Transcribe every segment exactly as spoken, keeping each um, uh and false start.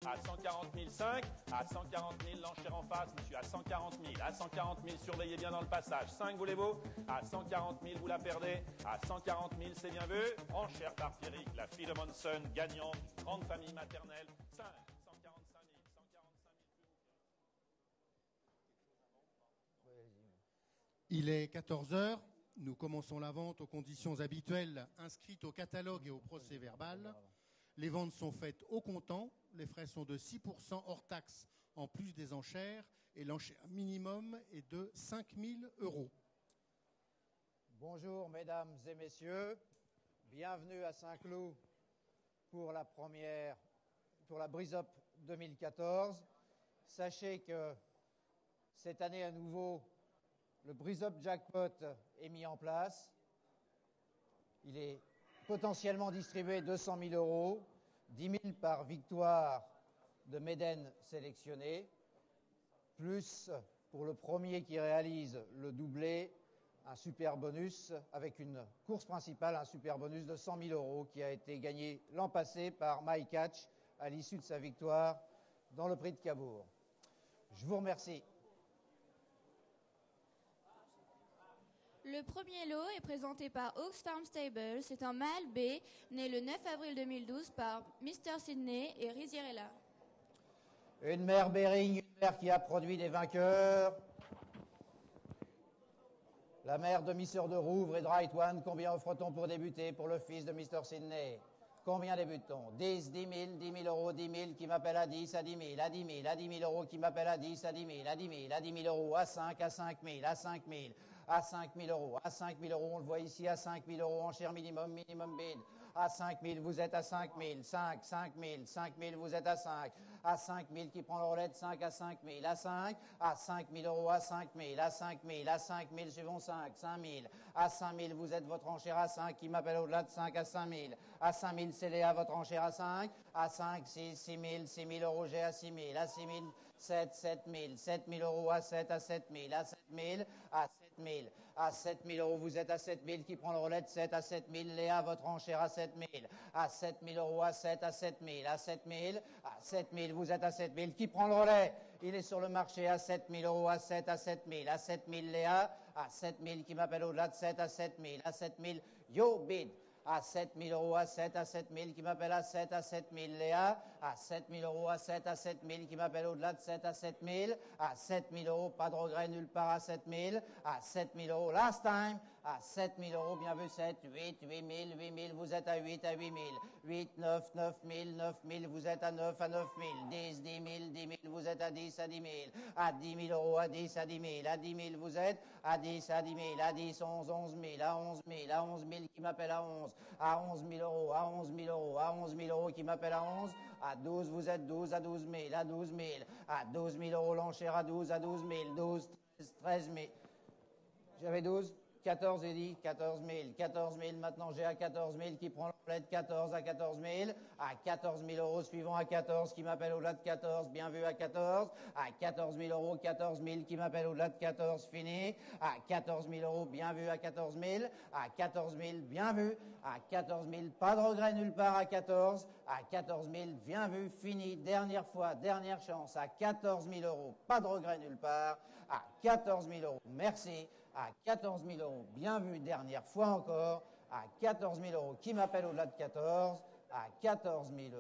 à cent quarante mille, cinq, à cent quarante mille, l'enchère en face, monsieur, à cent quarante mille, à cent quarante mille, surveillez bien dans le passage, cinq, voulez-vous, à cent quarante mille, vous la perdez, à cent quarante mille, c'est bien vu, enchère par Pierrick, la fille de Monson, gagnante, grande famille maternelle, cinq, cent quarante-cinq mille, cent quarante-cinq mille. Il est quatorze heures. Nous commençons la vente aux conditions habituelles inscrites au catalogue et au procès-verbal. Les ventes sont faites au comptant. Les frais sont de six pour cent hors taxe en plus des enchères et l'enchère minimum est de cinq mille euros. Bonjour mesdames et messieurs. Bienvenue à Saint-Cloud pour la première, pour la Brise-Up deux mille quatorze. Sachez que cette année à nouveau, le Brise-Up Jackpot est mis en place. Il est potentiellement distribué deux cent mille euros, dix mille par victoire de Médène sélectionné, plus pour le premier qui réalise le doublé, un super bonus avec une course principale, un super bonus de cent mille euros qui a été gagné l'an passé par My Catch à l'issue de sa victoire dans le prix de Cabourg. Je vous remercie. Le premier lot est présenté par Oaks Farm Stable. C'est un mâle B, né le neuf avril deux mille douze par Mister Sydney et Rizierella. Une mère Bering, une mère qui a produit des vainqueurs. La mère demi-sœur de Rouvre et de Right One, combien offre-t-on pour débuter pour le fils de Mister Sydney? Combien débute-t-on? dix, dix mille, dix mille euros, dix mille, qui m'appelle à dix, à dix mille, à dix mille, à dix mille euros, qui m'appelle à dix, à dix mille, à dix mille, à dix mille euros, à cinq, à cinq mille, à cinq mille, à cinq mille euros, à cinq mille euros, on le voit ici, à cinq mille euros, enchère minimum, minimum bid. À cinq mille, vous êtes à cinq mille, cinq, cinq mille, cinq mille, vous êtes à cinq, à cinq mille, qui prend le relais de cinq à cinq mille, à cinq, à cinq mille euros, à cinq mille, à cinq mille, à cinq mille, suivons cinq, cinq mille, à cinq mille, vous êtes votre enchère à cinq, qui m'appelle au-delà de cinq à cinq mille, à cinq mille, c'est Léa, votre enchère à cinq, à cinq, six, six mille, six mille euros, j'ai à six mille, à six mille, sept, sept mille, sept mille euros, à sept, à sept mille, à sept mille, à sept mille, à sept mille euros, vous êtes à sept mille, qui prend le relais de sept à sept mille, Léa, votre enchère à sept mille, à sept mille euros, à sept, à sept mille, à sept mille, à sept mille, vous êtes à sept mille, qui prend le relais? Il est sur le marché à sept mille euros, à sept, à sept mille, à sept mille, Léa, à sept mille, qui m'appelle au-delà de sept à sept mille, à sept mille, yo bid, à sept mille euros, à sept, à sept mille, qui m'appelle à sept, à sept mille, Léa, à sept mille euros, à sept, à sept mille, qui m'appelle au-delà de sept à sept mille, à sept mille euros, pas de regret nulle part à sept mille, à sept mille euros, last time, à sept mille euros, bien vu, sept, huit, huit mille, huit mille, vous êtes à huit, à huit mille, huit, neuf, neuf mille, neuf mille, vous êtes à neuf, à neuf mille, dix, dix mille, dix mille, vous êtes à dix, à dix mille, à dix mille euros, à dix, à dix mille, à dix mille, vous êtes à dix, à dix mille, à dix, onze, onze mille, à onze mille, à onze mille, qui m'appelle à onze, à onze mille euros, à onze mille euros, à onze mille euros, qui m'appelle à onze, à douze, vous êtes douze, à douze mille, à douze mille, à douze mille euros, l'enchère à douze, à douze mille, douze, treize, treize mille, j'avais douze, quatorze, j'ai dit, quatorze mille, quatorze mille, maintenant j'ai à quatorze mille, qui prend le relais de quatorze à quatorze mille, à quatorze mille euros, suivant à quatorze, qui m'appelle au-delà de quatorze, bien vu à quatorze, à quatorze mille euros, quatorze mille, qui m'appelle au-delà de quatorze, fini, à quatorze mille euros, bien vu à quatorze mille, à quatorze mille, bien vu, à quatorze mille, pas de regret nulle part à quatorze, à quatorze mille, bien vu, fini, dernière fois, dernière chance, à quatorze mille euros, pas de regret nulle part, à quatorze mille euros, merci, à quatorze mille euros, bien vu, dernière fois encore, à quatorze mille euros, qui m'appelle au-delà de quatorze, à quatorze mille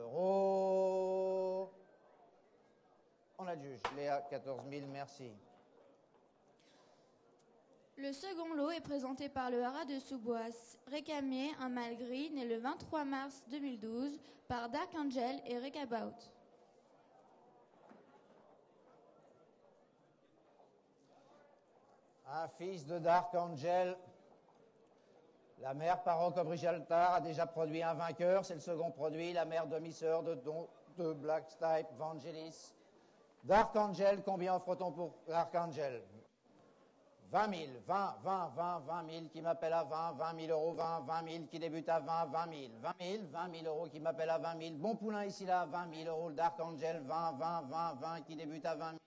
euros, on adjuge, Léa, quatorze mille, merci. Le second lot est présenté par le haras de Sous-Bois, récamier, un mâle gris, né le vingt-trois mars deux mille douze, par Dark Angel et Recabout. Un fils de Dark Angel. La mère Parent Cobrijaltar a déjà produit un vainqueur, c'est le second produit, la mère demi-sœur de, de Black Stipe, Vangelis. Dark Angel, combien offre-t-on pour Dark Angel? vingt mille, vingt, vingt, vingt, vingt mille, qui m'appelle à vingt, vingt mille euros, vingt, vingt mille, qui débute à vingt, vingt mille, vingt mille, vingt mille euros, qui m'appelle à vingt mille, bon poulain ici là, vingt mille euros, le Dark Angel, vingt, vingt, vingt, vingt, qui débute à vingt mille.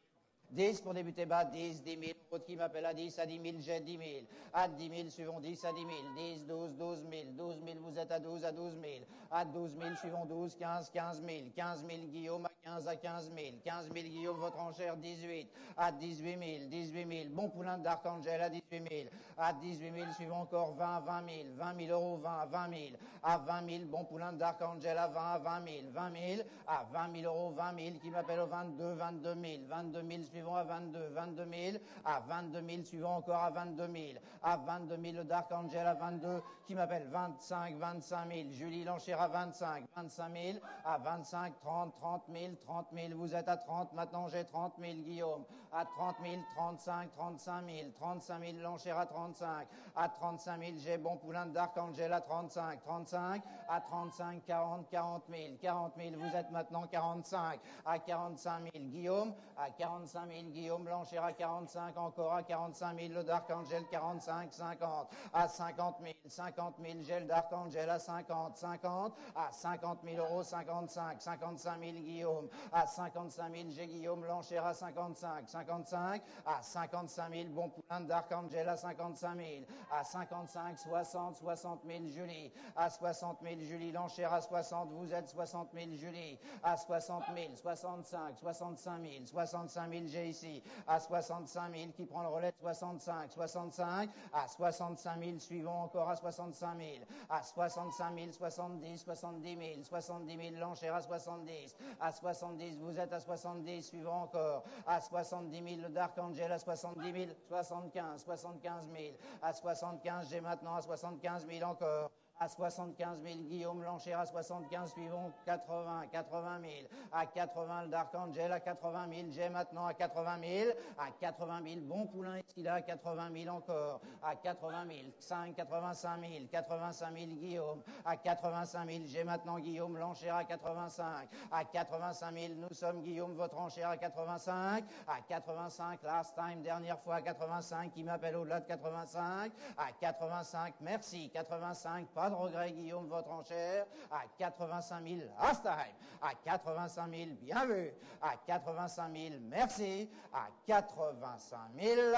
dix pour débuter bas, dix, dix mille. L'autre qui m'appelle à dix, à dix mille, j'ai dix mille. À dix mille, suivons dix à dix mille. dix, douze, douze mille. douze mille, vous êtes à douze, à douze mille. À douze mille, suivons douze, quinze, quinze mille. quinze mille, Guillaume, à quinze, à quinze mille. quinze mille, Guillaume, votre enchère, dix-huit. À dix-huit mille, dix-huit mille. Bon poulain d'Archangel à dix-huit mille. À dix-huit mille, suivons encore vingt, vingt mille. vingt mille euros, vingt, vingt mille. À vingt mille, bon poulain d'Archangel à vingt, à vingt mille. vingt mille, à vingt mille euros, vingt mille, qui m'appelle au vingt-deux, vingt-deux mille. vingt-deux mille, suivons à vingt-deux, vingt-deux mille. À vingt-deux mille, suivons encore à vingt-deux mille. À vingt-deux mille, le Darkangel à vingt-deux, qui m'appelle vingt-cinq, vingt-cinq mille. Julie l'enchère à vingt-cinq, vingt-cinq mille. À vingt-cinq, trente, trente mille, trente mille. Vous êtes à trente, maintenant j'ai trente mille, Guillaume. À trente mille, trente-cinq, trente-cinq mille. trente-cinq mille, l'enchère à trente-cinq. À trente-cinq mille, j'ai bon poulain de Darkangel à trente-cinq, trente-cinq. À trente-cinq, quarante, quarante mille. quarante mille, vous êtes maintenant quarante-cinq. À quarante-cinq mille, Guillaume. À quarante-cinq mille, Guillaume, l'enchère à quarante-cinq, encore à quarante-cinq mille, le Darkangel, quarante-cinq, cinquante. À cinquante mille, cinquante mille, j'ai le Darkangel à cinquante, cinquante. À cinquante mille euros, cinquante-cinq. cinquante-cinq mille, Guillaume. À cinquante-cinq mille, j'ai Guillaume, l'enchère à cinquante-cinq, cinquante-cinq. À cinquante-cinq mille, bon poulain de Darkangel à cinquante-cinq mille. À cinquante-cinq, soixante, soixante mille, Julie. À soixante mille, Julie, l'enchère à soixante, vous êtes soixante mille, Julie. À soixante mille, soixante-cinq, soixante-cinq mille, soixante-cinq mille, j'ai ici. À soixante-cinq mille, qui prend le relais de soixante-cinq, soixante-cinq. À soixante-cinq mille, suivons encore à soixante-cinq mille. À soixante-cinq mille, soixante-dix, soixante-dix mille, soixante-dix mille, l'enchère à soixante-dix. À soixante-dix, vous êtes à soixante-dix, suivons encore. À soixante-dix mille, le Darkangel à soixante-dix mille, soixante-quinze, soixante-quinze mille. À soixante-quinze, j'ai maintenant à soixante-quinze mille encore. À soixante-quinze mille, Guillaume, l'enchère à soixante-quinze, suivons quatre-vingts, quatre-vingt mille. À quatre-vingts, le Darkangel à quatre-vingt mille, j'ai maintenant à quatre-vingt mille. À quatre-vingt mille, bon poulain, est-ce qu'il a à quatre-vingt mille encore? À quatre-vingt mille, cinq, quatre-vingt-cinq mille, quatre-vingt-cinq mille, Guillaume. À quatre-vingt-cinq mille, j'ai maintenant Guillaume, l'enchère à quatre-vingt-cinq. À quatre-vingt-cinq mille, nous sommes Guillaume, votre enchère à quatre-vingt-cinq. À quatre-vingt-cinq, last time, dernière fois à quatre-vingt-cinq, qui m'appelle au-delà de quatre-vingt-cinq. À quatre-vingt-cinq, merci. quatre-vingt-cinq, pas de regret, Guillaume, votre enchère. À quatre-vingt-cinq mille, last time. À quatre-vingt-cinq mille, bien vu. À quatre-vingt-cinq mille, merci. À quatre-vingt-cinq mille,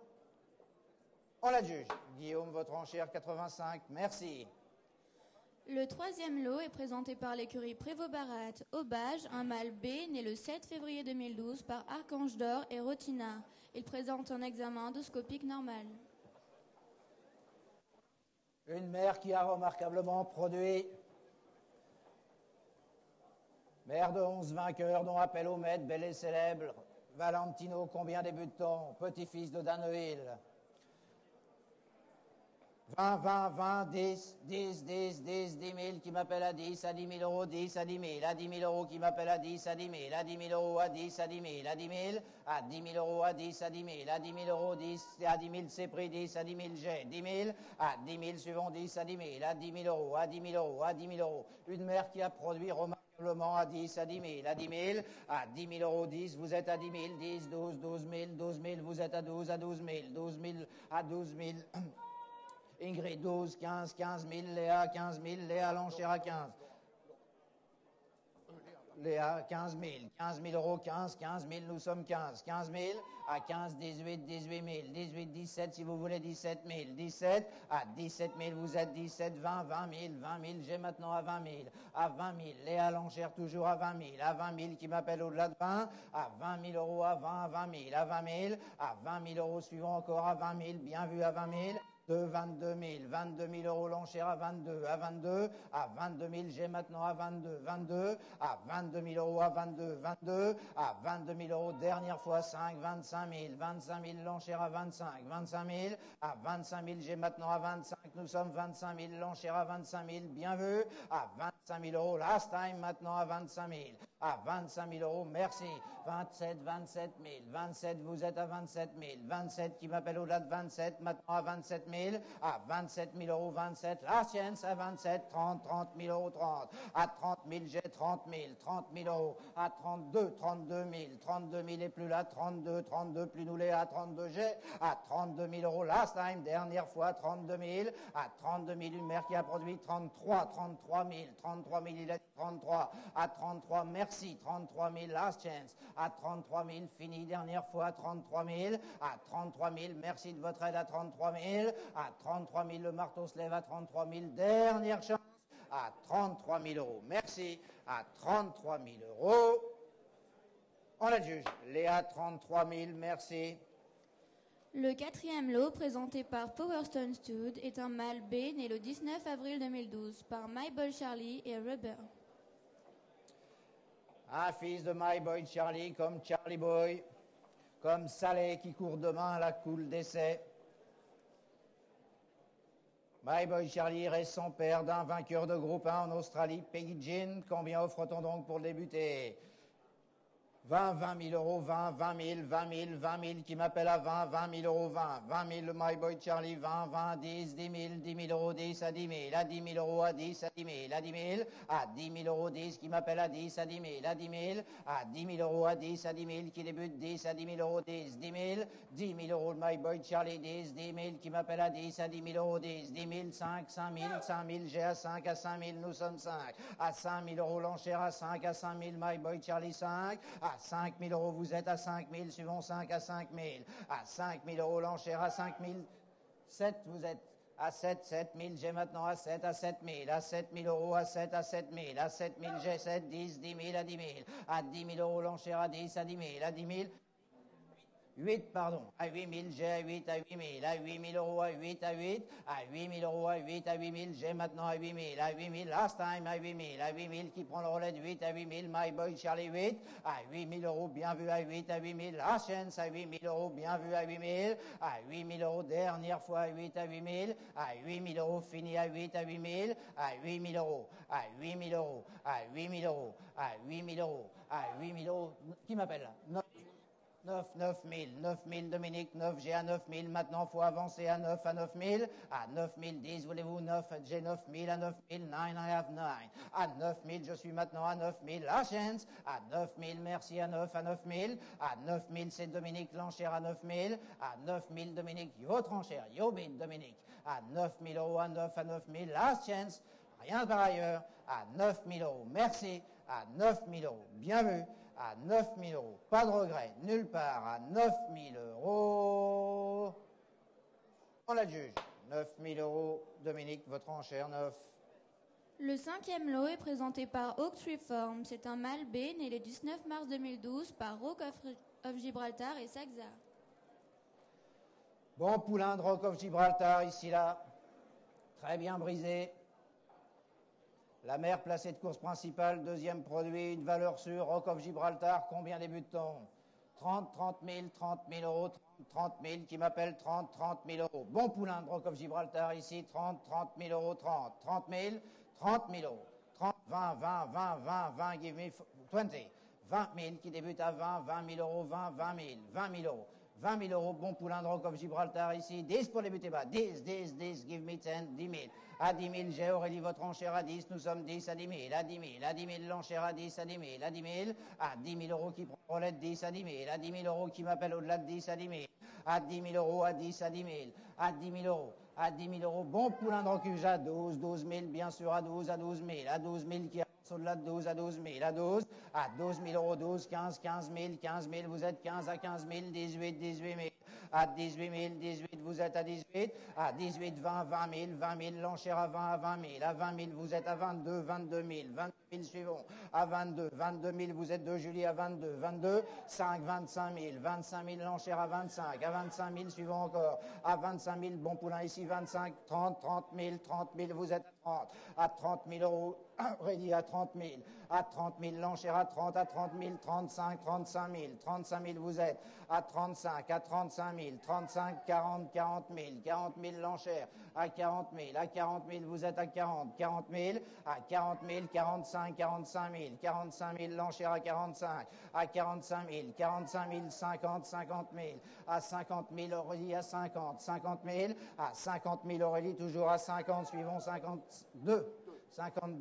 on l'adjuge. Guillaume, votre enchère, quatre-vingt-cinq, merci. Le troisième lot est présenté par l'écurie Prévost-Barat, Aubage, un mâle B, né le sept février deux mille douze par Archange d'Or et Rotina. Il présente un examen endoscopique normal. Une mère qui a remarquablement produit. Mère de onze vainqueurs, dont appel au maître, bel et célèbre. Valentino, combien débute-t-on? Petit-fils de Daneville. vingt, vingt, vingt, dix, dix, dix, dix, dix mille qui m'appelle à dix, à dix mille euros, dix, à dix mille, à dix mille euros qui m'appelle à dix, à dix mille, à dix mille euros, à dix, à dix mille, à dix mille, à dix mille euros, à dix, à dix mille, à dix mille euros, dix, à dix mille, c'est pris, dix, à dix mille, j'ai, dix mille, à dix mille, suivons dix, à dix mille, à dix mille euros, à dix mille euros, à dix mille euros. Une mère qui a produit remarquablement à dix, à dix mille, à dix mille, à dix mille euros, dix, vous êtes à dix mille, dix, douze, douze mille, douze mille, vous êtes à douze, à douze mille, douze mille, à douze mille. Ingrid, douze, quinze, quinze mille, Léa, quinze mille, Léa, l'enchère à quinze. Léa, quinze mille, quinze mille euros, quinze, quinze mille, nous sommes quinze, quinze mille, à quinze, dix-huit, dix-huit mille, dix-huit, dix-sept, si vous voulez, dix-sept mille, dix-sept, à dix-sept mille, vous êtes dix-sept, vingt, vingt mille, vingt mille, j'ai maintenant à vingt mille, à vingt mille, Léa, l'enchère toujours à vingt mille, à vingt mille, qui m'appelle au-delà de vingt, à vingt mille euros, à vingt, à vingt mille, à vingt mille, à vingt mille euros, suivant encore à vingt mille, bien vu à vingt mille, de vingt-deux mille, vingt-deux mille euros l'enchère à vingt-deux, à vingt-deux, à vingt-deux mille, j'ai maintenant à vingt-deux, vingt-deux, à vingt-deux mille euros, à vingt-deux, vingt-deux, à vingt-deux mille euros, dernière fois cinq, vingt-cinq mille, vingt-cinq mille l'enchère à vingt-cinq, vingt-cinq mille, à vingt-cinq mille, j'ai maintenant à vingt-cinq, nous sommes vingt-cinq mille, l'enchère à vingt-cinq mille, bien vu, à vingt-cinq mille euros, last time, maintenant à vingt-cinq mille, à vingt-cinq mille euros, merci, vingt-sept, vingt-sept mille, vingt-sept, vous êtes à vingt-sept mille, vingt-sept qui m'appelle au-delà de vingt-sept, maintenant à vingt-sept mille, à vingt-sept mille euros, vingt-sept, la sienne c'est vingt-sept, trente, trente mille euros, trente, à trente mille, j'ai trente mille, trente mille euros, à trente-deux, trente-deux mille, trente-deux mille et plus là, trente-deux, trente-deux, plus nous les à trente-deux, j'ai, à trente-deux mille euros, last time, dernière fois, trente-deux mille, à trente-deux mille, une mère qui a produit trente-trois, trente-trois mille, trente-trois mille, il a dit trente-trois, à trente-trois, merci. merci. trente-trois mille, last chance. À trente-trois mille, fini, dernière fois, trente-trois mille. À trente-trois mille, merci de votre aide à trente-trois mille. À trente-trois mille, le marteau se lève à trente-trois mille, dernière chance. À trente-trois mille euros, merci. À trente-trois mille euros, on la juge. Léa, trente-trois mille, merci. Le quatrième lot, présenté par Powerstone Stud, est un mâle B né le dix-neuf avril deux mille douze par My Boy Charlie et Rubber. Un fils de My Boy Charlie comme Charlie Boy, comme Salé qui court demain à la coule d'essai. My Boy Charlie reste son père d'un vainqueur de groupe un en Australie, Peggy Jean. Combien offre-t-on donc pour débuter? vingt, vingt mille euros, vingt, vingt mille, vingt mille, vingt mille, qui m'appelle à vingt, vingt mille euros, vingt, vingt mille, le My Boy Charlie, vingt, vingt, dix, dix mille, dix mille euros, dix à dix mille, à dix mille euros, à dix, à dix mille, à dix mille, à dix mille euros, dix, qui m'appelle à dix, à dix mille, à dix mille, à dix mille euros, à dix, à dix mille, qui débute dix, à dix mille euros, dix, dix mille, dix mille euros, le My Boy Charlie, dix, dix mille, qui m'appelle à dix, à dix mille euros, dix, dix mille, cinq, cinq mille, cinq mille, j'ai à cinq, à cinq mille, nous sommes cinq, à cinq mille euros, l'enchère à cinq, à cinq mille, My Boy Charlie cinq, à cinq mille euros, vous êtes à cinq mille, suivons cinq à cinq mille, à cinq mille euros, l'enchère à cinq mille, sept, vous êtes à sept, sept mille, j'ai maintenant à sept, à sept mille, à sept mille euros, à sept, à sept mille, à sept mille, j'ai sept, dix, dix mille, à dix mille, à dix mille euros, l'enchère à dix, à dix mille, à dix mille, huit, pardon, à huit mille, j'ai à huit, à huit mille, à huit mille euros, à huit, à huit, à huit mille euros, à huit, à huit mille, j'ai maintenant à huit mille, à huit mille, last time, à huit mille, à huit mille, qui prend le relais de huit, à huit mille, My Boy Charlie huit, à huit mille euros, bien vu, à huit, à huit mille, last chance, à huit mille euros, bien vu, à huit mille, à huit mille euros, dernière fois, à huit, à huit mille, à huit mille euros, fini, à huit, à huit mille, à huit mille euros, à huit mille euros, à huit mille euros, à huit mille euros, à huit mille euros, qui m'appelle là? neuf, neuf mille, neuf mille, Dominique, neuf, j'ai à neuf mille, maintenant faut avancer à neuf, à neuf mille, à neuf mille, dix, voulez-vous, neuf, j'ai neuf mille, à neuf mille, nine, I have nine, à neuf mille, je suis maintenant à neuf mille, la chance, à neuf mille, merci, à neuf, à neuf mille, à neuf mille, c'est Dominique, l'enchère à neuf mille, à neuf mille, Dominique, votre enchère, yo bid, Dominique, à neuf mille euros, à neuf, à neuf mille, last chance, rien par ailleurs, à neuf mille euros, merci, à neuf mille euros, bien vu, à neuf mille euros, pas de regret, nulle part, à neuf mille euros, on la juge, neuf mille euros, Dominique, votre enchère, neuf. Le cinquième lot est présenté par Oak Tree Farm. C'est un mâle B né le dix-neuf mars deux mille douze par Rock of, of Gibraltar et Saxa. Bon poulain de Rock of Gibraltar, ici, là, très bien brisé. La mère placée de course principale, deuxième produit, une valeur sûre, Rock of Gibraltar, combien débute-t-on? trente, trente mille, trente mille euros, trente, trente mille, qui m'appelle trente, trente mille euros. Bon poulain de Rock of Gibraltar ici, trente, trente mille euros, trente, trente mille, trente mille euros, trente, vingt, vingt, vingt, vingt, vingt, give me vingt, vingt mille qui débute à vingt, vingt mille euros, vingt, vingt mille, vingt mille euros. vingt mille euros, bon poulain de Rock of Gibraltar ici, dix pour débuter bas, dix, dix, dix, give me dix, dix mille. À dix mille, j'ai Aurélie, votre enchère à dix, nous sommes dix à dix mille, à dix mille, à dix mille, l'enchère à dix, à dix mille, à dix mille, à dix mille euros qui prend relais de dix à dix mille, à dix mille euros qui m'appelle au-delà de dix à dix mille, à dix mille euros, à dix à dix mille, à dix mille euros, à dix mille euros, bon poulain de Rocuge à douze, douze mille, bien sûr à douze, à douze mille, à douze mille qui avance au-delà de douze, à douze mille, à douze, à douze mille euros, douze, quinze, quinze mille, quinze mille, vous êtes quinze à quinze mille, dix-huit, dix-huit mille. À dix-huit mille, dix-huit, vous êtes à dix-huit, à dix-huit, vingt, vingt mille, vingt mille, l'enchère à vingt, à vingt mille, à vingt mille, vous êtes à vingt-deux, vingt-deux mille, vingt-deux mille suivons, à vingt-deux, vingt-deux mille, vous êtes de Julie à vingt-deux, vingt-deux, cinq, vingt-cinq mille, vingt-cinq mille, l'enchère à vingt-cinq, à vingt-cinq mille, suivons encore, à vingt-cinq mille, bon poulain ici, vingt-cinq, trente, trente mille, trente mille, vous êtes à trente, à trente mille euros, Aurélie à trente mille, à trente mille, l'enchère à trente, à trente mille, trente-cinq, trente-cinq mille, trente-cinq mille, vous êtes à trente-cinq, à trente-cinq mille, trente-cinq, quarante, quarante mille, quarante mille, l'enchère à quarante mille, à quarante mille, vous êtes à quarante, quarante mille, à quarante mille, quarante-cinq, quarante-cinq mille, quarante-cinq mille, l'enchère à quarante-cinq, à quarante-cinq mille, quarante-cinq mille, cinquante, cinquante mille, à cinquante mille, Aurélie à cinquante, cinquante mille, à cinquante mille, Aurélie toujours à cinquante, suivons cinquante-deux, cinquante-deux.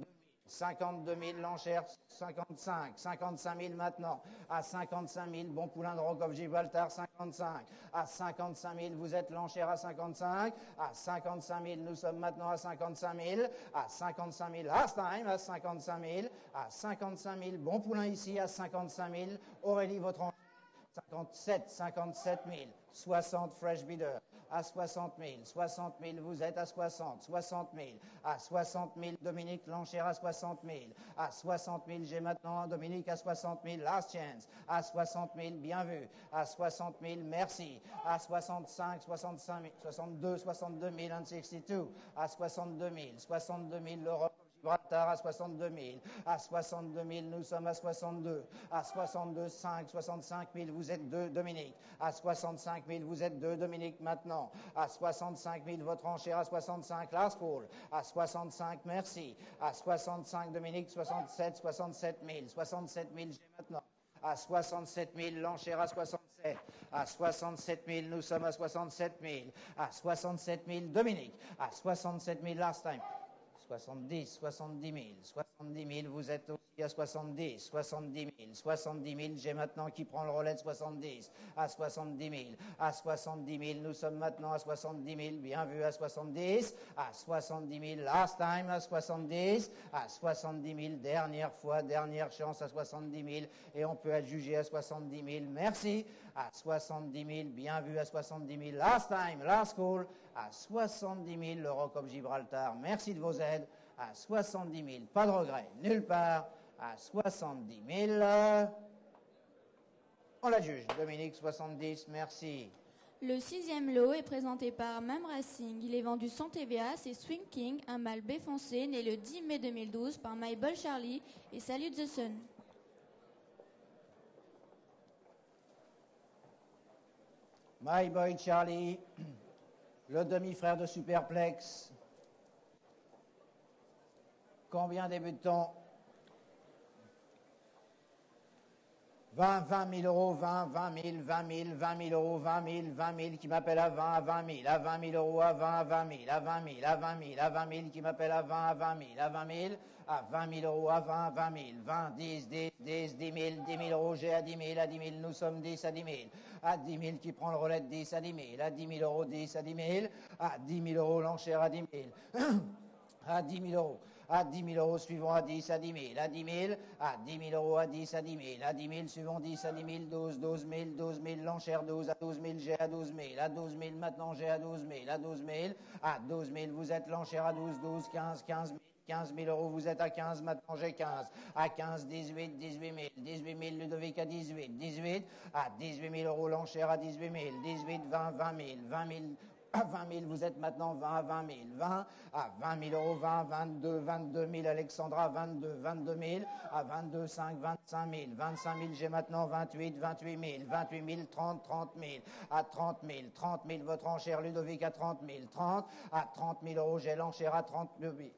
cinquante-deux mille l'enchère, cinquante-cinq, cinquante-cinq mille maintenant, à cinquante-cinq mille, bon poulain de Rock of Gibraltar, cinquante-cinq, à cinquante-cinq mille, vous êtes l'enchère à cinquante-cinq, à cinquante-cinq mille, nous sommes maintenant à cinquante-cinq mille, à cinquante-cinq mille, last time, à cinquante-cinq mille, à cinquante-cinq mille, bon poulain ici, à cinquante-cinq mille, Aurélie, votre enchère, cinquante-sept, cinquante-sept mille, soixante fresh bidder, à soixante mille, soixante mille, vous êtes à soixante, soixante mille, à soixante mille, Dominique l'enchère à soixante mille, à soixante mille, j'ai maintenant Dominique à soixante mille, last chance, à soixante mille, bien vu, à soixante mille, merci, à soixante-cinq, soixante-cinq mille, soixante-deux, soixante-deux mille, cent soixante-deux, à soixante-deux mille, soixante-deux mille, l'Europe, Gibraltar à soixante-deux mille, à soixante-deux mille, nous sommes à soixante-deux, à soixante-deux, cinq, soixante-cinq mille, vous êtes deux, Dominique, à soixante-cinq mille, vous êtes deux, Dominique, maintenant, à soixante-cinq mille, votre enchère à soixante-cinq, last call, à soixante-cinq, merci, à soixante-cinq, Dominique, soixante-sept, soixante-sept mille, soixante-sept mille, j'ai maintenant, à soixante-sept mille, l'enchère à soixante-sept, à soixante-sept mille, nous sommes à soixante-sept mille, à soixante-sept mille, Dominique, à soixante-sept mille, last time, soixante-dix, soixante-dix mille, soixante-dix mille, vous êtes aussi à soixante-dix, soixante-dix mille, soixante-dix mille, j'ai maintenant qui prend le relais de soixante-dix, à soixante-dix mille, à soixante-dix mille, nous sommes maintenant à soixante-dix mille, bien vu à soixante-dix, à soixante-dix mille, last time à soixante-dix, à soixante-dix mille, dernière fois, dernière chance à soixante-dix mille, et on peut adjuger à soixante-dix mille, merci, à soixante-dix mille, bien vu à soixante-dix mille, last time, last call, à soixante-dix mille, le Rock of Gibraltar, merci de vos aides, à soixante-dix mille, pas de regret, nulle part, à soixante-dix mille, euh, on la juge, Dominique, soixante-dix, merci. Le sixième lot est présenté par Mam Racing. Il est vendu sans T V A. C'est Swing King, un mâle B foncé, né le dix mai deux mille douze par My Ball Charlie et Salute the Sun. My Boy Charlie, le demi-frère de Superplex. Combien débute-t-on? vingt, vingt mille euros, vingt, vingt mille, vingt mille, vingt mille euros, vingt mille, vingt mille, qui m'appelle à vingt, à vingt mille, à vingt mille euros, à vingt, à vingt mille, à vingt mille, à vingt mille, à vingt mille, qui m'appelle à vingt, à vingt mille, à vingt mille, à vingt mille euros, à vingt, à vingt mille, vingt, dix, dix, dix, dix mille, dix mille euros, j'ai à dix mille, à dix mille, nous sommes dix à dix mille, à dix mille, qui prend le relais de dix à dix mille, à dix mille euros, dix à dix mille, à dix mille euros, l'enchère à dix mille, à dix mille euros. À dix mille euros, suivant à dix, à dix mille, à dix mille, à dix mille euros, à dix, à dix mille, à dix mille, suivant dix, à dix mille, douze, douze mille, douze mille, l'enchère douze, à douze mille, j'ai à douze mille, à douze mille, maintenant j'ai à douze mille, à douze mille, à douze mille, vous êtes l'enchère à douze, douze, quinze, quinze mille, quinze mille euros, vous êtes à quinze, maintenant j'ai quinze, à quinze, dix-huit, dix-huit mille, dix-huit mille, Ludovic à dix-huit, dix-huit, à dix-huit mille euros, l'enchère à dix-huit mille, dix-huit, vingt, vingt mille, vingt mille, à vingt mille, vous êtes maintenant vingt à vingt mille, vingt à vingt mille euros, vingt, vingt-deux, vingt-deux mille, Alexandra, vingt-deux, vingt-deux mille, à vingt-deux, cinq, vingt-cinq mille, vingt-cinq mille, j'ai maintenant vingt-huit, vingt-huit mille, vingt-huit mille, trente, trente mille, à trente mille, trente mille, votre enchère, Ludovic, à trente mille, trente, à trente mille euros, j'ai l'enchère à trente mille,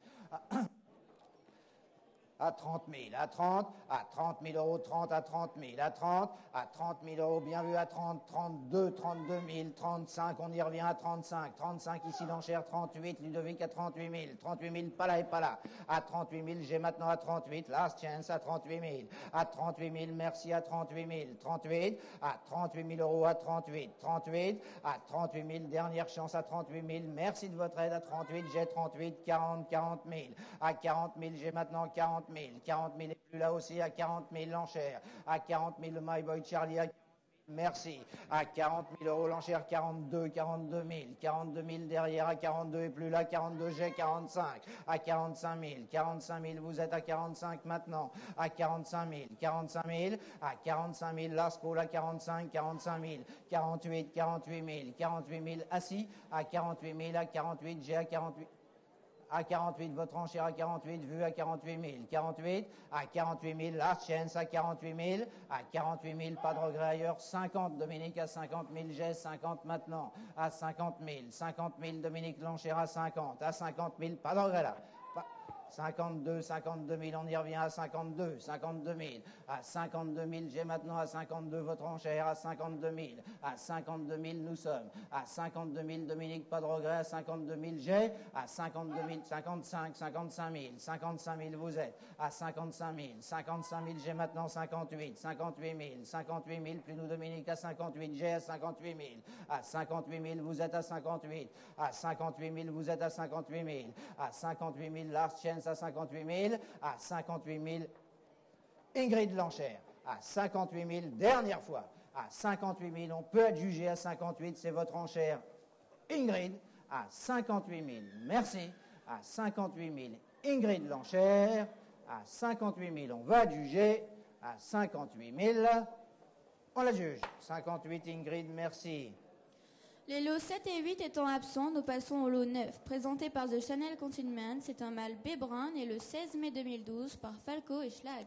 à trente mille, à trente, à trente mille euros, trente à trente mille, à trente, à trente mille euros, bien vu, à trente, trente-deux, trente-deux mille, trente-cinq, on y revient à trente-cinq, trente-cinq ici l'enchère, trente-huit, Ludovic à trente-huit mille, trente-huit mille, pas là et pas là, à trente-huit mille, j'ai maintenant à trente-huit, last chance à trente-huit mille, à trente-huit mille, merci à trente-huit mille, trente-huit, à trente-huit mille euros, à trente-huit, trente-huit, à trente-huit mille, dernière chance à trente-huit mille, merci de votre aide à trente-huit, j'ai trente-huit, quarante, quarante mille, à quarante mille, j'ai maintenant quarante mille, quarante mille et plus là aussi, à quarante mille l'enchère, à quarante mille le My Boy Charlie, à merci, à quarante mille euros l'enchère, quarante-deux, quarante-deux mille, quarante-deux mille derrière, à quarante-deux et plus là, quarante-deux, j'ai quarante-cinq, à quarante-cinq mille, quarante-cinq mille, vous êtes à quarante-cinq maintenant, à quarante-cinq mille, quarante-cinq mille, à quarante-cinq mille, last call à quarante-cinq, quarante-cinq mille, quarante-huit, quarante-huit mille, quarante-huit mille, assis, à quarante-huit mille, à quarante-huit, j'ai à quarante-huit. À quarante-huit, votre enchère à quarante-huit, vue à quarante-huit mille, quarante-huit, à quarante-huit mille, last chance à quarante-huit mille, à quarante-huit mille, pas de regret ailleurs, cinquante, Dominique à cinquante mille, j'ai cinquante maintenant, à cinquante mille, cinquante mille, Dominique l'enchère à cinquante, à cinquante mille, pas de regret là, pas, cinquante-deux, cinquante-deux mille, on y revient à cinquante-deux, cinquante-deux mille, à cinquante-deux mille, j'ai maintenant à cinquante-deux votre enchère, à cinquante-deux mille, à cinquante-deux mille nous sommes, à cinquante-deux mille Dominique, pas de regret, à cinquante-deux mille j'ai, à cinquante-deux mille, cinquante-cinq, cinquante-cinq mille, cinquante-cinq mille vous êtes, à cinquante-cinq mille, cinquante-cinq mille j'ai maintenant cinquante-huit, cinquante-huit mille, cinquante-huit mille, plus nous Dominique à cinquante-huit, j'ai à cinquante-huit mille, à cinquante-huit mille vous êtes à cinquante-huit, à cinquante-huit mille vous êtes à cinquante-huit mille, à cinquante-huit mille Lars Chance à cinquante-huit mille, à cinquante-huit mille Ingrid l'enchère, à cinquante-huit mille, dernière fois, à cinquante-huit mille, on peut adjuger à cinquante-huit, c'est votre enchère Ingrid, à cinquante-huit mille, merci, à cinquante-huit mille Ingrid l'enchère, à cinquante-huit mille, on va adjuger, à cinquante-huit mille, on la juge, cinquante-huit Ingrid, merci. Les lots sept et huit étant absents, nous passons au lot neuf, présenté par The Channel Consignment. C'est un mâle B-brun né le seize mai deux mille douze par Falco et Schlag.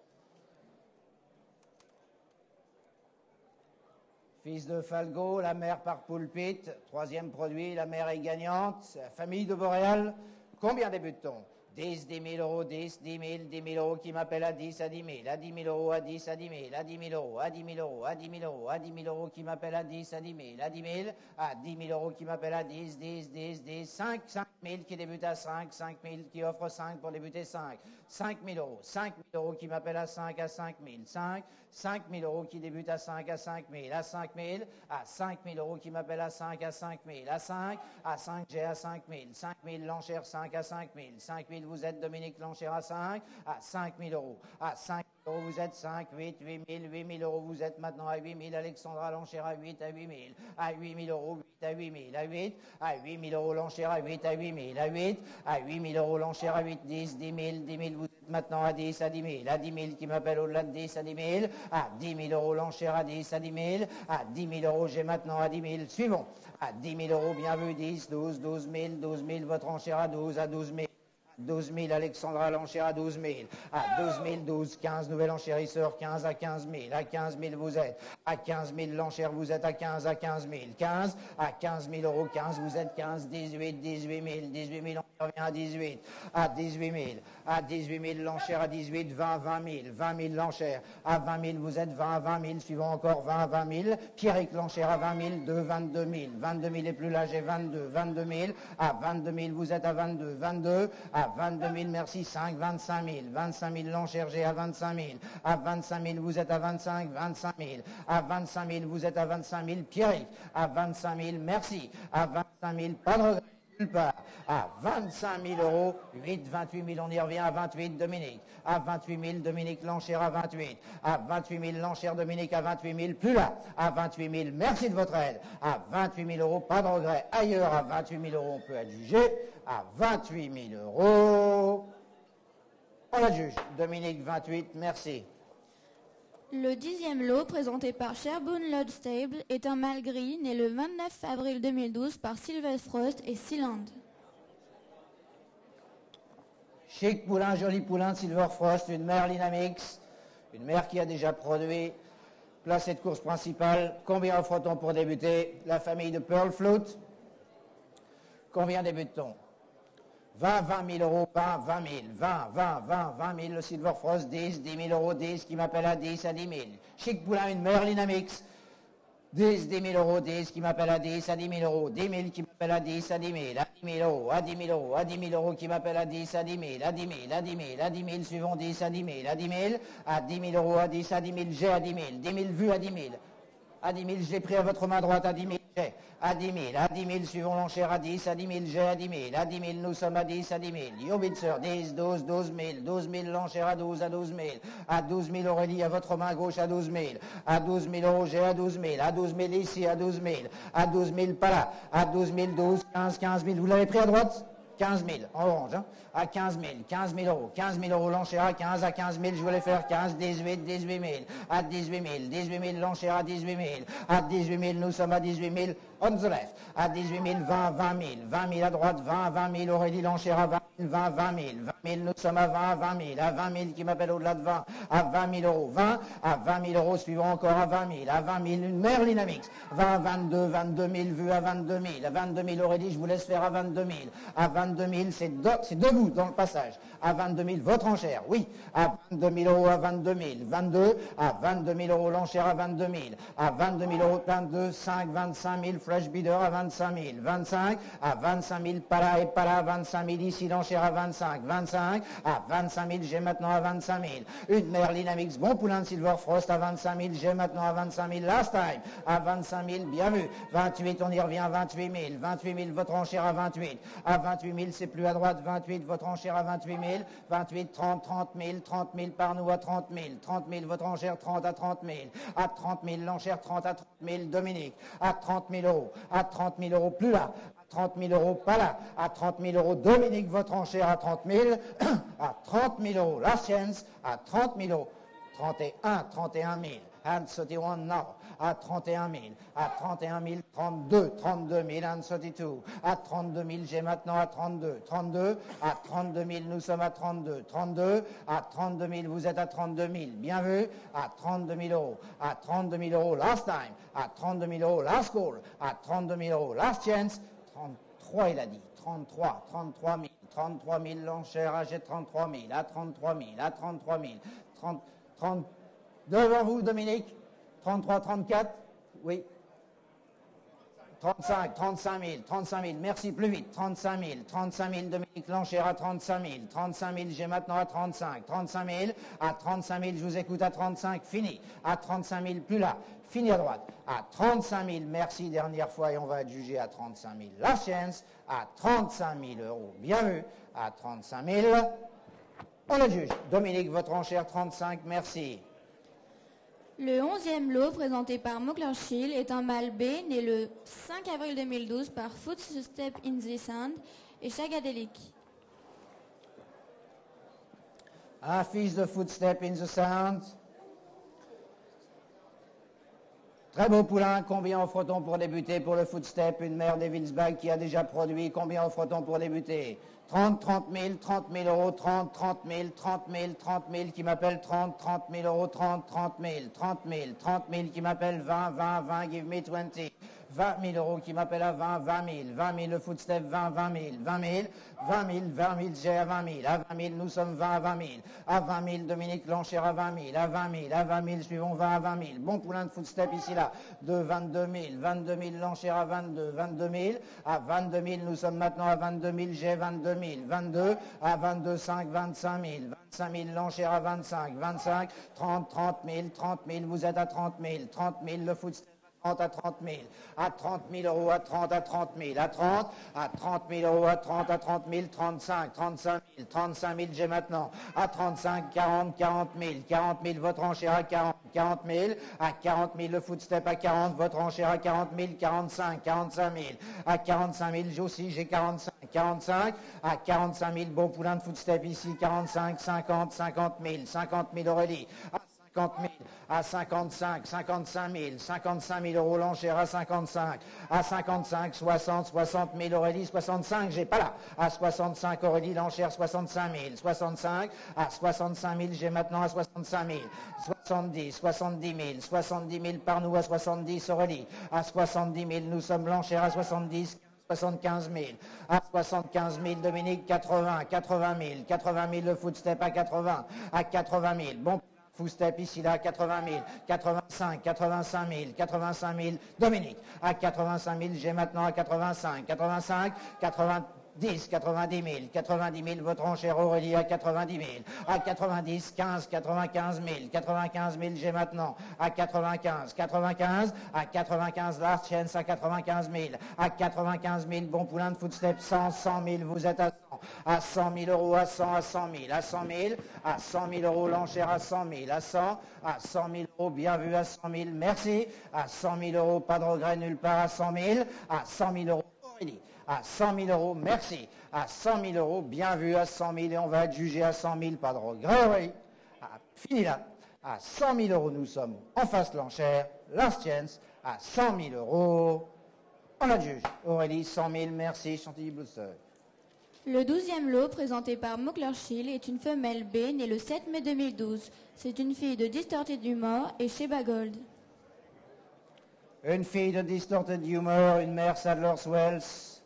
Fils de Falco, la mère par Poulpit, troisième produit, la mère est gagnante, famille de Boréal, combien débute-t-on? dix, dix mille euros, dix, dix mille, dix mille euros qui m'appelle à dix, à dix mille, à dix mille euros, à dix, à dix mille, à dix mille euros, à dix mille euros, à dix mille euros, à dix mille euros qui m'appelle à dix, à dix mille, à dix mille, à dix mille euros qui m'appelle à dix, dix, dix, dix, cinq, cinq mille qui débute à cinq, cinq mille qui offre cinq pour débuter cinq, cinq mille euros, cinq mille euros qui m'appelle à cinq, à cinq mille, cinq, cinq mille euros qui débute à cinq, à cinq mille, à cinq mille, à cinq mille euros qui m'appelle à cinq, à cinq mille, à cinq, à cinq, j'ai à cinq mille, cinq mille, l'enchère cinq à cinq mille, cinq mille, vous êtes Dominique l'enchère à cinq, à cinq mille euros, à cinq mille euros, vous êtes cinq, huit, huit mille, huit mille euros, vous êtes maintenant à huit mille, Alexandra l'enchère à huit, à huit mille, à huit mille euros, huit à huit mille, à huit, à huit mille euros, l'enchère à huit, à huit mille, à huit, à huit mille euros, l'enchère à huit, dix, dix mille, dix mille, vous êtes maintenant à dix, à dix mille, à dix mille qui m'appelle au-delà de dix, à dix mille, à dix mille euros, l'enchère à dix, à dix mille, à dix mille euros, j'ai maintenant à dix mille, suivons, à dix mille euros, bien vu, dix, douze, douze mille, douze mille, votre enchère à douze, à douze mille. douze mille, Alexandra l'enchère à douze mille, à douze mille, douze, quinze, nouvel enchérisseur, quinze à quinze mille, à quinze mille vous êtes, à quinze mille l'enchère vous êtes à quinze, à quinze mille, quinze, à quinze mille euros, quinze, vous êtes quinze, dix-huit, dix-huit mille, dix-huit mille, on revient à dix-huit, à dix-huit mille, à dix-huit mille l'enchère à dix-huit, vingt, vingt mille, vingt mille l'enchère, à vingt mille vous êtes vingt, vingt mille, suivant encore vingt, vingt mille, Pierrick l'enchère à vingt mille, deux, vingt-deux mille, vingt-deux mille et plus là j'ai vingt-deux, vingt-deux mille, à vingt-deux mille vous êtes à vingt-deux, vingt-deux, à vingt-deux mille, merci, cinq, vingt-cinq mille, vingt-cinq mille l'enchère, j'ai à vingt-cinq mille, à vingt-cinq mille vous êtes à vingt-cinq, vingt-cinq mille, à vingt-cinq mille vous êtes à vingt-cinq mille, Pierrick, à vingt-cinq mille, merci, à vingt-cinq mille, pas de regret, nulle part, à vingt-cinq mille euros, huit, vingt-huit mille, on y revient à vingt-huit, Dominique, à vingt-huit mille, Dominique l'enchère à vingt-huit, à vingt-huit mille, l'enchère Dominique à vingt-huit mille, plus là, à vingt-huit mille, merci de votre aide, à vingt-huit mille euros, pas de regret, ailleurs à vingt-huit mille euros, on peut adjuger, à vingt-huit mille euros, on la juge, Dominique vingt-huit, merci. Le dixième lot, présenté par Sherbourne Lodge Stable, est un mâle gris né le vingt-neuf avril deux mille douze par Silver Frost et Sealand. Chic poulain, joli poulain de Silver Frost, une mère Linamix, une mère qui a déjà produit, placée de course principale. Combien offre-t-on pour débuter? La famille de Pearl Flute. Combien débute-t-on? vingt, vingt mille euros, vingt, vingt mille, vingt, vingt, vingt, vingt mille, le Silver Frost, dix, dix mille euros, dix, qui m'appelle à dix, à dix mille. Chic poulain, une mère Linamix, dix, dix mille euros, dix, qui m'appelle à dix, à dix mille euros, dix mille, qui m'appelle à dix, à dix mille, à dix mille euros, à dix mille euros, à dix mille euros, qui m'appelle à dix, à dix mille, à dix mille, à dix mille, à dix mille, suivons dix, à dix mille, à dix mille, à dix mille euros, à dix, à dix mille, j'ai à dix mille, dix mille vues à dix mille. À dix mille, j'ai pris à votre main droite, à dix mille, j'ai, à dix mille, à dix mille, suivons l'enchère à dix, à dix mille, j'ai à dix mille, à dix mille, nous sommes à dix, à dix mille, Yobitzer, dix, douze, douze mille, douze mille, l'enchère à douze, à douze mille, à douze mille, Aurélie, à votre main gauche, à douze mille, à douze mille euros, j'ai à douze mille, à douze mille ici, à douze mille, à douze mille, pas là, à douze mille, douze, quinze, quinze mille, vous l'avez pris à droite? quinze mille, en orange, hein, à quinze mille, quinze mille euros, quinze mille euros l'enchère à quinze, à quinze mille, je voulais faire quinze, dix-huit, dix-huit mille, à dix-huit mille, dix-huit mille l'enchère à dix-huit mille, à dix-huit mille, nous sommes à dix-huit mille, on the left, à dix-huit mille, vingt, vingt mille, vingt mille à droite, vingt, vingt mille, Aurélie l'enchère à vingt. vingt, vingt mille, vingt mille, nous sommes à vingt, vingt mille, à vingt mille qui m'appelle au-delà de vingt, à vingt mille euros, vingt, à vingt mille euros, suivant encore à vingt mille, à vingt mille, une Merlinamix, vingt, vingt-deux, vingt-deux mille, vu à vingt-deux mille, à vingt-deux mille, Aurélie, je vous laisse faire à vingt-deux mille, à vingt-deux mille, c'est de, c'est debout dans le passage, à vingt-deux mille, votre enchère, oui, à vingt-deux mille euros, à vingt-deux mille, vingt-deux, à vingt-deux mille euros, l'enchère à vingt-deux mille, à vingt-deux mille euros, vingt-deux, cinq, vingt-cinq mille, flash bidder à vingt-cinq mille, vingt-cinq, à vingt-cinq mille, pas là et pas là, vingt-cinq mille, ici, l'enchère à vingt-cinq, vingt-cinq, à vingt-cinq mille, j'ai maintenant à vingt-cinq mille. Une Merlinamix, bon poulain de Silver Frost à vingt-cinq mille, j'ai maintenant à vingt-cinq mille. Last time, à vingt-cinq mille, bien vu. vingt-huit, on y revient à vingt-huit mille. vingt-huit mille, votre enchère à vingt-huit. À vingt-huit mille, c'est plus à droite. vingt-huit, votre enchère à vingt-huit mille. vingt-huit, trente, trente mille. trente mille par nous à trente mille. trente mille, votre enchère, trente à trente mille. À trente mille, l'enchère, trente à trente mille. Dominique, à trente mille euros. À trente mille euros, plus là. trente mille euros, pas là, à trente mille euros, Dominique, votre enchère à trente mille, à trente mille euros, la chance, à trente mille euros, trente et un, trente et un mille, and thirty-one now, à trente et un mille, à trente et un mille, trente-deux, trente-deux mille, and thirty-two, à trente-deux mille, j'ai maintenant à trente-deux, trente-deux, à trente-deux mille, nous sommes à trente-deux, trente-deux, à trente-deux mille, vous êtes à trente-deux mille, bien vu, à trente-deux mille euros, à trente-deux mille euros, last time, à trente-deux mille euros, last call, à trente-deux mille euros, last chance, trente-trois, il a dit. trente-trois, trente-trois mille. trente-trois mille, l'enchère, à j'ai trente-trois mille. À trente-trois mille, à trente-trois mille. trente, trente, devant vous, Dominique. trente-trois, trente-quatre. Oui. trente-cinq, trente-cinq mille. trente-cinq mille, merci, plus vite. trente-cinq mille. trente-cinq mille, Dominique, l'enchère à trente-cinq mille. trente-cinq mille, j'ai maintenant à trente-cinq. trente-cinq mille, à trente-cinq mille, je vous écoute à trente-cinq, fini. À trente-cinq mille, plus là. Fini à droite. À trente-cinq mille, merci, dernière fois, et on va juger à trente-cinq mille. La chance, à trente-cinq mille euros. Bien vu. À trente-cinq mille, on le juge. Dominique, votre enchère, trente-cinq, merci. Le onzième lot, présenté par Moklerchill, est un mâle B, né le cinq avril deux mille douze par Footstep in the Sand et Shagadelic. Un fils de Footstep in the Sand. Très beau poulain, combien offre-t-on pour débuter pour le Footstep? Une mère des Wilsbach qui a déjà produit, combien offre-t-on pour débuter? trente, trente mille, trente mille euros, trente, trente mille, trente mille, trente mille qui m'appelle trente, trente mille euros, trente, trente mille, trente mille, trente mille qui m'appelle vingt, vingt, vingt, give me twenty. vingt mille euros qui m'appelle à vingt, vingt mille, vingt mille le Footstep, vingt, vingt mille, vingt mille, vingt mille, vingt mille, j'ai à vingt mille, à vingt mille, nous sommes vingt à vingt mille, à vingt mille, Dominique l'enchère à vingt mille, à vingt mille, à vingt mille, suivons vingt à vingt mille, bon poulain de Footstep ici là, de vingt-deux mille, vingt-deux mille, l'enchère à vingt-deux, vingt-deux mille, à vingt-deux mille, nous sommes maintenant à vingt-deux mille, j'ai vingt-deux mille, vingt-deux, à vingt-deux, cinq, vingt-cinq mille, vingt-cinq mille, l'enchère à vingt-cinq, vingt-cinq, trente, trente mille, trente mille, vous êtes à trente mille, trente mille, le Footstep, trente à trente mille, à trente mille euros, à trente à trente mille, à trente, à trente mille euros, à trente à trente mille, trente-cinq, trente-cinq mille, trente-cinq mille, j'ai maintenant, à trente-cinq, quarante, quarante mille, quarante mille, votre enchère à quarante, quarante mille, à quarante mille, le Footstep à quarante, votre enchère à quarante mille, quarante-cinq, quarante-cinq mille, à quarante-cinq mille, j'ai aussi, j'ai quarante-cinq, quarante-cinq, à quarante-cinq mille, bon poulain de Footstep ici, quarante-cinq, cinquante, cinquante mille, cinquante mille Aurélie, à cinquante mille, à cinquante-cinq, cinquante-cinq mille, cinquante-cinq mille euros l'enchère à cinquante-cinq, à cinquante-cinq, soixante, soixante mille Aurélie, soixante-cinq, j'ai pas là, à soixante-cinq Aurélie l'enchère, soixante-cinq mille, soixante-cinq, à soixante-cinq mille, j'ai maintenant à soixante-cinq mille, soixante-dix, soixante-dix mille, soixante-dix mille par nous à soixante-dix Aurélie, à soixante-dix mille, nous sommes l'enchère à soixante-dix, soixante-quinze mille, à soixante-quinze mille, Dominique, quatre-vingts, quatre-vingt mille, quatre-vingt mille, le Footstep à quatre-vingts, à quatre-vingt mille, bon, Footstep ici là, quatre-vingt mille, quatre-vingt-cinq, quatre-vingt-cinq mille, quatre-vingt-cinq mille, Dominique, à quatre-vingt-cinq mille, j'ai maintenant à quatre-vingt-cinq, quatre-vingt-cinq, quatre-vingt-dix, quatre-vingt-dix mille, quatre-vingt-dix mille, votre enchère Aurélie à quatre-vingt-dix mille, à quatre-vingt-dix, quinze, quatre-vingt-quinze mille, quatre-vingt-quinze mille, j'ai maintenant, à quatre-vingt-quinze, quatre-vingt-quinze, à quatre-vingt-quinze, last chance à quatre-vingt-quinze mille, à quatre-vingt-quinze mille, bon poulain de Footstep, cent, cent mille, vous êtes à cent, à cent mille euros, à cent, à cent mille, à cent mille, à cent mille euros, l'enchère à cent mille, à cent, à cent mille euros, bien vu, à cent mille, merci, à cent mille euros, pas de regret nulle part, à cent mille, à cent mille euros, Aurélie, à cent mille euros, merci, à cent mille euros, bien vu, à cent mille, et on va être jugé à cent mille, pas de regret, oui, ah, fini là, à cent mille euros, nous sommes en face de l'enchère, last chance, à cent mille euros, on la juge, Aurélie, cent mille, merci, Chantilly Blue Seuil. Le douzième lot, présenté par Mocklershill, est une femelle B née le sept mai deux mille douze. C'est une fille de Distorted Humor et Sheba Gold. Une fille de Distorted Humor, une mère Sadler's Wells.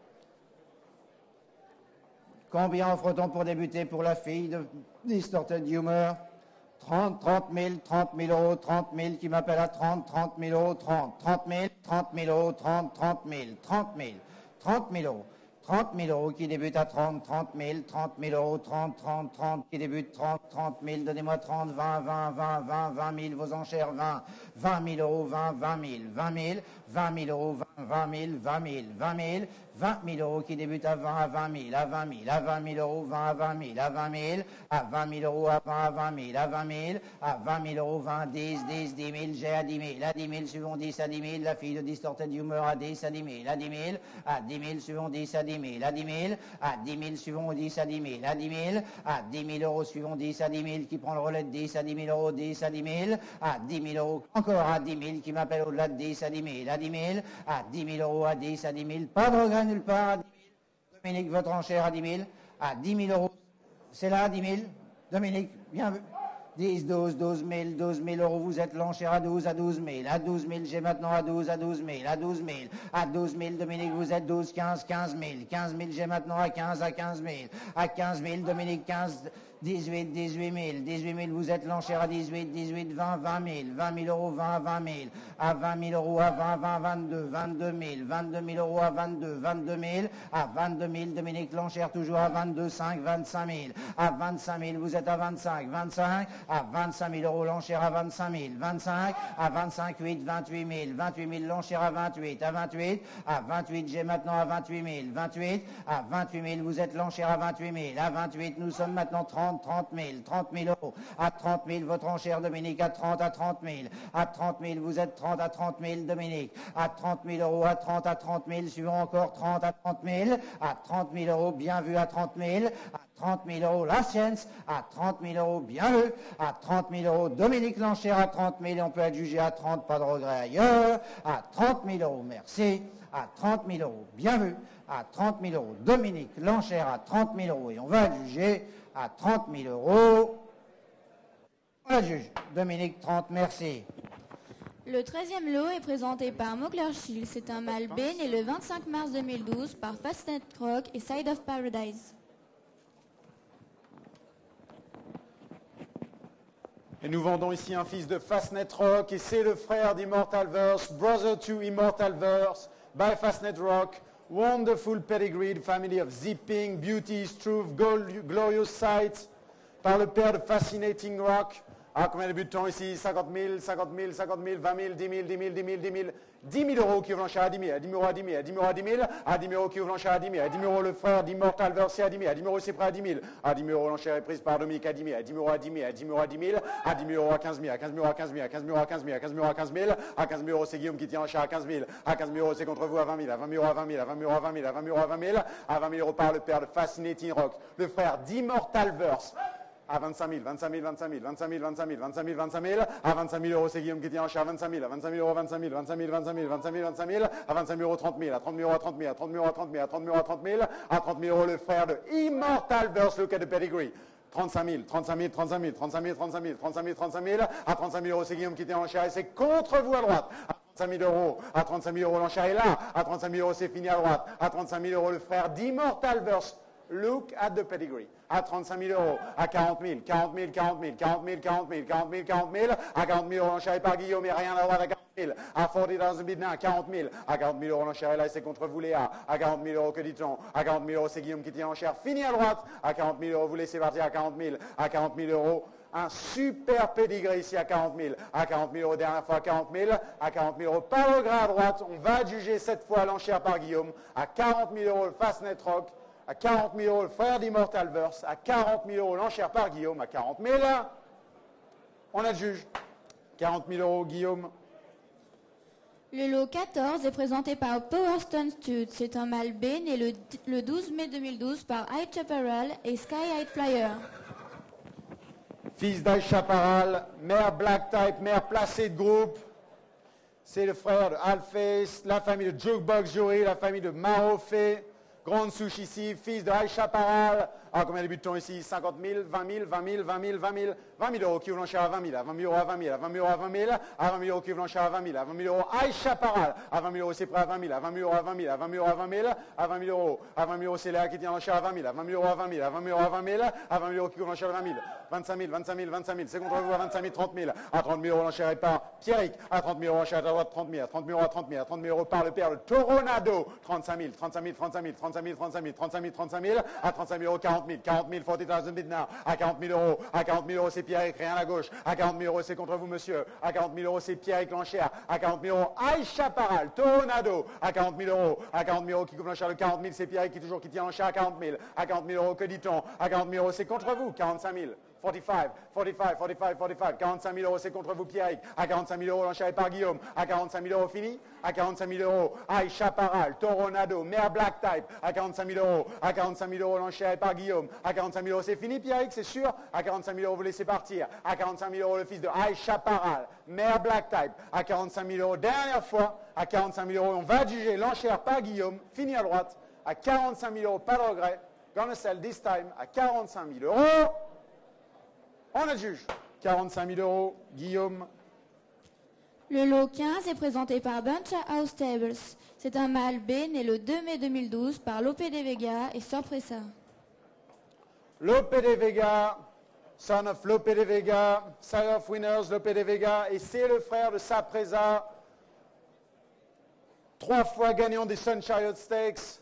Combien offre-t-on pour débuter pour la fille de Distorted Humor? trente, trente mille, trente mille euros, trente mille, qui m'appelle à trente, trente mille euros, trente, trente mille, trente mille euros, trente, trente mille, trente mille, trente mille euros. trente mille euros qui débute à trente, trente mille, trente mille euros, trente, trente, trente qui débute trente, trente mille, donnez-moi trente, vingt, vingt, vingt, vingt, vingt mille, vos enchères vingt, vingt mille euros, vingt, vingt mille, vingt mille, vingt mille euros, vingt, vingt mille, vingt mille, vingt mille, vingt mille euros qui débute à vingt, à vingt mille, à vingt mille, à vingt mille euros, vingt à vingt mille, à vingt mille, à vingt mille euros, à vingt à vingt mille, à vingt mille, à vingt mille euros, vingt, dix, dix, dix mille, j'ai à dix mille, à dix mille, suivons dix à dix mille, la fille de Distorted Humor à dix à dix mille, à dix mille, à dix mille, suivons dix à dix mille, à dix mille, à dix mille, suivons dix à dix mille, à dix mille, à dix mille euros, suivons dix à dix mille, qui prend le relais de dix à dix mille euros, dix à dix mille, à dix mille euros, encore à dix mille, qui m'appelle au-delà de dix à dix mille, à dix mille, à dix mille euros, à dix à dix mille, pas de regret nulle part, à dix mille. Dominique, votre enchère à dix mille, à dix mille euros, c'est là, dix mille. Dominique, bien vu. dix, douze, douze mille, douze mille euros, vous êtes l'enchère à douze, à douze mille, à douze mille, j'ai maintenant à douze, à douze mille, à douze mille, à douze mille, Dominique, vous êtes douze, quinze, quinze mille, quinze mille, j'ai maintenant à quinze, à quinze mille, à quinze mille, Dominique, quinze, dix-huit, dix-huit mille, dix-huit mille, vous êtes l'enchère à dix-huit, dix-huit, vingt, vingt mille, vingt mille euros, vingt, vingt mille, à vingt mille euros, à vingt, vingt, vingt-deux, vingt-deux mille, vingt-deux mille euros, à vingt-deux, vingt-deux mille, à vingt-deux mille, Dominique, l'enchère toujours à vingt-deux, cinq, vingt-cinq mille, à vingt-cinq mille, vous êtes à vingt-cinq, vingt-cinq, à vingt-cinq mille euros, l'enchère à vingt-cinq mille, vingt-cinq, à vingt-cinq, huit, vingt-huit mille, vingt-huit mille, l'enchère à vingt-huit, à vingt-huit, à vingt-huit, j'ai maintenant à vingt-huit mille, vingt-huit, à vingt-huit mille, vous êtes l'enchère à vingt-huit mille, à vingt-huit, nous sommes maintenant trente, trente mille, trente mille euros, à trente mille, votre enchère, Dominique, à trente, à trente mille, à trente mille, vous êtes trente, à trente mille, Dominique, à trente mille euros, à trente, à trente mille, suivons encore trente, à trente mille, à trente mille euros, bien vu, à trente mille, à trente mille euros, la science, à trente mille euros, bien vu, à trente mille euros, Dominique l'enchère à trente mille, on peut être jugé à trente, pas de regret ailleurs, à trente mille euros, merci, à trente mille euros, bien vu, à trente mille euros, Dominique l'enchère à trente mille euros, et on va être jugé à trente mille euros, on va juger, Dominique trente, merci. Le treizième lot est présenté par Mocklershill, c'est un mâle B né le vingt-cinq mars deux mille douze par Fastnet Rock et Side of Paradise. Et nous vendons ici un fils de Fastnet Rock, et c'est le frère d'Immortal Verse, brother to Immortal Verse, by Fastnet Rock, wonderful pedigreed family of Zipping, Beauties, Truth, Glorious Sight, par le père de Fascinating Rock. Ah, combien de débutants ici? cinquante mille, cinquante mille, cinquante mille, vingt mille, dix mille, dix mille, dix mille, dix mille, dix mille euros qui ouvre l'enchère à dix mille, à dix mille euros à dix mille, à dix mille euros à dix mille, à dix mille euros qui ouvre l'enchère à dix mille, à dix mille euros le frère d'Immortal Verse à dix mille, à dix mille euros c'est prêt à dix mille, à dix mille euros l'enchère est prise par Dominique à dix mille, à dix mille euros à dix mille, à dix mille euros à dix mille, à dix mille euros à quinze mille, à quinze mille euros à quinze mille, à quinze mille euros à quinze mille, à quinze mille euros à quinze mille, à quinze mille euros c'est Guillaume qui tient l'enchère à quinze mille, à quinze mille euros c'est contre vous à vingt mille, à vingt mille euros à vingt mille, à vingt mille euros à vingt mille, à vingt mille euros à vingt mille, à vingt mille euros par le père de Fascinating Rock, le frère d'Immortal Verse. À vingt-cinq mille, vingt-cinq mille, vingt-cinq mille, vingt-cinq mille, vingt-cinq mille, vingt-cinq mille, vingt-cinq mille, à vingt-cinq mille euros, c'est Guillaume qui tient l'enchère à vingt-cinq mille, à vingt-cinq mille euros, vingt-cinq mille, vingt-cinq mille, vingt-cinq mille, vingt-cinq mille, vingt-cinq mille, à vingt-cinq mille euros, trente mille, à trente mille euros, à trente mille, à trente mille euros, à trente mille, à trente mille euros, à trente mille, à trente mille euros, le frère de Immortal Verse, look at the pedigree. trente-cinq mille, trente-cinq mille, trente-cinq mille, trente-cinq mille, trente-cinq mille, trente-cinq mille, trente-cinq mille, à trente-cinq mille euros, c'est Guillaume qui tient l'enchère et c'est contre vous à droite. À trente-cinq mille euros, à trente-cinq mille euros, l'enchère est là. À trente-cinq mille euros, c'est fini à droite. À trente-cinq mille euros, le frère d'Immortal Verse. Look at the pedigree. À trente-cinq mille euros, à quarante mille, quarante mille, quarante mille, quarante mille, quarante mille, quarante mille, quarante mille, à quarante mille euros, l'enchère est par Guillaume et rien à droite à quarante mille, à quarante mille, à quarante mille, à quarante mille euros, l'enchère est là et c'est contre vous Léa, à quarante mille euros, que dit-on? À quarante mille euros, c'est Guillaume qui tient l'enchère, fini à droite, à quarante mille euros, vous laissez partir à quarante mille, à quarante mille euros, un super pédigré ici à quarante mille, à quarante mille euros, dernière fois à quarante mille, à quarante mille euros, pas le gras à droite, on va juger cette fois l'enchère par Guillaume, à quarante mille euros, le Fastnet Rock, à quarante mille euros, le frère d'Immortal Verse, à quarante mille euros, l'enchère par Guillaume, à quarante mille, on a le juge. quarante mille euros, Guillaume. Le lot quatorze est présenté par Powerstone Stud. C'est un mâle B né le, le douze mai deux mille douze par High Chaparral et Sky High Flyer. Fils d'High Chaparral, mère Black Type, mère placée de groupe. C'est le frère de Alface, la famille de Jukebox Jury, la famille de Marofé. Grande souche ici, fils de High Chaparral. Alors, combien de butons ici? cinquante mille, vingt mille, vingt mille, vingt mille, vingt mille, vingt mille euros qui vous cher à vingt mille, à vingt mille euros à vingt mille, à vingt mille euros à vingt mille, à vingt mille euros qui vous cher à vingt mille, à vingt mille euros High Chaparral, à vingt mille euros c'est prêt à vingt mille, à vingt mille euros à vingt mille, à vingt mille euros à vingt mille, à vingt mille euros, à vingt mille euros c'est Léa qui tient cher à vingt mille, à vingt mille euros à vingt mille, à vingt mille euros à vingt mille, à vingt mille euros qui vous cher à vingt mille, vingt-cinq mille, vingt-cinq mille, vingt-cinq mille, c'est contre vous à vingt-cinq mille, trente mille, à trente mille euros l'enchère est par Pierrick, à trente mille euros l'enchère à droite, trente mille, à trente mille euros à trente mille, à trente mille euros par le père, le Toronado, trente-cinq mille, trente-cinq mille, trente-cinq mille, trente-cinq mille, trente-cinq mille, trente-cinq mille, trente-cinq mille, à trente-cinq mille euros, quarante mille, quarante mille, quarante mille bid now, à quarante mille euros, à quarante mille euros c'est Pierrick, rien à gauche, à quarante mille euros c'est contre vous monsieur, à quarante mille euros c'est Pierrick l'enchère, à quarante mille euros High Chaparral, Toronado, à quarante mille euros, à quarante mille euros qui couvre l'enchère de quarante mille c'est Pierrick qui toujours qui tient l'enchère à quarante mille, à quarante mille euros que dit-on, à quarante mille euros c'est contre vous, quarante-cinq mille. quarante-cinq, quarante-cinq, quarante-cinq, quarante-cinq, quarante-cinq mille euros, c'est contre vous, Pierrick. À quarante-cinq mille euros, l'enchère est par Guillaume. À quarante-cinq mille euros, fini. À quarante-cinq mille euros, High Chaparral, Toronado, Mère Black Type. À quarante-cinq mille euros, à quarante-cinq mille euros, l'enchère est par Guillaume. À quarante-cinq mille euros, c'est fini, Pierrick, c'est sûr. À quarante-cinq mille euros, vous laissez partir. À quarante-cinq mille euros, le fils de High Chaparral, Mère Black Type. À quarante-cinq mille euros, dernière fois. À quarante-cinq mille euros, on va juger l'enchère par Guillaume. Fini à droite. À quarante-cinq mille euros, pas de regret. Gonna sell this time à quarante-cinq mille euros. On a le juge. quarante-cinq mille euros, Guillaume. Le lot quinze est présenté par Bunch House Stables. C'est un mâle B né le deux mai deux mille douze par Lope de Vega et Sorpresa. Lope de Vega, son of Lope de Vega, sire of winners, Lope de Vega, et c'est le frère de Sapresa, trois fois gagnant des Sun Chariot Stakes.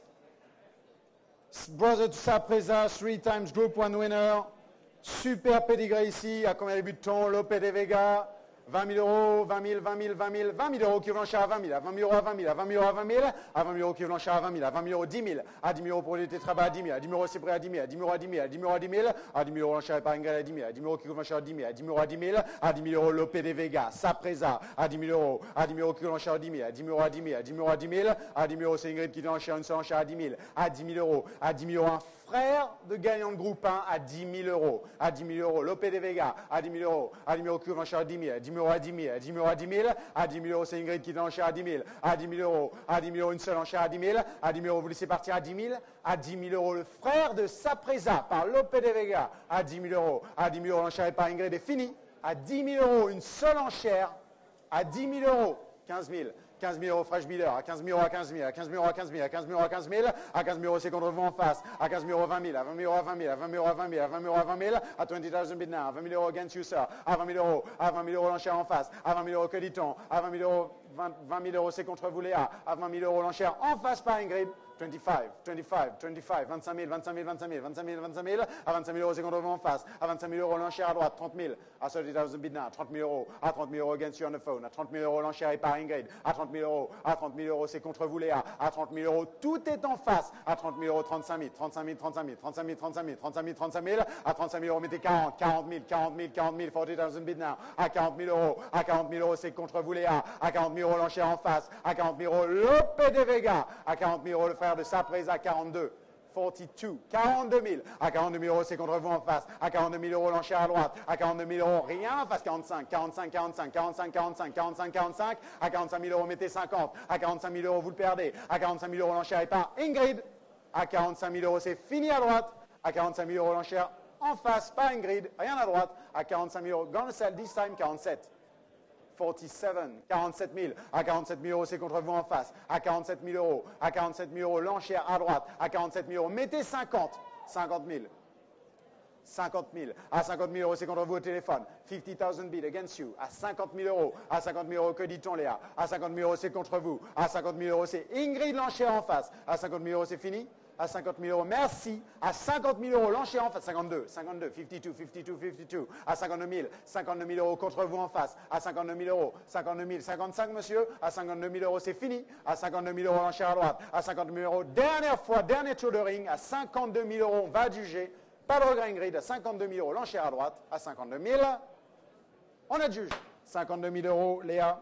Brother to Sapresa, three times Group one winner. Super pédigré ici, à combien de butons, Lope de Vega, vingt mille euros, vingt mille, vingt mille, vingt mille, vingt mille euros qui vont l'enchère à vingt mille, à vingt mille euros à vingt mille, à vingt mille euros à vingt mille, à vingt mille euros qui vont l'enchère à vingt mille, à vingt mille euros dix mille, à dix mille euros pour les tétrabas à dix mille, à dix mille euros c'est prêt à dix mille, à dix mille euros à dix mille, à dix mille euros à dix mille, à dix mille euros l'enchère par Ingrid à dix mille, à dix mille euros qui vont l'enchère à dix mille, à dix mille euros à dix mille, à dix mille euros Lope de Vega, Sapresa, à dix mille euros, à dix mille euros qui vont l'enchère à dix mille, à dix mille euros à dix mille, à dix mille euros à dix mille, à dix mille euros c'est Ingrid qui vient l'enchère une seule enchère à dix mille, à dix mille euros, à dix mille euros un frère de gagnant de groupe un à dix mille euros, à dix mille euros, Lope de Vega, à dix mille euros, à dix mille euros qui vont l'enchère à dix mille, à dix mille euros à dix mille, à dix mille euros à dix mille, à dix mille euros c'est Ingrid qui est enchère à dix mille, à dix mille euros, à dix mille euros une seule enchère à dix mille, à dix mille euros vous laissez partir à dix mille, à dix mille euros le frère de Sapresa par Lope de Vega, à dix mille euros, à dix mille euros l'enchère par Ingrid est fini, à dix mille euros une seule enchère, à dix mille euros, quinze mille. quinze mille euros Fresh Biller, à quinze mille euros à quinze mille, à quinze mille euros à quinze mille, à quinze mille euros à quinze mille, à quinze mille euros c'est contre vous en face, à quinze mille euros vingt mille, à vingt mille euros à vingt mille, à vingt mille euros à vingt mille, à vingt mille euros à vingt mille, à vingt mille bid now, à vingt mille euros against you sir, à vingt mille euros, à vingt mille euros l'enchère en face, à vingt mille euros que dit-on, à vingt mille euros, vingt mille euros c'est contre vous Léa, à vingt mille euros l'enchère en face par Ingrid, vingt-cinq, vingt-cinq, vingt-cinq, vingt-cinq mille, vingt-cinq mille, vingt-cinq mille, vingt-cinq mille, vingt-cinq mille, à vingt-cinq mille euros c'est contre vous en face, à vingt-cinq mille euros l'enchère à droite, trente mille, à thirty thousand bid now, trente mille euros, à trente mille euros against you on the phone, à trente mille euros l'enchère est par Ingrid, à trente mille euros, à trente mille euros c'est contre vous Léa, à trente mille euros tout est en face, à trente mille euros trente-cinq mille, trente-cinq mille, trente-cinq mille, trente-cinq mille, trente-cinq mille, trente-cinq mille, trente-cinq mille, à trente-cinq mille euros mettez quarante, quarante mille, quarante mille, quarante mille, forty thousand bid now, à quarante mille euros, à quarante mille euros c'est contre vous Léa, à quarante mille euros l'enchère en face, à quarante mille euros Lope de Vega, à quarante mille euros le frère de Sapresa, quarante-deux. quarante-deux, quarante-deux mille, à quarante-deux mille euros c'est contre vous en face, à quarante-deux mille euros l'enchère à droite, à quarante-deux mille euros rien en face, quarante-cinq, quarante-cinq, quarante-cinq, quarante-cinq, quarante-cinq, quarante-cinq, quarante-cinq, à quarante-cinq mille euros mettez cinquante, à quarante-cinq mille euros vous le perdez, à quarante-cinq mille euros l'enchère est par Ingrid, à quarante-cinq mille euros c'est fini à droite, à quarante-cinq mille euros l'enchère en face, pas Ingrid, rien à droite, à quarante-cinq mille euros, gonna sell this time quarante-sept. quarante-sept, quarante-sept mille, à quarante-sept mille euros c'est contre vous en face, à quarante-sept mille euros, à quarante-sept mille euros l'enchère à droite, à quarante-sept mille euros, mettez cinquante, cinquante mille, cinquante mille, à cinquante mille euros c'est contre vous au téléphone, fifty thousand bid against you, à cinquante mille euros, à cinquante mille euros que dit-on Léa, à cinquante mille euros c'est contre vous, à cinquante mille euros c'est Ingrid l'enchère en face, à cinquante mille euros c'est fini, à cinquante mille euros, merci, à cinquante mille euros l'enchère en face, cinquante-deux, cinquante-deux, cinquante-deux, cinquante-deux, cinquante-deux, à cinquante-deux mille, cinquante-deux mille euros contre vous en face, à cinquante-deux mille euros, cinquante-deux mille, cinquante-cinq monsieur, à cinquante-deux mille euros c'est fini, à cinquante-deux mille euros l'enchère à droite, à cinquante mille euros, dernière fois, dernier tour de ring, à cinquante-deux mille euros on va juger, pas de regret Ingrid, à cinquante-deux mille euros l'enchère à droite, à cinquante-deux mille, on adjuge, cinquante-deux mille euros Léa.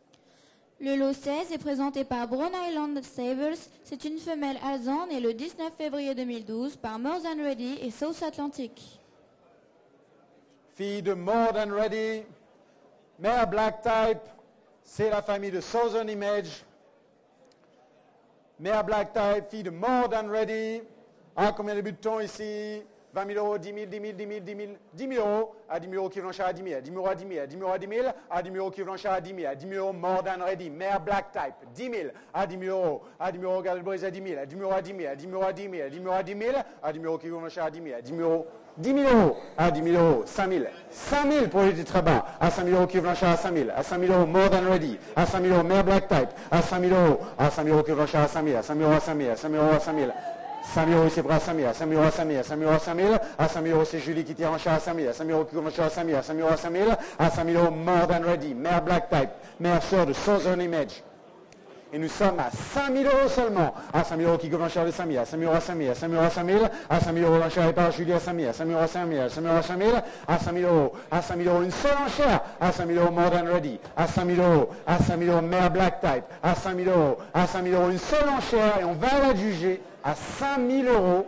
Le lot seize est présenté par Brown Island Stables. C'est une femelle alezan née le dix-neuf février deux mille douze par More Than Ready et South Atlantic. Fille de More Than Ready, mère Black Type, c'est la famille de Southern Image. Mère Black Type, fille de More Than Ready. Ah, combien de débutants ici? vingt mille euros, dix mille, dix mille, dix mille, dix mille, dix mille euros, à dix mille euros qui vont cher à dix mille, à dix mille euros à dix mille, à dix mille euros à dix mille, à dix mille euros qui vont cher à dix mille, à dix mille euros More Than Ready, Mère Black Type, dix mille, à dix mille euros, à dix mille euros, regardez le brise à dix mille, à dix mille euros à dix mille, à dix mille euros à dix mille, à dix mille euros à dix mille, à dix mille euros qui vont cher à dix mille, à dix mille euros, dix mille euros, à dix mille euros, cinq mille, cinq mille pour les très bas, à cinq mille euros qui vont cher à cinq mille, à cinq mille euros More Than Ready, à cinq mille euros Mère Black Type, à cinq mille euros, à cinq mille euros qui vont cher à cinq mille, à cinq mille euros à cinq mille, à cinq mille euros à cinq mille. cinq mille euros, c'est prêt à cinq mille, à cinq mille euros à cinq mille, à cinq mille euros à cinq mille, à cinq mille euros, c'est Julie qui tire en cher à cinq mille, à cinq mille euros qui commence cher à cinq mille, à cinq mille euros à cinq mille, à cinq mille euros More Than Ready, Mère Black Type, mère sœur de Southern Image. Et nous sommes à cinq mille euros seulement, à cinq mille euros qui commence cher de cinq mille, à cinq mille euros à cinq mille, à cinq mille euros à cinq mille, à cinq mille euros l'enchère est par Julie à cinq mille, à cinq mille euros à cinq mille, à cinq mille euros à cinq mille, à cinq mille euros, à cinq mille euros une seule enchère, à cinq mille euros More Than Ready, à cinq mille euros, à cinq mille euros Mère Black Type, à cinq mille euros, à cinq mille euros une seule enchère et on va la juger à cinq mille euros.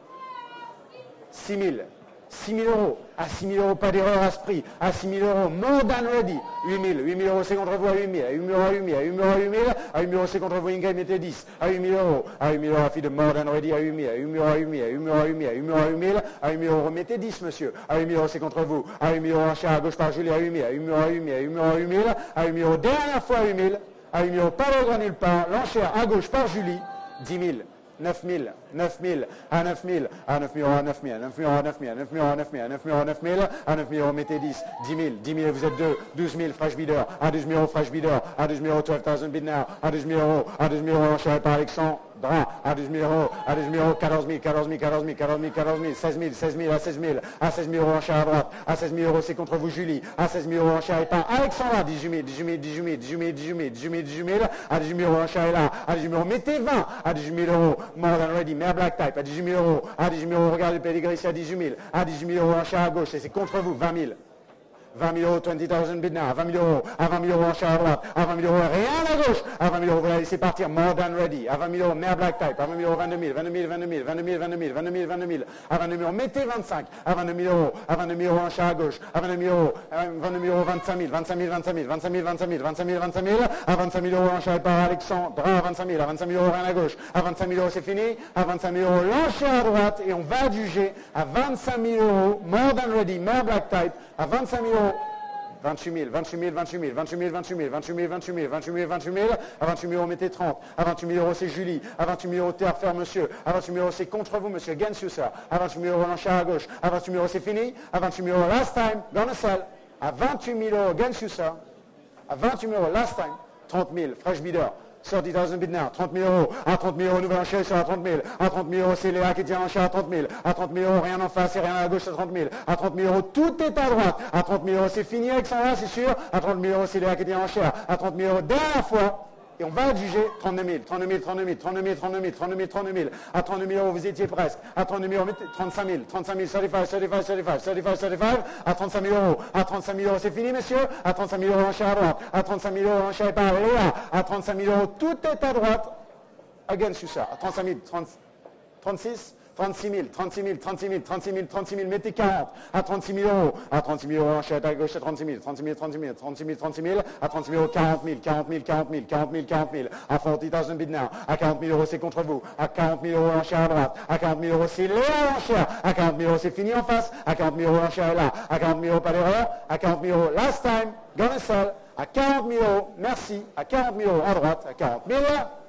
six mille. six mille euros. À six mille euros, pas d'erreur à ce prix. À six mille euros, More Than Ready. huit mille. huit mille euros, c'est contre vous à huit mille. À huit mille euros, à huit mille. À huit mille euros, à huit mille. À huit mille euros, c'est contre vous, Ingrid, mettez dix. À huit mille euros. À huit mille euros, la fille de More Than Ready. À huit mille. À huit mille euros, à huit mille. À huit mille euros, à huit mille. À huit mille euros, à huit mille. À huit mille euros, mettez dix, monsieur. À huit mille euros, c'est contre vous. À huit mille euros, enchère à gauche par Julie. À huit mille. À huit mille euros, à huit mille. À huit mille euros, à huit mille. À huit mille euros, dernière fois à huit mille. À huit mille euros, pas d'ordre nulle part. L'enchère à gauche par Julie. dix mille. neuf mille, neuf mille, à neuf mille, à neuf mille euros, à neuf mille, à neuf mille euros, à neuf mille, à neuf mille euros, à neuf mille, à neuf mille euros, à neuf mille, à neuf mille euros, mettez dix, dix mille, dix mille, vous êtes deux, douze mille, fresh bidder, à douze mille euros, fresh bidder, à douze mille euros, douze mille bid now, à douze mille euros, à douze mille euros, enchéré par Alexandre, à douze mille euros, à douze mille euros, quatorze mille, quatorze mille, quatorze mille, quatorze mille, quatorze mille, seize mille, seize mille, à seize mille, à seize mille euros, enchéré à droite, à seize mille euros, c'est contre vous, Julie, à seize mille euros, enchéré par Alexandra, dix-huit mille, dix-huit mille, dix-huit mille, dix-huit mille, dix-huit mille, dix-huit mille, dix-huit mille, à dix-huit mille euros, enchéré là, à dix-huit mille euros, mettez vingt, à dix-huit mille euros, More Than Ready, Mère Black Type, à dix-huit mille euros, à dix-huit mille euros, regardez le pedigree ici à dix-huit mille, à dix-huit mille euros, enchère à gauche, et c'est contre vous, vingt mille. vingt mille euros, vingt mille bid now, à vingt mille euros, à vingt mille euros, enchère à droite, à vingt mille euros, rien à gauche, à vingt mille euros, vous la laissez partir, More Than Ready, à vingt mille euros, Mère Black Type, à vingt mille euros, vingt-deux mille, vingt-deux mille, vingt-deux mille, vingt-deux mille, vingt-deux mille, vingt-deux mille, vingt-deux mille, à vingt-deux mille euros, mettez vingt-cinq, à vingt-deux mille euros, à vingt-deux mille euros, enchère à gauche, à vingt-deux mille euros, à vingt-deux mille euros, vingt-cinq mille, vingt-cinq mille, vingt-cinq mille, vingt-cinq mille, vingt-cinq mille, vingt-cinq mille, vingt-cinq mille, à vingt-cinq mille euros, enchère par Alexandre, à vingt-cinq mille, à vingt-cinq mille euros, rien à gauche, à vingt-cinq mille euros, c'est fini, à vingt-cinq mille euros, l'enchère à droite, et on va juger à vingt-cinq mille euros, More Than Ready, Mère Black Type, à vingt-cinq mille euros, vingt-huit mille, vingt-huit mille, vingt-huit mille, vingt-huit mille, vingt-huit mille, vingt-huit mille, vingt-huit mille, vingt-huit mille, vingt-huit mille, à vingt-huit mille euros, mettez trente, à vingt-huit mille euros, c'est Julie, à vingt-huit mille euros, terre faire monsieur, à vingt-huit mille euros, c'est contre vous, monsieur, against you, sir, à vingt-huit mille euros, l'enchère à gauche, à vingt-huit mille euros, c'est fini, à vingt-huit mille euros, last time, gonna sell, à vingt-huit mille euros, against you, sir, à vingt-huit mille euros, last time, trente mille, fresh bidder, thirty thousand bid now, trente mille euros, à trente mille euros, nouvelle enchère sur à trente mille, à trente mille euros, c'est Léa qui tient l'enchère à trente mille, à trente mille euros, rien en face et rien à gauche à trente mille, à trente mille euros, tout est à droite, à trente mille euros, c'est fini avec Sandra, c'est sûr, à trente mille euros, c'est Léa qui tient l'enchère, à trente mille euros, dernière fois, et on va juger trente-deux mille, trente-deux mille, trente-deux mille, trente-deux mille, trente-deux mille, trente-deux mille, trente-deux mille, à trente-deux mille euros, vous étiez presque, à trente-deux mille euros, trente-cinq mille, trente-cinq mille, trente-cinq, trente-cinq, trente-cinq, trente-cinq, trente-cinq, à trente-cinq mille euros, à trente-cinq mille euros, c'est fini, messieurs, à trente-cinq mille euros, enchère à droite, à trente-cinq mille euros, enchère par Léa, à trente-cinq mille euros, tout est à droite, against you, sir, à trente-cinq mille, trente-six, trente-six mille, trente-six mille, trente-six mille, trente-six mille, trente-six mille, mettez quarante, à trente-six mille euros, à trente-six mille euros, enchère à gauche à trente-six mille, trente-six mille, trente-six mille, trente-six mille, trente-six mille, à trente-six mille euros, quarante mille, quarante mille, quarante mille, quarante mille, quarante mille, à forty thousand bid now, à quarante mille euros, c'est contre vous, à quarante mille euros, enchère à droite, à quarante mille euros, c'est Léa l'enchère, à quarante mille euros, c'est fini en face, à quarante mille euros, l'enchère est là, à quarante mille euros, pas d'erreur, à quarante mille euros, last time, gonna sell, à quarante mille euros, merci, à quarante mille euros, à droite, à quarante mille,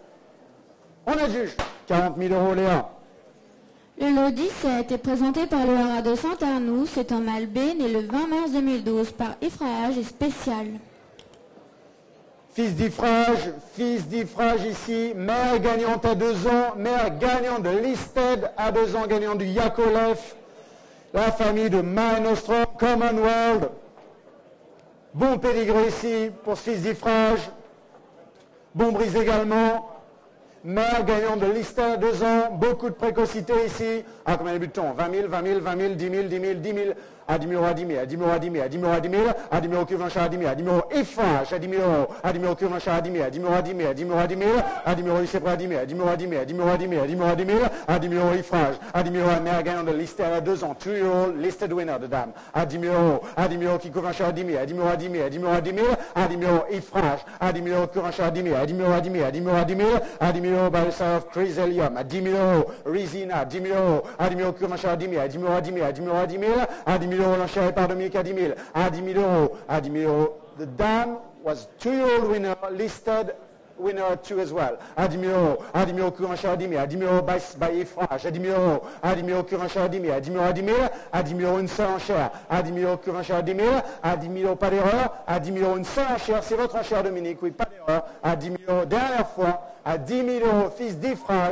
on adjuge, quarante mille euros, Léa. Le lot dix-sept est présenté par le haras de Saint-Arnoux. C'est un mâle B né le vingt mars deux mille douze par effrayage et spécial. Fils d'Ifrage, fils d'Ifrage ici, mère gagnante à deux ans, mère gagnante de Listed à deux ans, gagnante du Yakolev, la famille de Maenostrom, Commonwealth. Bon pédigré ici pour ce fils d'Ifrage. Bon brise également. Mère gagnante de Listed à deux ans, beaucoup de précocité ici. Ah, combien de débutants? vingt mille, vingt mille, vingt mille, dix mille, dix mille, dix mille. à dix mille euros, à dix mille, à dix mille euros, à dix mille, à dix mille euros, à dix mille, à dix mille euros, cuve enchère à dix mille, à dix mille euros, effrange, à dix mille euros, à dix mille euros, cuve enchère à dix mille, à dix mille euros, à dix mille, à dix mille euros, à dix mille, à dix mille euros, lycée prêt à dix mille, à dix mille euros, à dix mille, à dix mille euros, à dix mille, à dix mille euros, à dix mille, à dix mille euros, effrange, à dix mille euros, mère gagnant de listed à deux ans, two year old listed winner de dame, à dix mille euros, à dix mille euros, qui cuve enchère à dix mille, à dix mille euros, à dix mille, à dix mille euros, à dix mille, à dix mille euros, effrange, à dix mille euros, cuve enchère à dix mille, à dix mille euros, à dix mille, à dix mille euros, à dix mille, à dix mille euros, by the side of Chryselium, à dix mille euros, Rizina, à dix mille euros, à dix mille euros, cuve enchère à dix mille, à dix mille euros, à dix mille, à dix mille euros, à dix mille, à dix mille euros, l'enchère par Dominique à dix mille, à dix mille euros, à dix mille euros. The dame was two-year-old winner, listed winner at two as well. À dix mille euros, à dix mille euros, cuve enchère à dix mille, à dix mille euros, by, by effrange, à dix mille euros, à dix mille euros, cuve enchère à dix mille, à dix mille euros, à dix mille, à dix mille euros, une seule enchère, à dix mille euros, cuve enchère à dix mille, à dix mille euros, pas d'erreur, à dix mille euros, une seule enchère, c'est votre enchère Dominique, oui, pas d'erreur, à dix mille euros, dernière fois, à dix mille euros, fils d'effrange,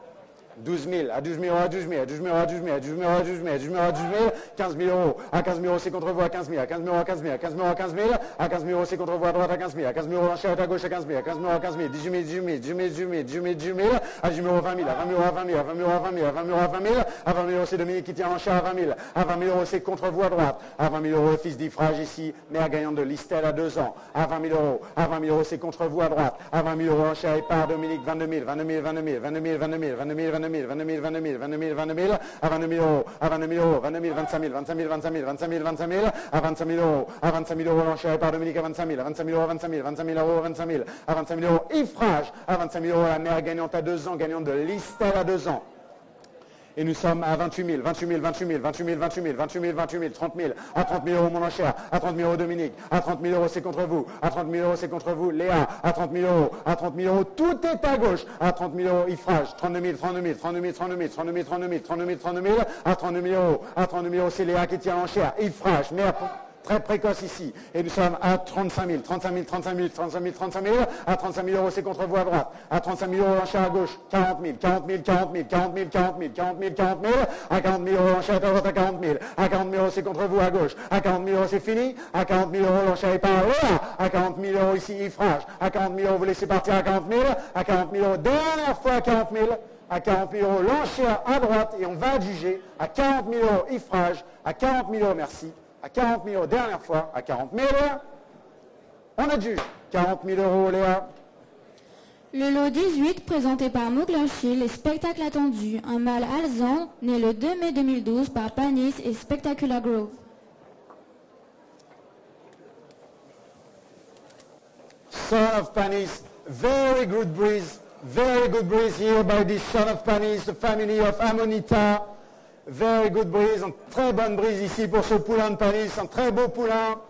douze mille, à douze mille euros, à douze mille, à douze mille euros, à douze mille, à douze mille euros, à douze mille, à douze mille euros, à douze mille, quinze mille euros, à quinze mille euros, c'est contre vous, à quinze mille, à quinze mille euros, à quinze mille, à quinze mille euros, à quinze mille, à quinze mille euros, c'est contre vous, à droite, à quinze mille, à quinze mille euros, enchère à gauche, à quinze mille, à quinze mille euros, à quinze mille, dix-huit mille, dix-huit mille, dix-huit mille, dix-huit mille, dix-huit mille, dix-huit mille, à dix mille euros, vingt mille, à vingt mille euros, à vingt mille, à vingt mille euros, à vingt mille, à vingt mille euros, à vingt mille, à vingt mille euros, c'est Dominique qui tient l'enchère à vingt mille, à vingt mille euros, c'est contre vous, à droite, à vingt mille euros, fils d'Ifrage ici, mère gagnante de Listel à deux ans, à vingt mille euros, à vingt mille euros, c'est contre vous, à droite, à vingt mille euros, enchère et part Dominique, vingt-deux mille, vingt-deux mille, vingt-deux mille, vingt-deux mille, vingt-deux mille, vingt-deux mille, vingt-deux mille, vingt-deux mille, vingt-deux mille, vingt-deux mille, vingt-deux mille, à vingt-deux mille euros, à vingt-deux mille euros, vingt-deux mille, vingt-cinq mille, vingt-cinq mille, vingt-cinq mille, vingt-cinq mille, vingt-cinq mille, à vingt-cinq mille euros, à vingt-cinq mille euros, l'enchère par Dominique à vingt-cinq mille, à vingt-cinq mille euros, vingt-cinq mille, vingt-cinq mille euros, vingt-cinq mille, à vingt-cinq mille euros, Ifrage, à vingt-cinq mille euros, la mère gagnante à deux ans, gagnante de Listel à deux ans. Et nous sommes à vingt-huit mille, vingt-huit mille, vingt-huit mille, vingt-huit mille, vingt-huit mille, vingt-huit mille, vingt-huit mille, trente mille, à trente mille euros mon enchère, à trente mille euros Dominique, à trente mille euros c'est contre vous, à trente mille euros c'est contre vous Léa, à trente mille euros, à trente mille euros tout est à gauche, à trente mille euros Ifrage, trente-deux mille, trente-deux mille, trente-deux mille, trente-deux mille, trente-deux mille, trente-deux mille, trente-deux mille, trente-deux mille, à trente-deux mille euros, à trente-deux mille euros c'est Léa qui tient l'enchère, Ifrage, mère très précoce ici. Et nous sommes à trente-cinq mille, trente-cinq mille, trente-cinq mille, trente-cinq mille, trente-cinq mille, à trente-cinq mille euros, c'est contre vous à droite. À trente-cinq mille euros, l'enchère à gauche, quarante mille, quarante mille, quarante mille, quarante mille, quarante mille, quarante mille, quarante mille, à quarante mille euros, l'enchère est à droite à quarante mille. À quarante mille euros, c'est contre vous à gauche. À quarante mille euros, c'est fini. À quarante mille euros, l'enchère est par là. À quarante mille euros, ici, Ifrage. À quarante mille euros, vous laissez partir à quarante mille. À quarante mille euros, dernière fois à quarante mille. À quarante mille euros, l'enchère à droite, et on va adjuger. À quarante mille euros, Ifrage. À quarante mille euros, merci. À quarante mille euros, dernière fois, à quarante mille, on adjuge. quarante mille euros, Léa. Le lot dix-huit, présenté par Mouglanchil, est spectacle attendu. Un mâle alezan, né le deux mai deux mille douze par Panis et Spectacular Grove. Son of Panis, very good breeze, very good breeze here by this son of Panis, the family of Amonita. Very good breeze, une très bonne brise ici pour ce poulain de Panis, un très beau poulain.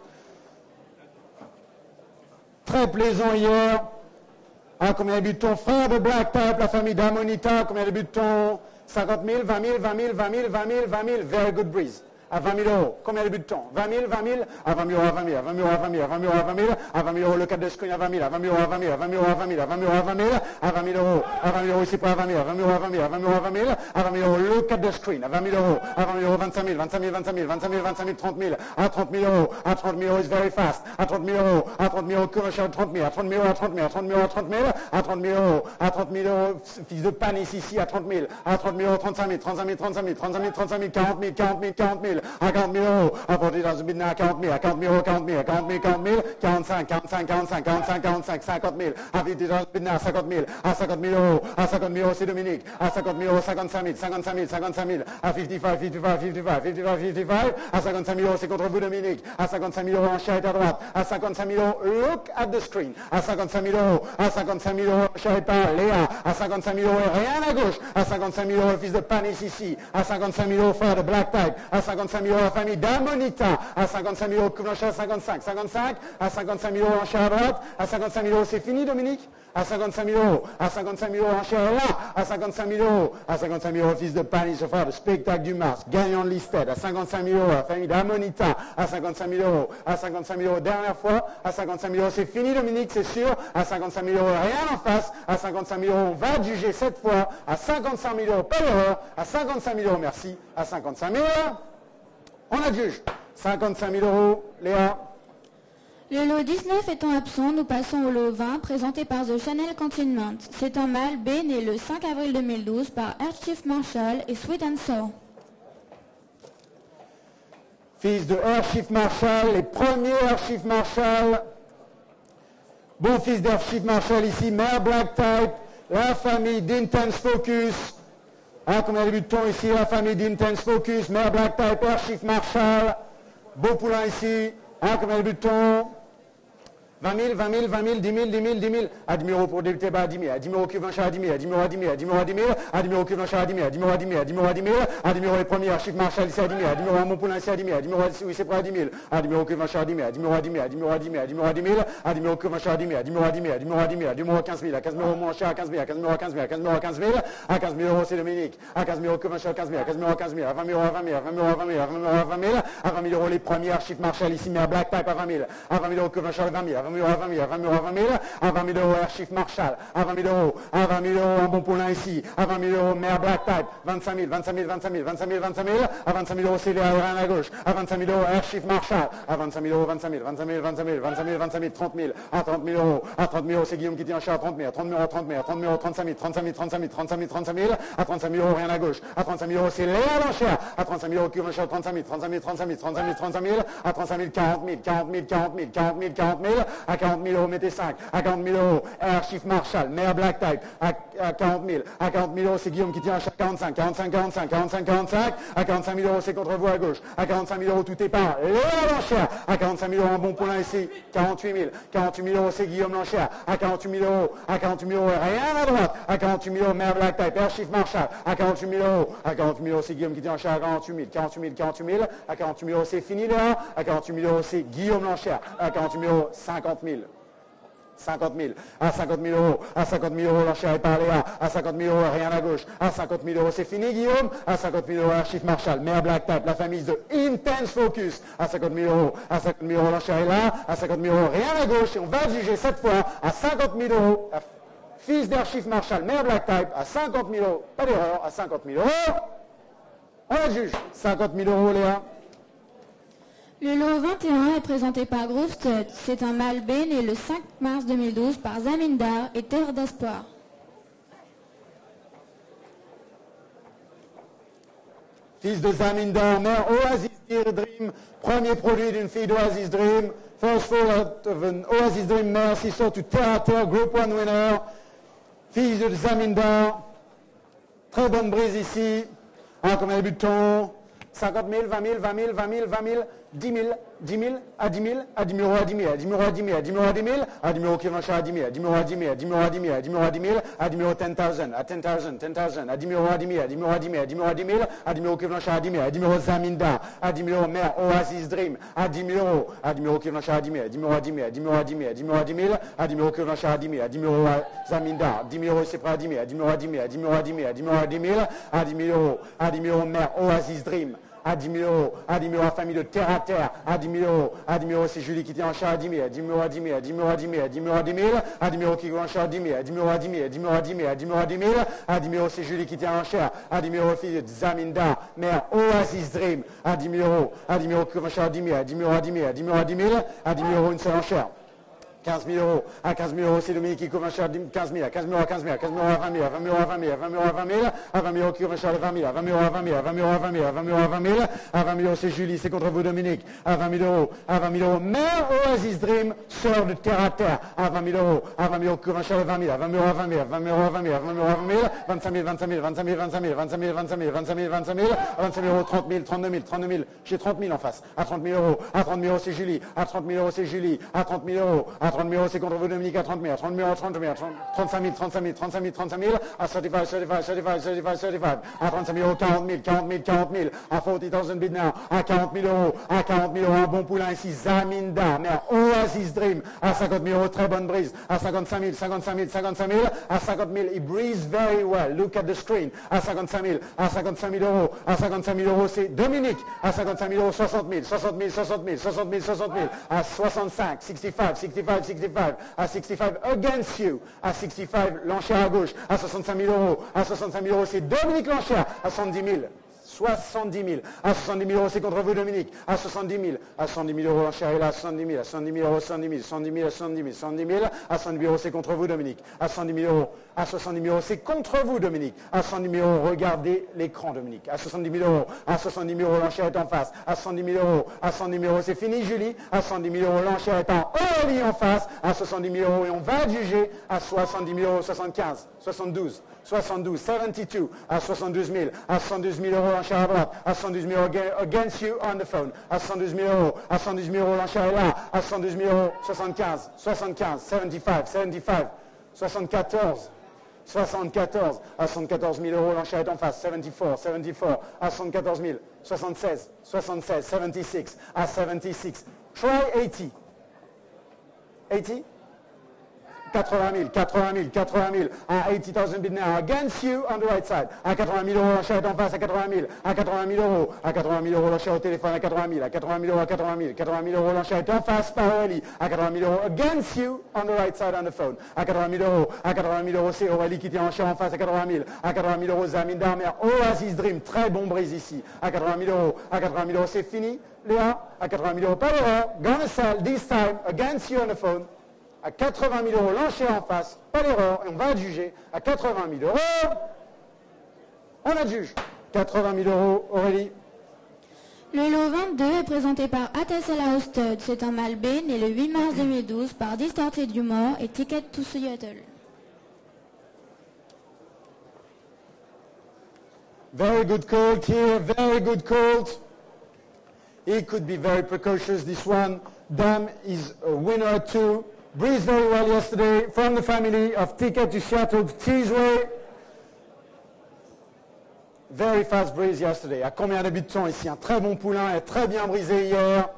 Très plaisant hier. Ah, combien de butons? Frère de Black Type, la famille d'Amonita, combien de butons? cinquante mille, vingt mille, vingt mille, vingt mille, vingt mille, vingt mille, very good breeze. À vingt mille euros, combien de butons? vingt mille, vingt mille, à vingt mille euros, à vingt mille, à vingt mille euros, à vingt mille, à vingt mille euros, à vingt mille, à vingt mille euros, le cadre de screen à vingt mille, à vingt mille euros, à vingt mille, à vingt mille euros, à vingt mille, à vingt mille euros, à vingt mille, à vingt mille euros, à vingt mille euros, ici pas à vingt mille, à vingt mille euros, à vingt mille, à vingt mille euros, à vingt mille, à vingt mille euros, le cadre de screen, à vingt mille euros, à vingt mille euros, vingt-cinq mille, vingt-cinq mille, vingt-cinq mille, vingt-cinq mille, vingt-cinq mille, trente mille, à trente mille euros, à trente mille euros, is very fast, à trente mille euros, à trente mille euros, commercial trente mille, à trente mille euros, à trente mille, à trente mille euros, à trente mille, à trente mille euros, à trente mille euros, fils de Panis ici, à trente mille, à trente mille euros, trente-cinq mille, trente-cinq mille, trente-cinq mille, trente-cinq mille, trente-cinq mille, quarante mille, quarante mille, quarante mille, à quarante mille euros, à porter dans à quarante mille, à quarante mille euros, quarante mille, à quarante mille, quarante mille, quarante-cinq, quarante-cinq, quarante-cinq, quarante-cinq, quarante-cinq, cinquante mille, à cinquante mille, à cinquante mille euros, à cinquante mille euros, c'est Dominique, à cinquante mille euros, cinquante-cinq mille, cinquante-cinq mille, cinquante-cinq mille, à cinquante-cinq, cinquante-cinq, cinquante-cinq, cinquante-cinq, cinquante-cinq, à cinquante-cinq mille euros, c'est contre vous Dominique, à cinquante-cinq mille euros, enchère est à droite, à cinquante-cinq mille euros, look at the screen, à cinquante-cinq mille euros, à cinquante-cinq mille euros, enchère est par Léa, à cinquante-cinq mille euros, rien à gauche, à cinquentre-cinq mille euros, le fils de Panis ici, à cinquante-cinq mille euros, frère de Black Type, à cinquante-cinq mille euros, la famille d'Amonita, à cinquante-cinq mille euros, l'enchère à cinquante-cinq, cinquante-cinq, à cinquante-cinq mille euros, l'enchère à droite, à cinquante-cinq mille euros, c'est fini Dominique, à cinquante-cinq mille euros, à cinquante-cinq mille euros, l'enchère est là, à cinquante-cinq mille euros, à cinquante-cinq mille euros, fils de Panis, le frère de Spectacle du Mars, gagnant de Listed, à cinquante-cinq mille euros, la famille d'Amonita, à cinquante-cinq mille euros, à cinquante-cinq mille euros, dernière fois, à cinquante-cinq mille euros, c'est fini Dominique, c'est sûr, à cinquante-cinq mille euros, rien en face, à cinquante-cinq mille euros, on va juger cette fois, à cinquante-cinq mille euros, pas d'erreur, à cinquante-cinq mille euros, merci, à cinquante-cinq mille euros, on adjuge, cinquante-cinq mille euros, Léa. Le lot dix-neuf étant absent, nous passons au lot vingt, présenté par The Chanel Cantonment. C'est un mâle B né le cinq avril deux mille douze par Air Chief Marshall et Sweet and Sour. fils de Air Chief Marshal, les premiers Air Chief Marshal. Bon fils d'Air Chief Marshal ici, mère Black Type, la famille d'Intense Focus. Hein, comme on a début de ton ici, la famille d'Intense Focus, mère Black Type, Air Chief Marshal. Beau poulain ici, hein, comme on a début de ton. vingt mille, vingt mille, vingt mille, dix mille, dix mille, dix mille. À dix mille euros pour débuter, bah à dix mille. À dix mille euros qui vont cher à dix mille. À dix mille euros à dix mille. À dix mille euros à dix mille. À dix mille euros qui vont cher à dix mille. À dix mille euros à dix mille. À dix mille euros à dix mille. À dix mille euros les premiers. Chiffre Marshall ici à dix mille. À dix mille euros mon poulain ici à dix mille. À dix mille euros oui c'est prêt à dix mille. À dix mille euros qui vont cher à dix mille. À dix mille euros à dix mille. À dix mille euros à dix mille. À dix mille euros à dix mille. À dix mille euros qui vont cher à dix mille. À dix mille euros à dix mille. À dix mille euros à dix mille. À dix mille euros à quinze mille. À quinze mille euros moins cher à quinze mille. À quinze mille euros à quinze mille. À quinze mille euros à quinze mille. À quinze mille euros c'est Dominique. À quinze mille euros qui vont cher à quinze mille. À quinze mille euros à quinze mille. À vingt mille euros à vingt mille. À vingt mille euros à vingt mille. À vingt mille euros à vingt mille. À vingt mille euros les premiers Chiffre Marshall ici mais à Black Type à vingt mille. À vingt mille euros qui vont cher à vingt mille. À vingt mille euros à vingt mille. À vingt mille euros à vingt mille. À vingt mille euros Air Chief Marshall, à vingt mille euros, à vingt mille euros un bon poulain ici, à vingt mille euros mère Black Type, vingt-cinq mille, vingt-cinq mille, vingt-cinq mille, vingt-cinq mille, vingt-cinq mille, à vingt-cinq mille euros c'est les rien à gauche, à vingt-cinq mille euros Air Chief Marshall, à vingt-cinq mille euros, vingt-cinq mille, vingt-cinq mille, vingt-cinq mille, vingt-cinq mille, vingt-cinq mille, trente mille, à trente mille euros, à trente mille euros c'est Guillaume qui tient un chat à trente mille, à trente mille euros, trente mille, à trente mille euros, trente-cinq mille, trente-cinq mille, trente-cinq mille, trente-cinq mille, trente-cinq mille, à trente-cinq mille euros rien à gauche, à trente-cinq mille euros c'est Léa l'enchère, à trente-cinq mille euros qui vont cher trente-cinq mille, trente-cinq mille, trente-cinq mille, trente-cinq mille, trente-cinq mille, à trente-cinq mille, quarante mille, quarante mille, quarante mille, quarante mille, quarante mille, à quarante mille euros mettez cinq, à quarante mille euros Air Chief Marshall, mère Black Type, à, à quarante mille, à quarante mille euros c'est Guillaume qui tient un chat quarante-cinq, quarante-cinq, quarante-cinq, quarante-cinq, quarante-cinq, à quarante-cinq mille euros c'est contre vous à gauche, à quarante-cinq mille euros tout est par Léa l'enchère, à quarante-cinq mille euros un bon poulain ici, quarante-huit mille, quarante-huit mille euros c'est Guillaume l'enchère, à quarante-huit mille euros, à quarante-huit mille euros rien à droite, à quarante-huit mille euros mère Black Type, Air Chief Marshall, à quarante-huit mille euros, à quarante-huit mille euros c'est Guillaume qui tient un chat à quarante-huit mille, quarante-huit mille, quarante-huit mille, à quarante-huit mille euros c'est fini là, à quarante-huit mille euros c'est Guillaume l'enchère, à quarante-huit mille euros cinquante mille. cinquante mille, à cinquante mille euros, à cinquante mille euros l'enchère est par Léa, à cinquante mille euros rien à gauche, à cinquante mille euros c'est fini Guillaume, à cinquante mille euros Chief Marshall, mère Black Type, la famille de Intense Focus, à cinquante mille euros, à cinquante mille euros l'enchère est là, à cinquante mille euros rien à gauche et on va juger cette fois à cinquante mille euros, fils d'Air Chief Marshall, mère Black Type, à cinquante mille euros, pas d'erreur, à cinquante mille euros, on la juge, cinquante mille euros Léa. Le lot vingt et un est présenté par Groove Stud. C'est un mâle B né le cinq mars deux mille douze par Zamindar et Terre d'Espoir. Fils de Zamindar, mère Oasis Dream, premier produit d'une fille d'Oasis Dream. First fall out of an Oasis Dream mare, she sold to Terre Terre, Group one winner. Fils de Zamindar, très bonne brise ici. Un comme un début de ton. cinquante mille, vingt mille, vingt mille, vingt mille, vingt mille, dix mille, dix mille, à dix mille, à dix mille euros à dix mille, à dix mille euros à dix mille, à dix mille euros à dix mille, à dix mille euros qui vont cher à dix mille, à dix mille euros à dix mille, à dix mille euros à dix mille, à dix mille euros à dix mille, à dix mille euros ten thousand, à ten thousand, ten thousand, à dix mille euros à dix mille, à dix mille euros à dix mille, à dix mille euros à dix mille, à dix mille euros qui vont cher à dix mille, à dix mille euros Zamindar, à dix mille euros mère Oasis Dream, à dix mille euros, à dix mille euros qui vont cher à dix mille, à dix mille euros à dix mille, à dix mille euros à dix mille, à dix mille euros à dix mille, à dix mille euros qui vont cher à dix mille, à dix mille euros à Zamindar, dix mille euros c'est prêt à dix mille, à dix mille euros à dix mille, à dix mille euros à dix mille, à dix mille euros à dix mille, à dix mille euros, à dix mille euros mère Oasis Dream. À dix mille euros, à dix mille euros à famille de terre à terre, à dix mille euros, à dix mille euros c'est Julie qui tient en charge à dix mille, à dix mille euros à dix mille, à dix mille euros à dix mille, à dix mille euros à dix mille, à dix mille euros qui vont en charge à dix mille, à dix mille euros à dix mille, à dix mille euros à dix mille, à dix mille euros à dix mille, à dix mille euros c'est Julie qui tient en charge, à dix mille euros fille de Zamindar, mère Oasis Dream, à dix mille euros, à dix mille euros qui vont en charge à dix mille, à dix mille euros à dix mille, à dix mille euros à dix mille, à dix mille euros une seule enchère. quinze mille euros, à quinze mille euros, c'est Dominique qui couvre cher quinze mille, à quinze mille euros à quinze mille, à quinze mille euros à vingt mille, à vingt mille euros à vingt mille, à vingt mille euros à vingt mille, à vingt mille euros qui couvre cher vingt mille, à vingt mille euros à vingt mille, à vingt mille euros à vingt mille, à vingt mille euros à vingt mille, à vingt mille euros c'est Julie, c'est contre vous Dominique, à vingt mille euros, à vingt mille euros, mère Oasis Dream, sœur de terre à terre, à vingt mille euros, à vingt mille euros qui couvre cher vingt mille, à vingt mille euros à vingt mille, à vingt mille euros à vingt mille, à vingt mille euros à vingt mille, vingt-cinq mille, vingt-cinq mille, vingt-cinq mille, vingt-cinq mille, vingt-cinq mille, vingt-cinq mille, vingt-cinq mille, vingt-cinq mille, à vingt-cinq mille euros, trente mille, trente-deux mille, trente-deux mille, j'ai trente mille en face, à trente mille euros, à trente mille euros c'est Julie, à trente mille euros c'est Julie, à trente mille euros, à trente mille euros c'est contre vous Dominique, à trente mille, à trente mille, trente mille, trente-cinq mille, trente-cinq mille, trente-cinq mille, trente-cinq mille, à thirty-five, thirty-five, thirty-five, thirty-five, thirty-five, à trente-cinq mille euros, quarante mille, quarante mille, quarante mille, à forty thousand bid now, à quarante mille euros, à quarante mille euros, un bon poulain ici, Zamindar, mère Oasis Dream, à cinquante mille euros, très bonne brise, à cinquante-cinq mille, cinquante-cinq mille, cinquante-cinq mille, à cinquante mille, he breathes very well, look at the screen, à cinquante-cinq mille, à cinquante-cinq mille euros, à cinquante-cinq mille euros, c'est Dominique, à cinquante-cinq mille euros, soixante mille, soixante mille, soixante mille, soixante mille, soixante mille, à soixante-cinq, sixty-five, sixty-five, sixty-five, à sixty-five against you, à sixty-five, l'enchère à gauche, à soixante-cinq mille euros, à soixante-cinq mille euros, c'est Dominique l'enchère, à soixante-dix mille, soixante-dix mille. À soixante-dix mille euros, c'est contre vous, Dominique. À soixante-dix mille. À soixante-dix mille euros, l'enchère est là. À soixante-dix mille. À soixante-dix mille euros, soixante-dix mille. soixante-dix mille, à soixante-dix mille. soixante-dix mille. À soixante-dix mille euros, c'est contre vous, Dominique. À soixante-dix mille euros. À soixante-dix mille euros, c'est contre vous, Dominique. À soixante-dix mille euros, regardez l'écran, Dominique. À soixante-dix mille euros. À soixante-dix mille euros, l'enchère est en face. À soixante-dix mille euros. À soixante-dix mille euros, c'est fini, Julie. À soixante-dix mille euros, l'enchère est en Aurélie en face. À soixante-dix mille euros, et on va juger. À soixante-dix mille euros, soixante-quinze, soixante-douze. soixante-douze, soixante-douze, à soixante-douze mille, à soixante-douze mille euros l'enchère à droite, à soixante-douze mille euros against you on the phone, à soixante-douze mille euros, à soixante-douze mille euros l'enchère est là, à soixante-douze mille euros, soixante-quinze, soixante-quinze, soixante-quinze, soixante-quinze, soixante-quatorze, soixante-quatorze, à soixante-quatorze mille euros l'enchère est en face, soixante-quatre, soixante-quatre, à soixante-quatorze mille, soixante-seize, soixante-seize, soixante-six, à soixante-six, try eighty, eighty, quatre-vingt mille, quatre-vingt mille, quatre-vingt mille, à eighty thousand bid now, against you on the right side, à quatre-vingt mille euros, l'enchère est en face, à quatre-vingt mille, à quatre-vingt mille euros, à quatre-vingt mille euros, l'enchère au téléphone, à quatre-vingt mille, à quatre-vingt mille euros, à quatre-vingt mille, quatre-vingt mille euros, l'enchère est en face par Aurélie, à quatre-vingt mille euros, against you on the right side on the phone, à quatre-vingt mille euros, à quatre-vingt mille euros, c'est Aurélie qui tient l'enchère en face, à quatre-vingt mille, à quatre-vingt mille euros, Zamine Darmer, Oasis Dream, très bon brise ici, à quatre-vingt mille euros, à quatre-vingt mille euros, c'est fini, Léa, à quatre-vingt mille euros, pas l'erreur, gonna sell this time, against you on the phone, à quatre-vingt mille euros, l'enchère en face, pas l'erreur, et on va juger à quatre-vingt mille euros. On adjuge. quatre-vingt mille euros, Aurélie. Le lot vingt-deux est présenté par Atasala Stud. C'est un mâle B né le huit mars deux mille douze par Distorted Humor et Ticket to Seattle. Very good call here, very good call. He could be very precocious, this one. Dame is a winner too. Breeze very well yesterday from the family of Ticket to Seattle Teasway. Very fast breeze yesterday. À combien de buts de temps ici? Un très bon poulain et très bien brisé hier.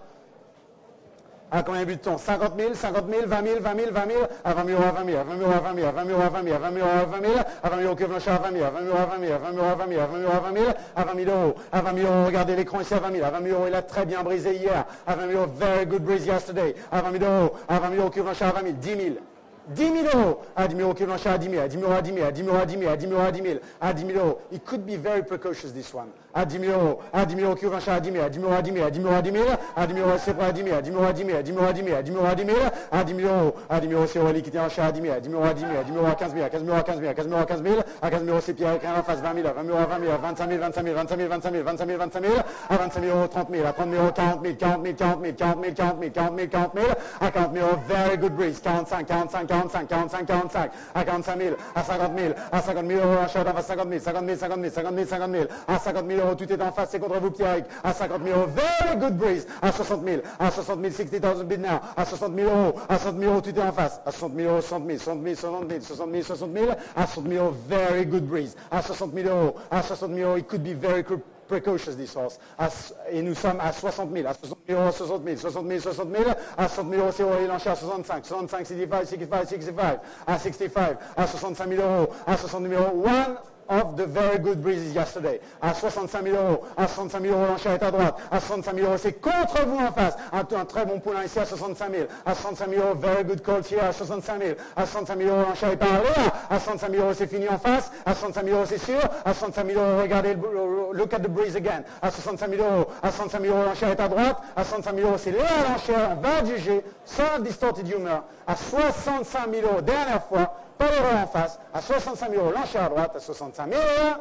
À combien de buts de temps? cinquante mille, cinquante mille, vingt mille, vingt mille, vingt mille, à vingt mille euros, à vingt mille, à vingt mille euros, à vingt mille, à vingt mille euros, à vingt mille, à vingt mille euros, à vingt mille, à vingt mille euros que Blanchard, à vingt mille, à vingt mille euros, à vingt mille, à vingt mille euros, à vingt mille, à vingt mille euros, à vingt mille, à vingt mille euros, à vingt mille euros, regardez l'écran ici à vingt mille, à vingt mille euros, il a très bien brisé hier, à vingt mille euros, very good breeze yesterday, à vingt mille euros, à vingt mille euros que Blanchard, à vingt mille, dix mille. dix mille euros, à dix mille euros que Blanchard, à dix mille, à dix mille euros, à dix mille, à dix mille euros, à dix mille, à dix mille euros, à dix mille, à dix mille euros. It could be very precocious this one. À dix mille euros, à dix mille euros que Blanchard, à dix mille, à dix mille euros, à dix mille, à dix mille euros, à dix mille, à dix mille euros, c'est prêt à dix mille, à dix mille euros, à dix mille, à dix mille euros, à dix mille, à dix mille euros, à dix mille, à dix mille euros, à dix mille euros, c'est Aurélie qui tient Blanchard, à dix mille, à dix mille euros, à dix mille, à dix mille euros, à quinze mille, à quinze mille euros, à quinze mille, à quinze mille euros, à quinze mille, à quinze mille euros, c'est Pierre qui en face, vingt mille, à vingt mille euros, à vingt mille, à vingt-cinq mille, vingt-cinq mille, vingt-cinq mille, vingt-cinq mille, vingt-cinq mille, vingt-cinq mille, à vingt-cinq mille euros, trente mille, à trente mille euros, quarante mille, quarante mille, quarante mille, quarante mille, quarante mille, quarante mille, quarante mille, à quarante mille euros, very good breeze, quarante-cinq, quarante-cinq, quarante-cinq, quarante-cinq, quarante-cinq, à quarante-cinq mille, à cinquante mille, à cinquante mille euros, Blanchard en face, cinquante mille, cinquante mille, cinquante mille, cinquante mille, cinquante mille, à cinquante mille euros, tout est en face, c'est contre vous, Pierre, à cinquante mille euros, very good breeze, à soixante mille, à soixante mille, sixty thousand bid now, à soixante mille euros, à soixante mille euros, tout est en face, à soixante mille euros, soixante mille, soixante mille, soixante mille, soixante mille, soixante mille, à soixante mille euros, very good breeze, à soixante mille euros, à soixante mille euros, it could be very precocious this horse, et nous sommes à soixante mille, à soixante mille euros, soixante mille, soixante mille, soixante mille, à soixante mille euros, c'est Aurélie Blanchard, soixante-cinq, soixante-cinq, soixante-cinq, soixante-cinq, soixante-cinq, à soixante-cinq, à soixante-cinq mille euros, à soixante mille euros, one of the very good breezes yesterday. À soixante-cinq mille euros, à soixante-cinq mille euros, l'enchère est à droite. À soixante-cinq mille euros, c'est contre vous en face. Un, un très bon poulain ici à soixante-cinq mille. À soixante-cinq mille euros, very good call here à soixante-cinq mille. À soixante-cinq mille euros, l'enchère est par là. À soixante-cinq mille euros, c'est fini en face. À soixante-cinq mille euros, c'est sûr. À soixante-cinq mille euros, regardez, look at the breeze again. À soixante-cinq mille euros, à soixante-cinq mille euros, l'enchère est à droite. À soixante-cinq mille euros, c'est là l'enchère. On va juger sans distorted humor. À soixante-cinq mille euros, dernière fois, pas l'erreur en face. À soixante-cinq mille euros, l'enchère à droite. À soixante-cinq mille euros.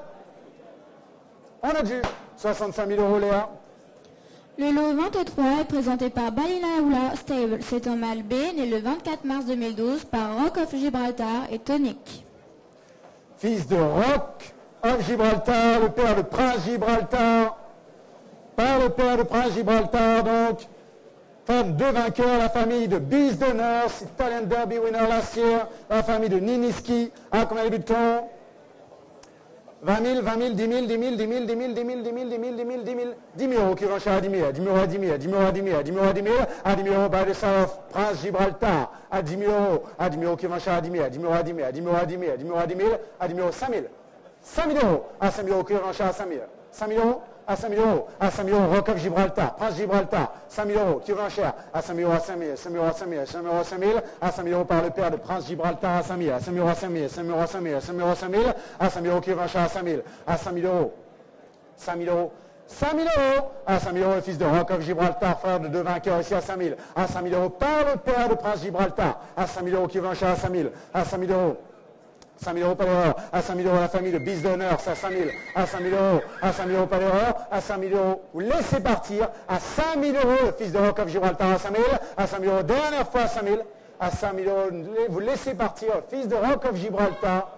On a dû soixante-cinq mille euros, Léa. Le lot vingt-trois est présenté par Balinaoula Stable. C'est un mâle B né le vingt-quatre mars deux mille douze par Rock of Gibraltar et Tonic. Fils de Rock of Gibraltar, le père de Prince Gibraltar. Par le père de Prince Gibraltar, donc. Femme de vainqueurs, la famille de Beast d'honneur, Italian Derby winner last year. La famille de Niniski. À combien de buts de temps? vingt mille, vingt mille, dix mille, dix mille, dix mille, dix mille, dix mille, dix mille, dix mille, dix mille, dix mille, dix mille euros qui vont cher à dix mille, à dix mille euros, à dix mille, à dix mille euros, à dix mille, à dix mille euros, à dix mille, à dix mille euros, by the side of Prince Gibraltar, à dix mille euros, à dix mille euros qui vont cher à dix mille, à dix mille euros, à dix mille, à dix mille euros, à dix mille, à dix mille euros, à dix mille, à dix mille euros, cinq mille, cinq mille euros, à cinq mille euros qui vont cher à cinq mille, cinq mille euros, à cinq mille euros, à cinq mille euros, Rock of Gibraltar, Prince Gibraltar, cinq mille euros, qui vend cher, à cinq mille euros, à cinq mille, cinq mille euros, à cinq mille, cinq mille euros, à cinq mille, à cinq mille euros par le père de Prince Gibraltar, à cinq mille, à cinq mille euros, à cinq mille, cinq mille euros, à cinq mille, cinq mille euros, à cinq mille, à cinq mille euros, qui vend cher à cinq mille, à cinq mille euros, cinq mille euros. cinq mille euros, à cinq mille euros, le fils de Rock of Gibraltar, frère de deux vainqueurs ici à cinq mille. À cinq mille euros, par le père de Prince Gibraltar. À cinq mille euros, qui veut un chat à cinq mille. À cinq mille euros. cinq mille euros, pas d'erreur. À cinq mille euros, la famille de Bis d'honneur, c'est à cinq mille. À cinq mille euros, à cinq mille euros, pas d'erreur. À cinq mille euros, vous laissez partir. À cinq mille euros, le fils de Rock of Gibraltar à cinq mille. À cinq mille euros, dernière fois à cinq mille. À cinq mille euros, vous laissez partir, le fils de Rock of Gibraltar.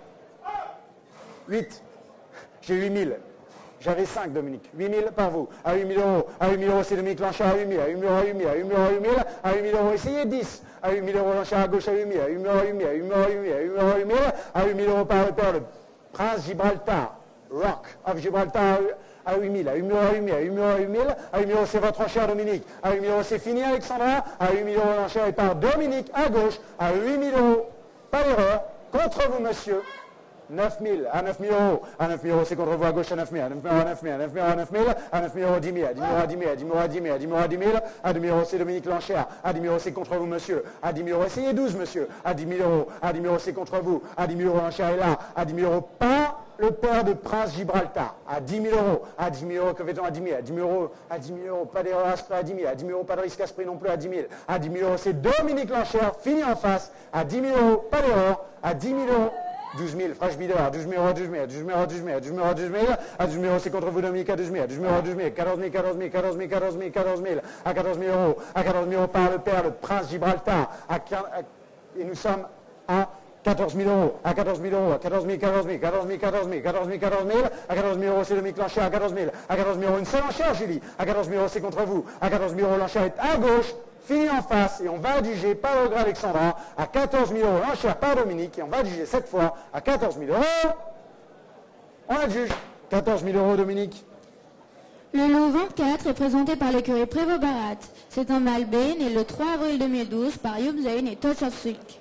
huit. J'ai huit mille. J'avais cinq, Dominique. huit mille par vous. À huit mille euros. À huit mille euros, c'est Dominique Lanchard à huit mille. À huit mille euros, à huit mille. À huit mille euros, à huit mille. À huit mille euros, essayez dix. À huit mille euros, Lanchard à gauche à huit mille. À huit mille euros, à huit mille. À huit mille euros, à huit mille. À huit mille euros, à huit mille. À huit mille euros par le père, le Prince Gibraltar. Rock of Gibraltar à huit mille. À huit mille euros, à huit mille. À huit mille euros, à huit mille. À huit mille euros, c'est votre enchère, Dominique. À huit mille euros, c'est fini, Alexandra. À huit mille euros, l'enchère est par Dominique à gauche. À huit mille euros, pas d'erreur. Contre vous, monsieur. neuf mille, à neuf mille euros, à neuf mille euros, c'est contre vous à gauche à neuf mille, à neuf mille euros, à neuf mille, à neuf mille euros, à neuf mille, à neuf mille euros, dix mille, à dix mille euros, à dix mille, à dix mille euros, à dix mille, à dix mille euros, à dix mille, à dix mille euros, c'est Dominique Lanchère, à dix mille euros, c'est contre vous, monsieur, à dix mille euros, essayez douze, monsieur, à dix mille euros, à dix mille euros, c'est contre vous, à dix mille euros, Lanchère est là, à dix mille euros, pas le père de Prince Gibraltar, à dix mille euros, à dix mille euros, que fait-on à dix mille, à dix mille euros, à dix mille euros, pas d'erreur à ce prix, à dix mille, à dix mille euros, pas de risque à ce prix non plus, à dix mille, à dix mille euros, c'est Dominique Lanchère, fini en face, à dix mille euros, pas d'erreur, à dix mille euros, douze mille, Fresh Bidder, à douze mille euros, douze mille, à douze mille euros, douze mille, à douze mille euros, douze mille, à douze mille euros, c'est contre vous, Dominique, à douze mille, à douze mille euros, douze mille, quatorze mille, quatorze mille, quatorze mille, quatorze mille, quatorze mille, à quatorze mille euros, à quatorze mille euros par le père, le Prince Gibraltar, à, et nous sommes à quatorze mille euros, à quatorze mille euros, à quatorze mille, quatorze mille, quatorze mille, quatorze mille, quatorze mille, quatorze mille, à quatorze mille euros, c'est Dominique Lanchère, à quatorze mille, à quatorze mille euros, une seule enchère, Julie, à quatorze mille euros, c'est contre vous, à quatorze mille euros, l'enchère est à gauche, fini en face, et on va adjuger par le regret Alexandra, à quatorze mille euros, l'enchère par Dominique, et on va adjuger cette fois à quatorze mille euros. On adjuge quatorze mille euros, Dominique. Le lot vingt-quatre est présenté par l'écurie Prévost-Barat. C'est un mâle B né le trois avril deux mille douze par Youb Zayn et Touch of Silk.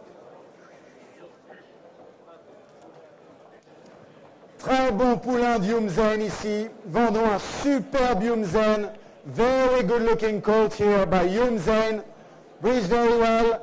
Très bon poulain de Youmzen ici. Vendons un superbe Youmzen. Very good looking colt here by Youmzen. Breeds very well.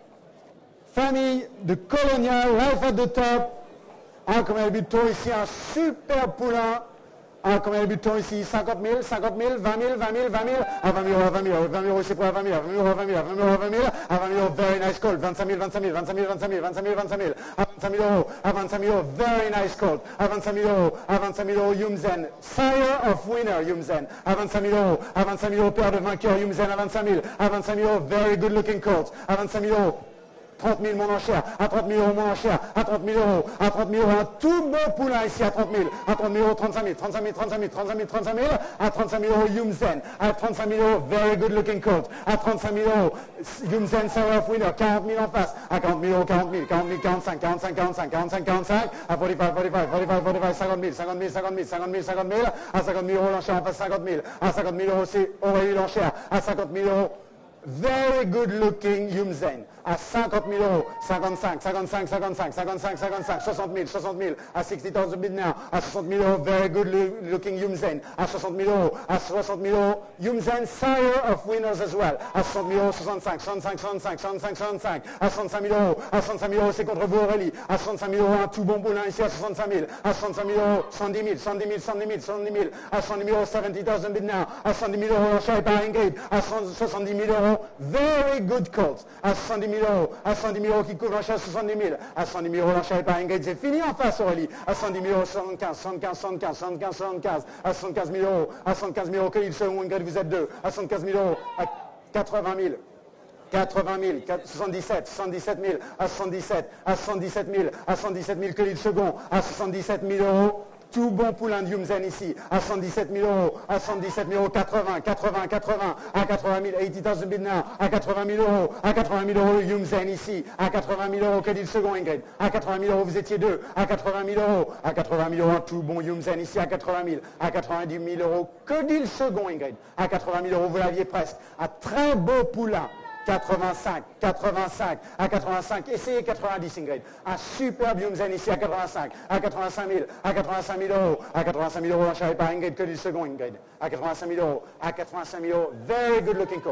Famille de Colonial, life at the top. Un combien de butons ici, un superbe poulain. Un combien de butons ici, cinquante mille, cinquante mille, vingt mille, vingt mille, vingt mille, à vingt mille euros, à vingt mille euros, vingt mille euros, c'est pour à vingt mille, à vingt mille euros, à vingt mille, à vingt mille euros, à vingt mille, à vingt mille euros, very nice colt, vingt-cinq mille, vingt-cinq mille, vingt-cinq mille, vingt-cinq mille, vingt-cinq mille, vingt-cinq mille, à vingt-cinq mille euros, à vingt-cinq mille euros, very nice colt, à vingt-cinq mille euros, à vingt-cinq mille euros, Youmzen, sire of winner, Youmzen, à vingt-cinq mille euros, à vingt-cinq mille euros, père de vainqueur, Youmzen, à vingt-cinq mille, à vingt-cinq mille euros, very good looking colt, à vingt-cinq mille euros, trente mille mon enchère, à trente mille euros mon enchère, à trente mille euros, à trente mille euros, un tout beau poulain ici à trente mille, à trente mille euros, trente-cinq mille, trente-cinq mille, trente-cinq mille, trente-cinq mille, trente-cinq mille, à trente-cinq mille euros Youmzen, à trente-cinq mille euros, very good looking colt, à trente-cinq mille euros, Youmzen, sire of winner, quarante mille en face, à quarante mille euros, quarante mille, quarante mille, quarante-cinq, quarante-cinq, quarante-cinq, quarante-cinq, quarante-cinq, à quarante-cinq, quarante-cinq, quarante-cinq, quarante-cinq, cinquante mille, cinquante mille, cinquante mille, cinquante mille, cinquante mille, à cinquante mille euros l'enchère en face, cinquante mille, à cinquante mille euros c'est Aurélie l'enchère, à cinquante mille euros, very good looking Youmzen, à cinquante mille euros, cinquante-cinq, cinquante-cinq, cinquante-cinq, cinquante-cinq, cinquante-cinq, soixante mille, soixante mille, à sixty thousand bid now, à soixante mille euros, very good looking Youmzen, à soixante mille euros, à soixante mille euros, Youmzen, sire of winners as well, à soixante mille euros, soixante-cinq, soixante-cinq, soixante-cinq, soixante-cinq, soixante-cinq, à soixante-cinq mille euros, à soixante-cinq mille euros, c'est contre vous Aurélie, à soixante-cinq mille euros, un tout bon poulain ici à soixante-cinq mille, à soixante-cinq mille euros, soixante-dix mille, soixante-dix mille, soixante-dix mille, soixante-dix mille, à soixante-dix mille euros, seventy thousand bid now, à soixante-dix mille euros, l'enchère est par Ingrid, à soixante-dix mille euros, very good colt, à soixante-dix mille euros, à soixante-dix mille euros qui couvre l'enchère à soixante-dix mille, à soixante-dix mille euros l'enchère est par Ingrid, c'est fini en face Aurélie, à soixante-dix mille euros, soixante-quinze, soixante-quinze, soixante-quinze, soixante-quinze, soixante-quinze, à soixante-quinze mille euros, à soixante-quinze mille euros, que il second Ingrid, vous êtes deux, à soixante-quinze mille euros, à quatre-vingt mille, quatre-vingt mille, soixante-dix-sept, soixante-dix-sept mille, à soixante-dix-sept, à soixante-dix-sept mille, à soixante-dix-sept mille, que il second, à soixante-dix-sept mille euros, tout bon poulain de Youmzen ici, à soixante-dix-sept mille euros, à soixante-dix-sept mille euros, quatre-vingts, quatre-vingts, quatre-vingts, à quatre-vingt mille, eighty thousand bid now, à quatre-vingt mille euros, à quatre-vingt mille euros, Youmzen ici, à quatre-vingt mille euros, que dit le second Ingrid, à quatre-vingt mille euros, vous étiez deux, à quatre-vingt mille euros, à quatre-vingt mille euros, un tout bon Youmzen ici, à quatre-vingt mille, à quatre-vingt-dix mille euros, que dit le second Ingrid, à quatre-vingt mille euros, vous l'aviez presque, un très beau poulain, quatre-vingt-cinq, quatre-vingt-cinq, à quatre-vingt-cinq, essayez quatre-vingt-dix Ingrid, un superbe Youmzen ici à quatre-vingt-cinq, à quatre-vingt-cinq mille, à quatre-vingt-cinq mille euros, à quatre-vingt-cinq mille euros, l'enchère est par Ingrid, que du second Ingrid, à quatre-vingt-cinq mille euros, à quatre-vingt-cinq mille euros, very good looking colt,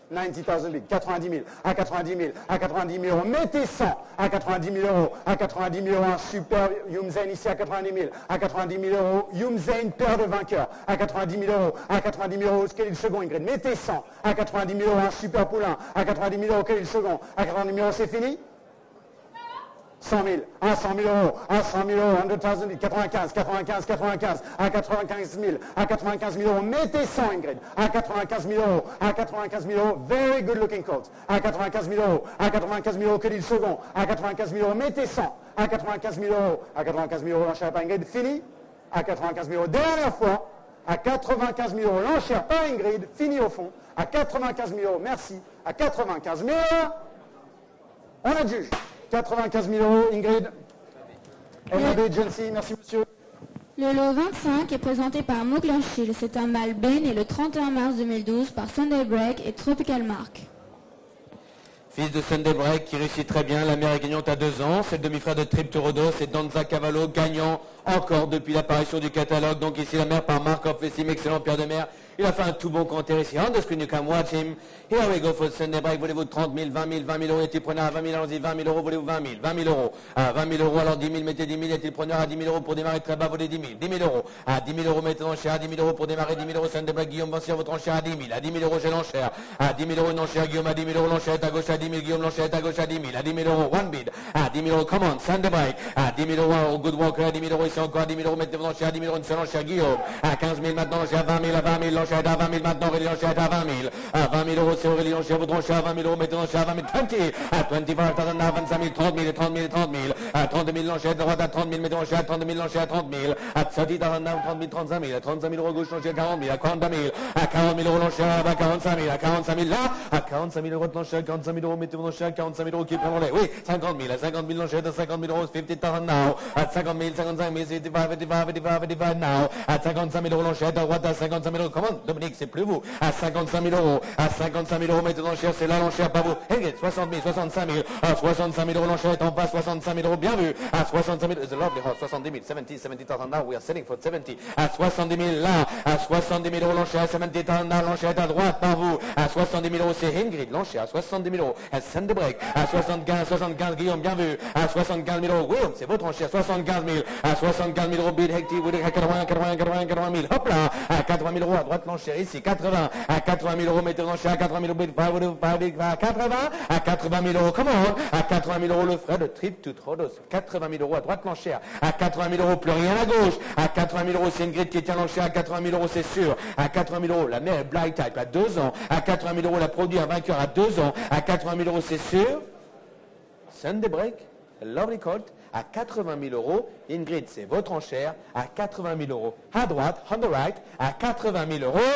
ninety thousand lead, quatre-vingt-dix mille, à quatre-vingt-dix mille, à quatre-vingt-dix mille euros, mettez cent, à quatre-vingt-dix mille euros, à quatre-vingt-dix mille euros, un super Yumzain ici à quatre-vingt-dix mille, à quatre-vingt-dix mille euros, Yumzain, paire de vainqueurs, à quatre-vingt-dix mille euros, à quatre-vingt-dix mille euros, quel est le second Ingrid, mettez cent, à quatre-vingt-dix mille euros, un super poulain, à quatre-vingt-dix mille euros, quel est le second, à quatre-vingt-dix mille euros, c'est fini? cent mille, à cent mille euros, à cent mille euros, cent thousand, quatre-vingt-quinze, quatre-vingt-quinze, quatre-vingt-quinze, à quatre-vingt-quinze mille, à quatre-vingt-quinze mille euros, mettez cent Ingrid, à quatre-vingt-quinze mille euros, à quatre-vingt-quinze mille euros, very good looking colt, à quatre-vingt-quinze mille euros, à quatre-vingt-quinze mille euros, quel est le second, à quatre-vingt-quinze mille euros, mettez cent, à quatre-vingt-quinze mille euros, à quatre-vingt-quinze mille euros, l'enchère par Ingrid, fini, à quatre-vingt-quinze mille euros, dernière fois, à quatre-vingt-quinze mille euros, l'enchère par Ingrid, fini au fond, à quatre-vingt-quinze mille euros, merci, à quatre-vingt-quinze mille, on adjuge, quatre-vingt-quinze mille euros, Ingrid. M A B Agency, merci monsieur. Le lot vingt-cinq est présenté par Mugler-Schill. C'est un mâle B né le trente et un mars deux mille douze par Sunday Break et Tropical Mark. Fils de Sunday Break qui réussit très bien. La mère est gagnante à deux ans. C'est le demi-frère de Triptorodos et Danza Cavallo, gagnant encore depuis l'apparition du catalogue. Donc ici la mère par Markov Vessim, excellent père de mère. Il a fait un tout bon commentaire ici. On the screen, you can watch him. Here we go for Sunday Break. Voulez-vous trente mille, vingt mille, vingt mille euros? Est-il preneur à vingt mille? Allons-y, vingt mille euros. Voulez-vous vingt mille? vingt mille euros. À vingt mille euros, alors dix mille, mettez dix mille. Est-il preneur à dix mille euros pour démarrer très bas? Voulez dix mille? dix mille euros. À dix mille euros, mettez l'enchère à dix mille euros pour démarrer. dix mille euros, Sunday Break. Guillaume Vancier, votre enchère à dix mille. À dix mille euros, j'ai l'enchère. À dix mille euros, une enchère. Guillaume à dix mille euros, l'enchère est à gauche à dix mille. Guillaume, l'enchère est à gauche à dix mille. À dix mille euros, one bid. À dix mille euros, come on, Sunday Break. À dix mille euros, Good Walker. À dix mille euros, ici encore à dix mille euros, mettez votre enchère à dix mille euros, une seule enchère. Guillaume. À quinze mille maintenant, l'enchère à vingt mille. À vingt mille, l'enchère est à vingt mille maintenant. L'enchère est à vingt mille. À vingt mille euros, c'est Aurélie l'enchère. Votre enchère à vingt mille euros, mettez l'enchère à vingt mille. vingt. À vingt-cinq thousand, à vingt-cinq mille, trente mille, trente mille, trente mille. À trente-deux mille, l'enchère de droite. À trente mille, mettez l'enchère à trente-deux mille, l'enchère à trente mille. À trente thousand, trente mille, trente-cinq mille. À trente-cinq mille euros gauche, l'enchère à quarante mille. À quarante mille. À quarante mille euros, l'enchère à quarante-cinq mille. À quarante-cinq mille là. À quarante-cinq mille euros de l'enchère. quarante-cinq mille euros, mettez l'enchère à quarante-cinq mille euros qui prend les. Oui, cinquante mille. À cinquante mille, l'enchère de cinquante mille euros. cinquante thousand now. À cinquante mille, cinquante-cinq mille, cinquante-cinq, cinquante-cinq, cinquante-cinq, cinquante-cinq now. À cinquante-cinq mille euros, l'enchère de droite. À cinquante-cinq mille euros. Comment, Dominique, c'est plus vous. À cinquante-cinq mille euros. À cinquante-cinq mille euros, mettez l'enchère, c'est là l'enchère, pas vous. Ingrid, soixante mille, soixante-cinq mille. À soixante-cinq mille euros, l'enchère est en bas, soixante-cinq mille euros, bien vu. À soixante-cinq mille, it's a lovely horse, soixante-dix mille, seventy, seventy thousand now, we are selling for seventy. À soixante-dix mille là, à soixante-dix mille euros, l'enchère à seventy thousand now, l'enchère est à droite, par vous. À soixante-dix mille euros, c'est Ingrid, l'enchère à soixante-dix mille euros. À Sunday Break, à soixante-quinze, soixante-quinze, Guillaume, bien vu. À soixante-quinze mille euros, Guillaume, c'est votre enchère, soixante-quinze mille. À soixante-quinze mille euros, Bid Hecti, vous à quatre-vingts, quatre-vingts, quatre-vingts, quatre-vingts mille. Hop là, à quatre-vingt mille euros, à droite, l'enchère ici, quatre-vingts. À quatre-vingt mille euros, mettez l'enchère à quatre-vingt mille euros, à quatre-vingts, à quatre-vingt mille euros, comment à quatre-vingt mille euros le frère de Trip to Trodos, quatre-vingt mille euros à droite l'enchère, à quatre-vingt mille euros plus rien à gauche, à quatre-vingt mille euros c'est Ingrid qui tient l'enchère, à quatre-vingt mille euros c'est sûr, à quatre-vingt mille euros la mère est Blind Type à deux ans, à quatre-vingt mille euros la produit un vainqueur à deux ans, à quatre-vingt mille euros c'est sûr, Sunday Break, Lovely Colt, à quatre-vingt mille euros, Ingrid c'est votre enchère, à quatre-vingt mille euros à droite, on the right, à quatre-vingt mille euros.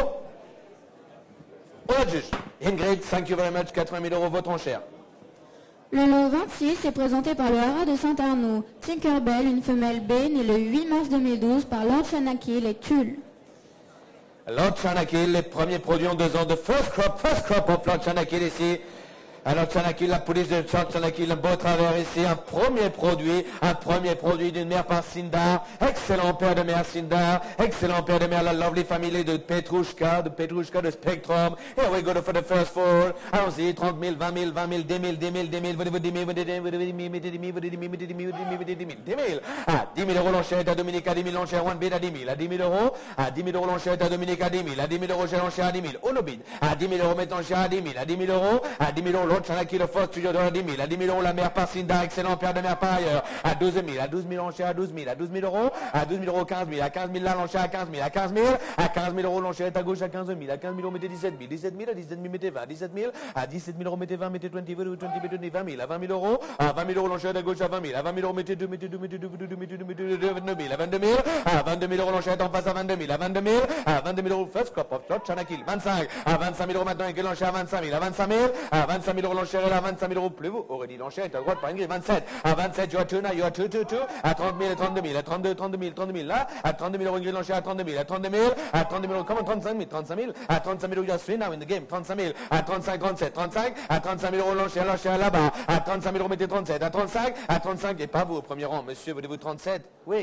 On adjuge. Ingrid, thank you very much, quatre-vingt mille euros, votre enchère. Le lot vingt-six est présenté par le haras de Saint-Arnaud. Tinkerbell, une femelle B, née le huit mars deux mille douze par Lord Shanakil et Tulle. Lord Shanakil, les premiers produits en deux ans de first crop, first crop of Lord Shanakil ici. Alors Chanakil, la police de Lord Shanakil, un beau travers ici, un premier produit, un premier produit d'une mère par Sindar, excellent père de mère Sindar, excellent père de mère, la lovely famille de Petrushka, de Petrushka, de Spectrum. Here we go for the first four. Allons-y, trente mille, vingt mille, vingt mille, dix mille, dix mille, dix mille, voulez-vous dix mille, voulez-vous dix mille, dix mille, dix mille, dix mille, dix mille, dix mille, dix mille. Ah, dix mille euros l'enchère à Dominique, à dix mille l'enchère, one bid à dix mille, à dix mille euros, à dix mille euros l'enchère à Dominique, à dix mille, à dix mille euros j'ai l'enchère à dix mille, au bid, à dix mille euros mettons l'enchère à dix mille, à dix mille euros, à dix mille euros Lord Shanakil, le first studio de dix mille, à dix mille euros la mère par Sindar, excellent père de mère par ailleurs, à douze mille, à douze mille l'enchère à douze mille, à douze mille euros, à douze mille euros quinze mille, à quinze mille là l'enchère à quinze mille, à quinze mille, à quinze mille euros l'enchère est à gauche à quinze mille, à quinze mille euros mettez dix-sept mille, dix-sept mille, à dix-sept mille mettez vingt, dix-sept mille, à dix-sept mille euros mettez vingt, mettez vingt, vingt mille, à vingt mille euros, à vingt mille euros l'enchère est à gauche à vingt mille, à vingt mille euros mettez deux, mettez deux, mettez deux, mettez deux, mettez deux, mettez deux, vingt-deux mille, à vingt-deux mille, à vingt-deux mille euros l'enchère est en face à vingt-deux mille, à vingt-deux mille, à vingt-deux mille euros first crop of Lord Shanakil, vingt-cinq, à vingt-cinq mille euros maintenant avec l'enchère à vingt-cinq mille, à vingt-cinq mille, à vingt-cinq mille euros l'enchère est là, vingt-cinq mille euros plus vous, Aurélie l'enchère est à droite par Ingrid, vingt-sept, à vingt-sept, you are two now, you are two, two, two, à trente mille, à trente-deux mille, à trente-deux, trente-deux mille, trente-deux mille là, à trente-deux mille euros Ingrid l'enchère à trente-deux mille, à trente-deux mille, à trente-deux mille euros, comment trente-cinq mille, trente-cinq mille, à trente-cinq mille euros, you are three now in the game, trente-cinq mille, à trente-cinq, trente-sept, trente-cinq, à trente-cinq mille euros l'enchère, l'enchère là-bas, à trente-cinq mille euros mettez trente-sept, à trente-cinq, à trente-cinq, et pas vous au premier rang, monsieur, voulez-vous trente-sept? Oui.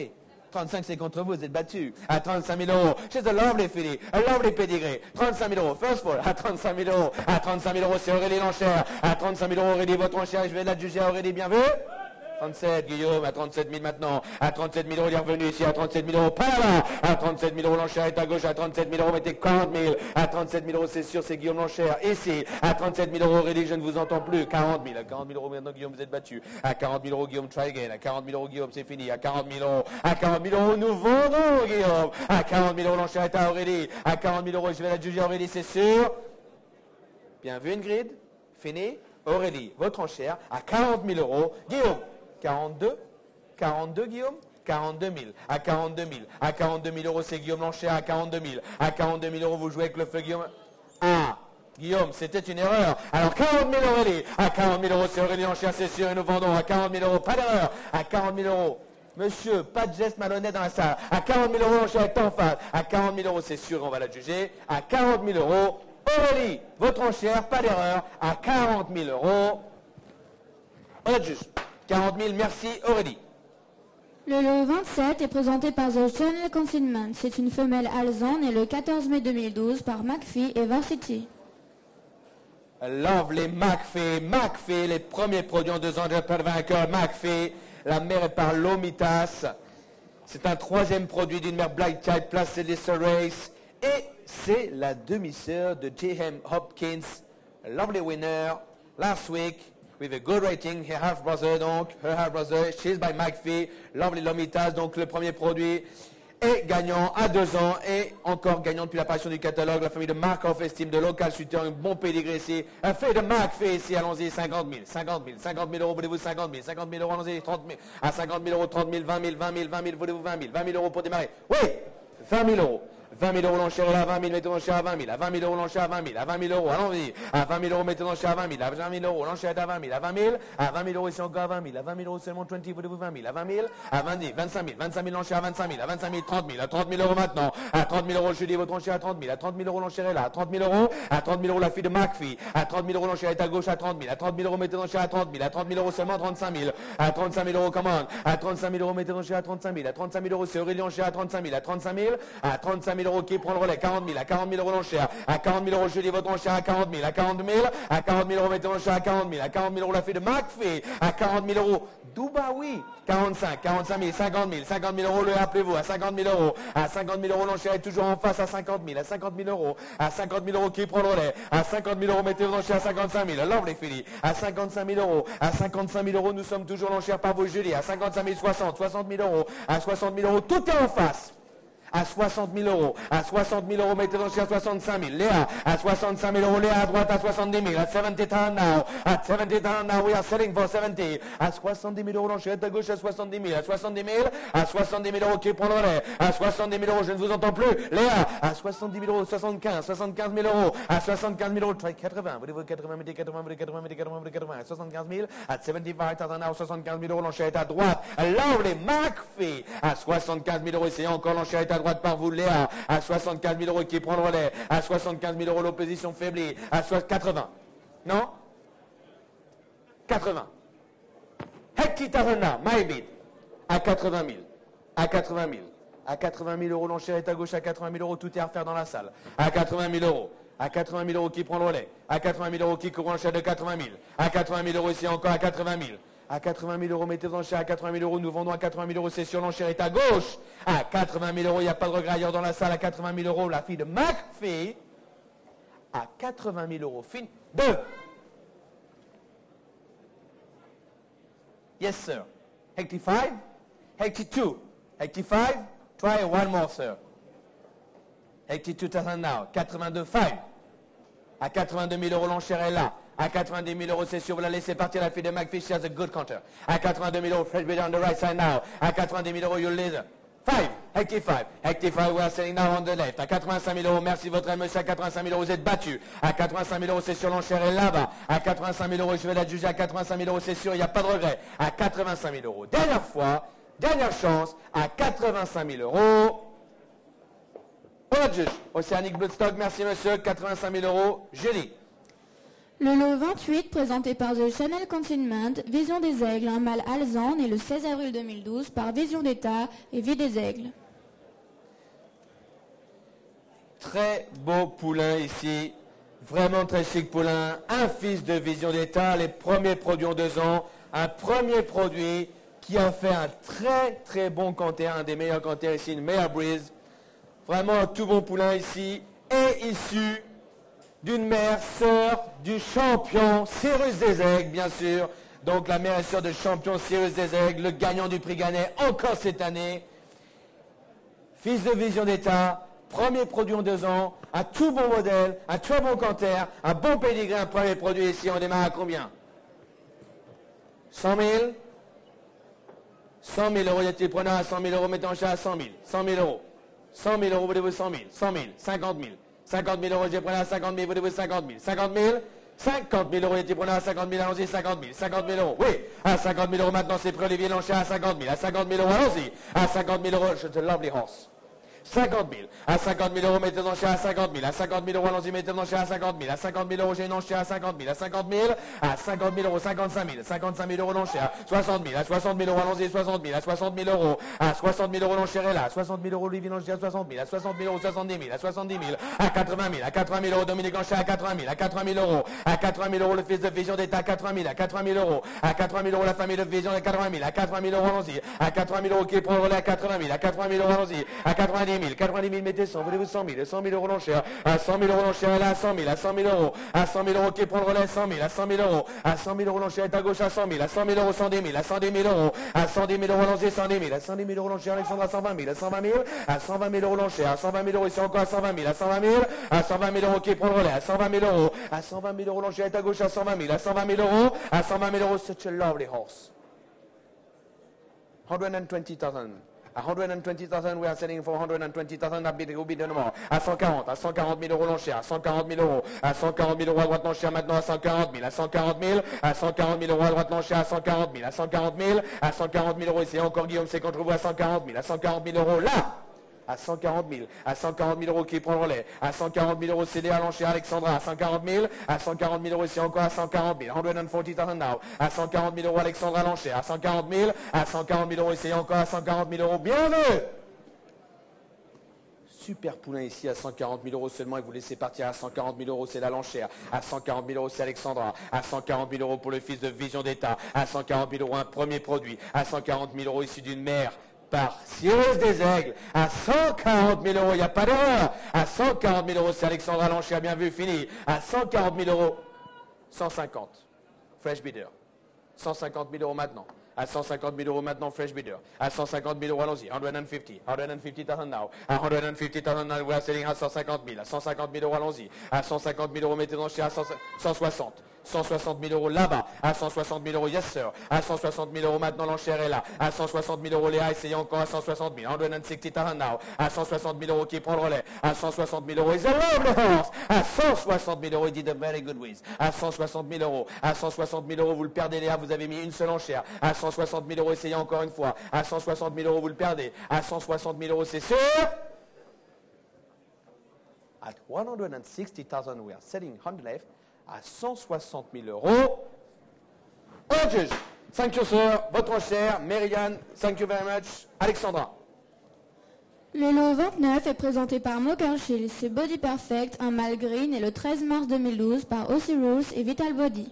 trente-cinq, c'est contre vous, vous êtes battu. À trente-cinq mille euros. She's a lovely filly, a lovely pedigree. trente-cinq mille euros. First fall, à trente-cinq mille euros. À trente-cinq mille euros, c'est Aurélie l'enchère. À trente-cinq mille euros, Aurélie, votre enchère. Et je vais la juger à Aurélie, bien vu. trente-sept, Guillaume, à trente-sept mille maintenant. À trente-sept mille euros, il est revenu ici. À trente-sept mille euros, pas là. À trente-sept mille euros, l'enchère est à gauche. À trente-sept mille euros, mettez quarante mille. À trente-sept mille euros, c'est sûr, c'est Guillaume l'enchère. Ici, à trente-sept mille euros, Aurélie, je ne vous entends plus. quarante mille. À quarante mille euros, maintenant, Guillaume, vous êtes battu. À quarante mille euros, Guillaume, try again. À quarante mille euros, Guillaume, c'est fini. À quarante mille euros. À quarante mille euros, nous vendons, Guillaume. À quarante mille euros, l'enchère est à Aurélie. À quarante mille euros, je vais la juger, Aurélie, c'est sûr. Bien vu, Ingrid. Fini. Aurélie, votre enchère, à quarante mille euros. Guillaume, quarante-deux. quarante-deux, Guillaume. quarante-deux mille. À quarante-deux mille. À quarante-deux mille euros, c'est Guillaume l'enchère. À quarante-deux mille. À quarante-deux mille euros, vous jouez avec le feu, Guillaume. Ah, Guillaume, c'était une erreur. Alors, quarante mille Aurélie. À quarante mille euros, c'est Aurélie l'enchère, c'est sûr. Et nous vendons à quarante mille euros. Pas d'erreur. À quarante mille euros. Monsieur, pas de geste malhonnête dans la salle. À quarante mille euros, l'enchère est en face. À quarante mille euros, c'est sûr, on va la juger. À quarante mille euros, Aurélie, votre enchère, pas d'erreur. À quarante mille euros, on la juge. quarante mille, merci, Aurélie. Le lot vingt-sept est présenté par The Channel Consignment. C'est une femelle alezan née le quatorze mai deux mille douze par McPhee et Varsity. Lovely McPhee, McPhee, les premiers produits en deux ans de per vainqueur, McPhee. La mère est par Lomitas. C'est un troisième produit d'une mère Black Type placée des Race. Et c'est la demi-sœur de J M Hopkins. Lovely winner last week. With a good rating, her half brother, donc, her half brother, she's by McPhee, Lovely Lomitas, donc le premier produit, et gagnant à deux ans, et encore gagnant depuis l'apparition du catalogue, la famille de Markov estime de local shooter, un bon pédigré ici, un fait de McPhee ici, allons-y, cinquante mille, cinquante mille, cinquante mille euros, voulez-vous cinquante mille, cinquante mille euros, allons-y, trente mille, à cinquante mille euros, trente mille, vingt mille, vingt mille, vingt mille, voulez-vous vingt mille, vingt mille euros pour démarrer, oui, vingt mille euros. vingt mille euros l'enchère à vingt mille, mettez l'enchère à vingt mille, à vingt mille euros l'enchère à vingt mille, à vingt mille euros, allons-y, à vingt mille euros, mettez l'enchère à vingt mille, à vingt mille euros, l'enchère est à vingt mille, à vingt mille, à vingt mille euros ici encore à vingt mille, à vingt mille euros seulement vingt, voulez-vous vingt mille, à vingt mille, à vingt mille, vingt-cinq mille, vingt-cinq mille l'enchère à vingt-cinq mille, à vingt-cinq mille, trente mille, à trente mille euros maintenant, à trente mille euros je dis votre enchère à trente mille, à trente mille euros l'enchère est là, à trente mille euros, à trente mille euros la fille de McPhee, à trente mille euros l'enchère est à gauche à trente mille, à trente mille euros mettez l'enchère à trente mille, à trente mille euros seulement trente-cinq mille, à trente-cinq mille euros commande, à trente-cinq mille euros mettez l'enchère à trente-cinq mille, à trente-cinq mille euros c'est Aurélie l'enchère à trente-cinq mille, à trente-cinq mille, à trente-cinq mille euros qui prend le relais, quarante mille, à quarante mille euros l'enchère, à quarante mille euros je dis votre enchère à quarante mille, à quarante mille, à quarante mille euros mettez l'enchère à quarante mille, à quarante mille euros la fille de McPhee, à quarante mille euros, Duba oui, quarante-cinq, quarante-cinq mille, cinquante mille, cinquante mille euros le appelez-vous, à cinquante mille euros, à cinquante mille euros l'enchère est toujours en face à cinquante mille, à cinquante mille euros, à cinquante mille euros qui prend le relais, à cinquante mille euros mettez l'enchère à cinquante-cinq mille, love les filles, à cinquante-cinq mille euros, à cinquante-cinq mille euros nous sommes toujours l'enchère par vous Julie, à cinquante-cinq mille, soixante, soixante mille euros, à soixante mille euros, tout est en face. À soixante mille euros, à soixante mille euros, mettez l'enchère à soixante-cinq mille. Léa, à soixante-cinq mille euros, Léa à droite à soixante-dix mille. À seventy thousand now, at seventy thousand now, we are selling for seventy. À soixante-dix mille euros, l'enchère à gauche à soixante-dix mille. À soixante-dix mille, à soixante-dix mille euros qui prend le relais. À soixante-dix mille euros, je ne vous entends plus. Léa, à soixante-dix mille euros, soixante-quinze, soixante-quinze mille euros. À soixante-quinze mille euros, try quatre-vingts. Voulez-vous quatre-vingts, mettez quatre-vingts, mettez quatre-vingts, mettez quatre-vingts, mettez quatre-vingts. À soixante-quinze mille, à seventy-five thousand now, soixante-quinze mille euros, l'enchère est à droite. Lovely McPhee, à soixante-quinze mille euros, essayez encore, l'enchère est à droite par vous, Léa. À soixante-quinze mille euros qui prend le relais, à soixante-quinze mille euros l'opposition faiblit, à quatre-vingts. Non quatre-vingts. Hecty Tarana, my bid. À quatre-vingt mille. À quatre-vingt mille. À quatre-vingt mille euros, l'enchère est à gauche, à quatre-vingt mille euros, tout est à refaire dans la salle. À quatre-vingt mille euros. À quatre-vingt mille euros qui prend le relais. À quatre-vingt mille euros qui court l'enchère de quatre-vingt mille. À quatre-vingt mille euros ici encore à quatre-vingt mille. À quatre-vingt mille euros, mettez l'enchère à quatre-vingt mille euros, nous vendons à quatre-vingt mille euros, c'est sur l'enchère est à gauche. À quatre-vingt mille euros, il n'y a pas de regret ailleurs dans la salle, à quatre-vingt mille euros, la fille de McPhee. À quatre-vingt mille euros, fin. Deux. Yes, sir. eighty-five, eighty-two, eighty-five, try one more, sir. eighty-two thousand now, quatre-vingt-deux, five. À quatre-vingt-deux mille euros, l'enchère est là. À quatre-vingt-deux mille euros, c'est sûr, vous la laissez partir, la fille de McPhee, she has a good counter. À quatre-vingt-deux mille euros, Fred Bidder on the right side now. À quatre-vingt-deux mille euros, you'll lead. five, eighty-five, eighty-five, we are selling now on the left. À quatre-vingt-cinq mille euros, merci votre aide, monsieur. À quatre-vingt-cinq mille euros, vous êtes battu. À quatre-vingt-cinq mille euros, c'est sûr, l'enchère est là-bas. À quatre-vingt-cinq mille euros, je vais la juger. À quatre-vingt-cinq mille euros, c'est sûr, il n'y a pas de regret. À quatre-vingt-cinq mille euros, dernière fois, dernière chance, à quatre-vingt-cinq mille euros. On la juge. Océanic Bloodstock, merci monsieur. quatre-vingt-cinq mille euros, Julie. Le lot vingt-huit, présenté par The Channel Consignment, Vision des Aigles, un mâle alezan né le seize avril deux mille douze par Vision d'État et Vie des Aigles. Très beau poulain ici, vraiment très chic poulain, un fils de Vision d'État, les premiers produits en deux ans, un premier produit qui a fait un très très bon canter, un des meilleurs canters ici, une meilleure brise. Vraiment un tout bon poulain ici, et issu d'une mère sœur du champion Cyrus des Aigles, bien sûr. Donc la mère et sœur de champion Cyrus des Aigles, le gagnant du prix Gannet encore cette année. Fils de Vision d'État, premier produit en deux ans, un tout bon modèle, un très bon canter, un bon pédigré, un premier produit ici. On démarre à combien? cent mille cent mille euros, y a-t-il preneur à cent mille euros, mettez en chat à cent mille. cent mille euros. cent mille euros, voulez-vous cent mille? cent mille. cinquante mille. cinquante mille euros, j'ai preneur à cinquante mille, voulez-vous cinquante mille? cinquante mille. cinquante mille euros, y a-t-il preneur à cinquante mille? Allons-y, cinquante mille. cinquante mille euros, oui. À cinquante mille euros maintenant, c'est prêt, Olivier Lancher à cinquante mille. À cinquante mille euros, allons-y. À cinquante mille euros, je te love les horses. cinquante mille. À cinquante mille euros, mettez en chat à cinquante mille. À cinquante mille euros, allons-y, mettez en chat à cinquante mille. À cinquante mille euros, j'ai une enchère à cinquante mille. À cinquante mille. À cinquante mille euros, cinquante-cinq mille. cinquante-cinq mille euros l'enchère. soixante mille. À soixante mille euros, allons-y, soixante mille. À soixante mille euros. À soixante mille euros l'enchère est là. À soixante mille euros, Olivier Lancher à soixante mille. À soixante mille euros, soixante-dix mille. À soixante-dix mille. À quatre-vingt mille. À quatre-vingt mille euros, Dominique Lancher à quatre-vingt mille. À quatre-vingt mille euros. À quatre-vingt mille euros, le fils de Vision d'État à quatre-vingt mille. À quatre-vingt mille euros. À quatre-vingt mille euros, la famille de Vision à quatre-vingt mille. À quatre-vingt mille euros, allons-y. À quatre-vingt mille euros, qui prend le relais à quatre-vingt mille. À quatre-vingt mille euros, allons-y. À quatre-vingt-dix mille. quatre-vingt-dix mille, mettez cent. Voulez-vous cent mille? cent mille euros l'enchère. À cent mille euros l'enchère est là. À cent mille. À cent mille euros. À cent mille euros, qui prend le relais? cent mille. À cent mille euros. À cent mille euros l'enchère est à gauche. À cent mille. À cent mille euros, cent dix mille. À cent dix mille euros. À cent dix mille euros, allons-y, cent dix mille. À cent dix mille euros l'enchère, Alexandre à cent vingt mille. À cent vingt mille. À cent vingt mille euros l'enchère. À cent vingt mille euros, ici encore à cent vingt mille. À cent vingt mille. À cent vingt mille euros, qui prend le relais? À cent vingt mille euros. À cent vingt mille euros l'enchère est à gauche. À cent vingt mille. À cent vingt mille euros. À cent vingt mille euros, such a lovely horse. one hundred twenty thousand. one hundred twenty thousand, we are selling for one hundred twenty thousand, a bid, bid no more. À cent quarante, à cent quarante mille euros l'enchère, à cent quarante mille euros, à cent quarante mille euros à droite l'enchère maintenant, à cent quarante mille, à cent quarante mille, à cent quarante mille euros à droite l'enchère, à cent quarante mille, à cent quarante mille, à cent quarante mille euros, et c'est encore Guillaume, c'est contre vous à cent quarante mille, à cent quarante mille euros là, à cent quarante mille, à cent quarante mille euros qui prend le relais, à cent quarante mille euros cédé à l'enchère Alexandra, à cent quarante mille, à cent quarante mille euros ici encore à cent quarante mille, one hundred forty thousand now, à cent quarante mille euros Alexandra à l'enchère, à cent quarante mille, à cent quarante mille euros ici encore à cent quarante mille euros, bien vu. Super poulain ici à cent quarante mille euros seulement et vous laissez partir à cent quarante mille euros, c'est la l'enchère. À cent quarante mille euros, c'est Alexandra. À cent quarante mille euros pour le fils de Vision d'État. À cent quarante mille euros, un premier produit. À cent quarante mille euros issu d'une mère par Cyrus des Aigles. À cent quarante mille euros, il n'y a pas d'erreur. À cent quarante mille euros, c'est Alexandra l'enchère, bien vu, fini. À cent quarante mille euros, cent cinquante. Fresh bidder. cent cinquante mille euros maintenant. À cent cinquante mille euros maintenant, fresh bidder. À cent cinquante mille euros, allons-y. one hundred fifty. one hundred fifty thousand now. À one hundred fifty thousand now, we are selling à cent cinquante mille. À cent cinquante mille euros, allons-y. À cent cinquante mille euros, mettez-en chez à cent soixante. cent soixante mille euros là-bas. À cent soixante mille euros, yes sir. À cent soixante mille euros maintenant, l'enchère est là. À cent soixante mille euros, Léa, essayez encore à cent soixante mille. one hundred sixty thousand now. À cent soixante mille euros, qui prend le relais. À cent soixante mille euros, is a lovely horse. À cent soixante mille euros, il dit a very good with. À cent soixante mille euros. À cent soixante mille euros, vous le perdez, Léa, vous avez mis une seule enchère. À cent soixante mille euros, essayez encore une fois. À cent soixante mille euros, vous le perdez. À cent soixante mille euros, c'est sûr. At one hundred sixty thousand, we are selling one hundred à cent soixante mille euros. All judges, thank you sir, votre enchère, Marianne, thank you very much, Alexandra. Le lot vingt-neuf est présenté par Mokerchill, c'est Body Perfect, un mâle green, et le treize mars deux mille douze par Osiris et Vital Body.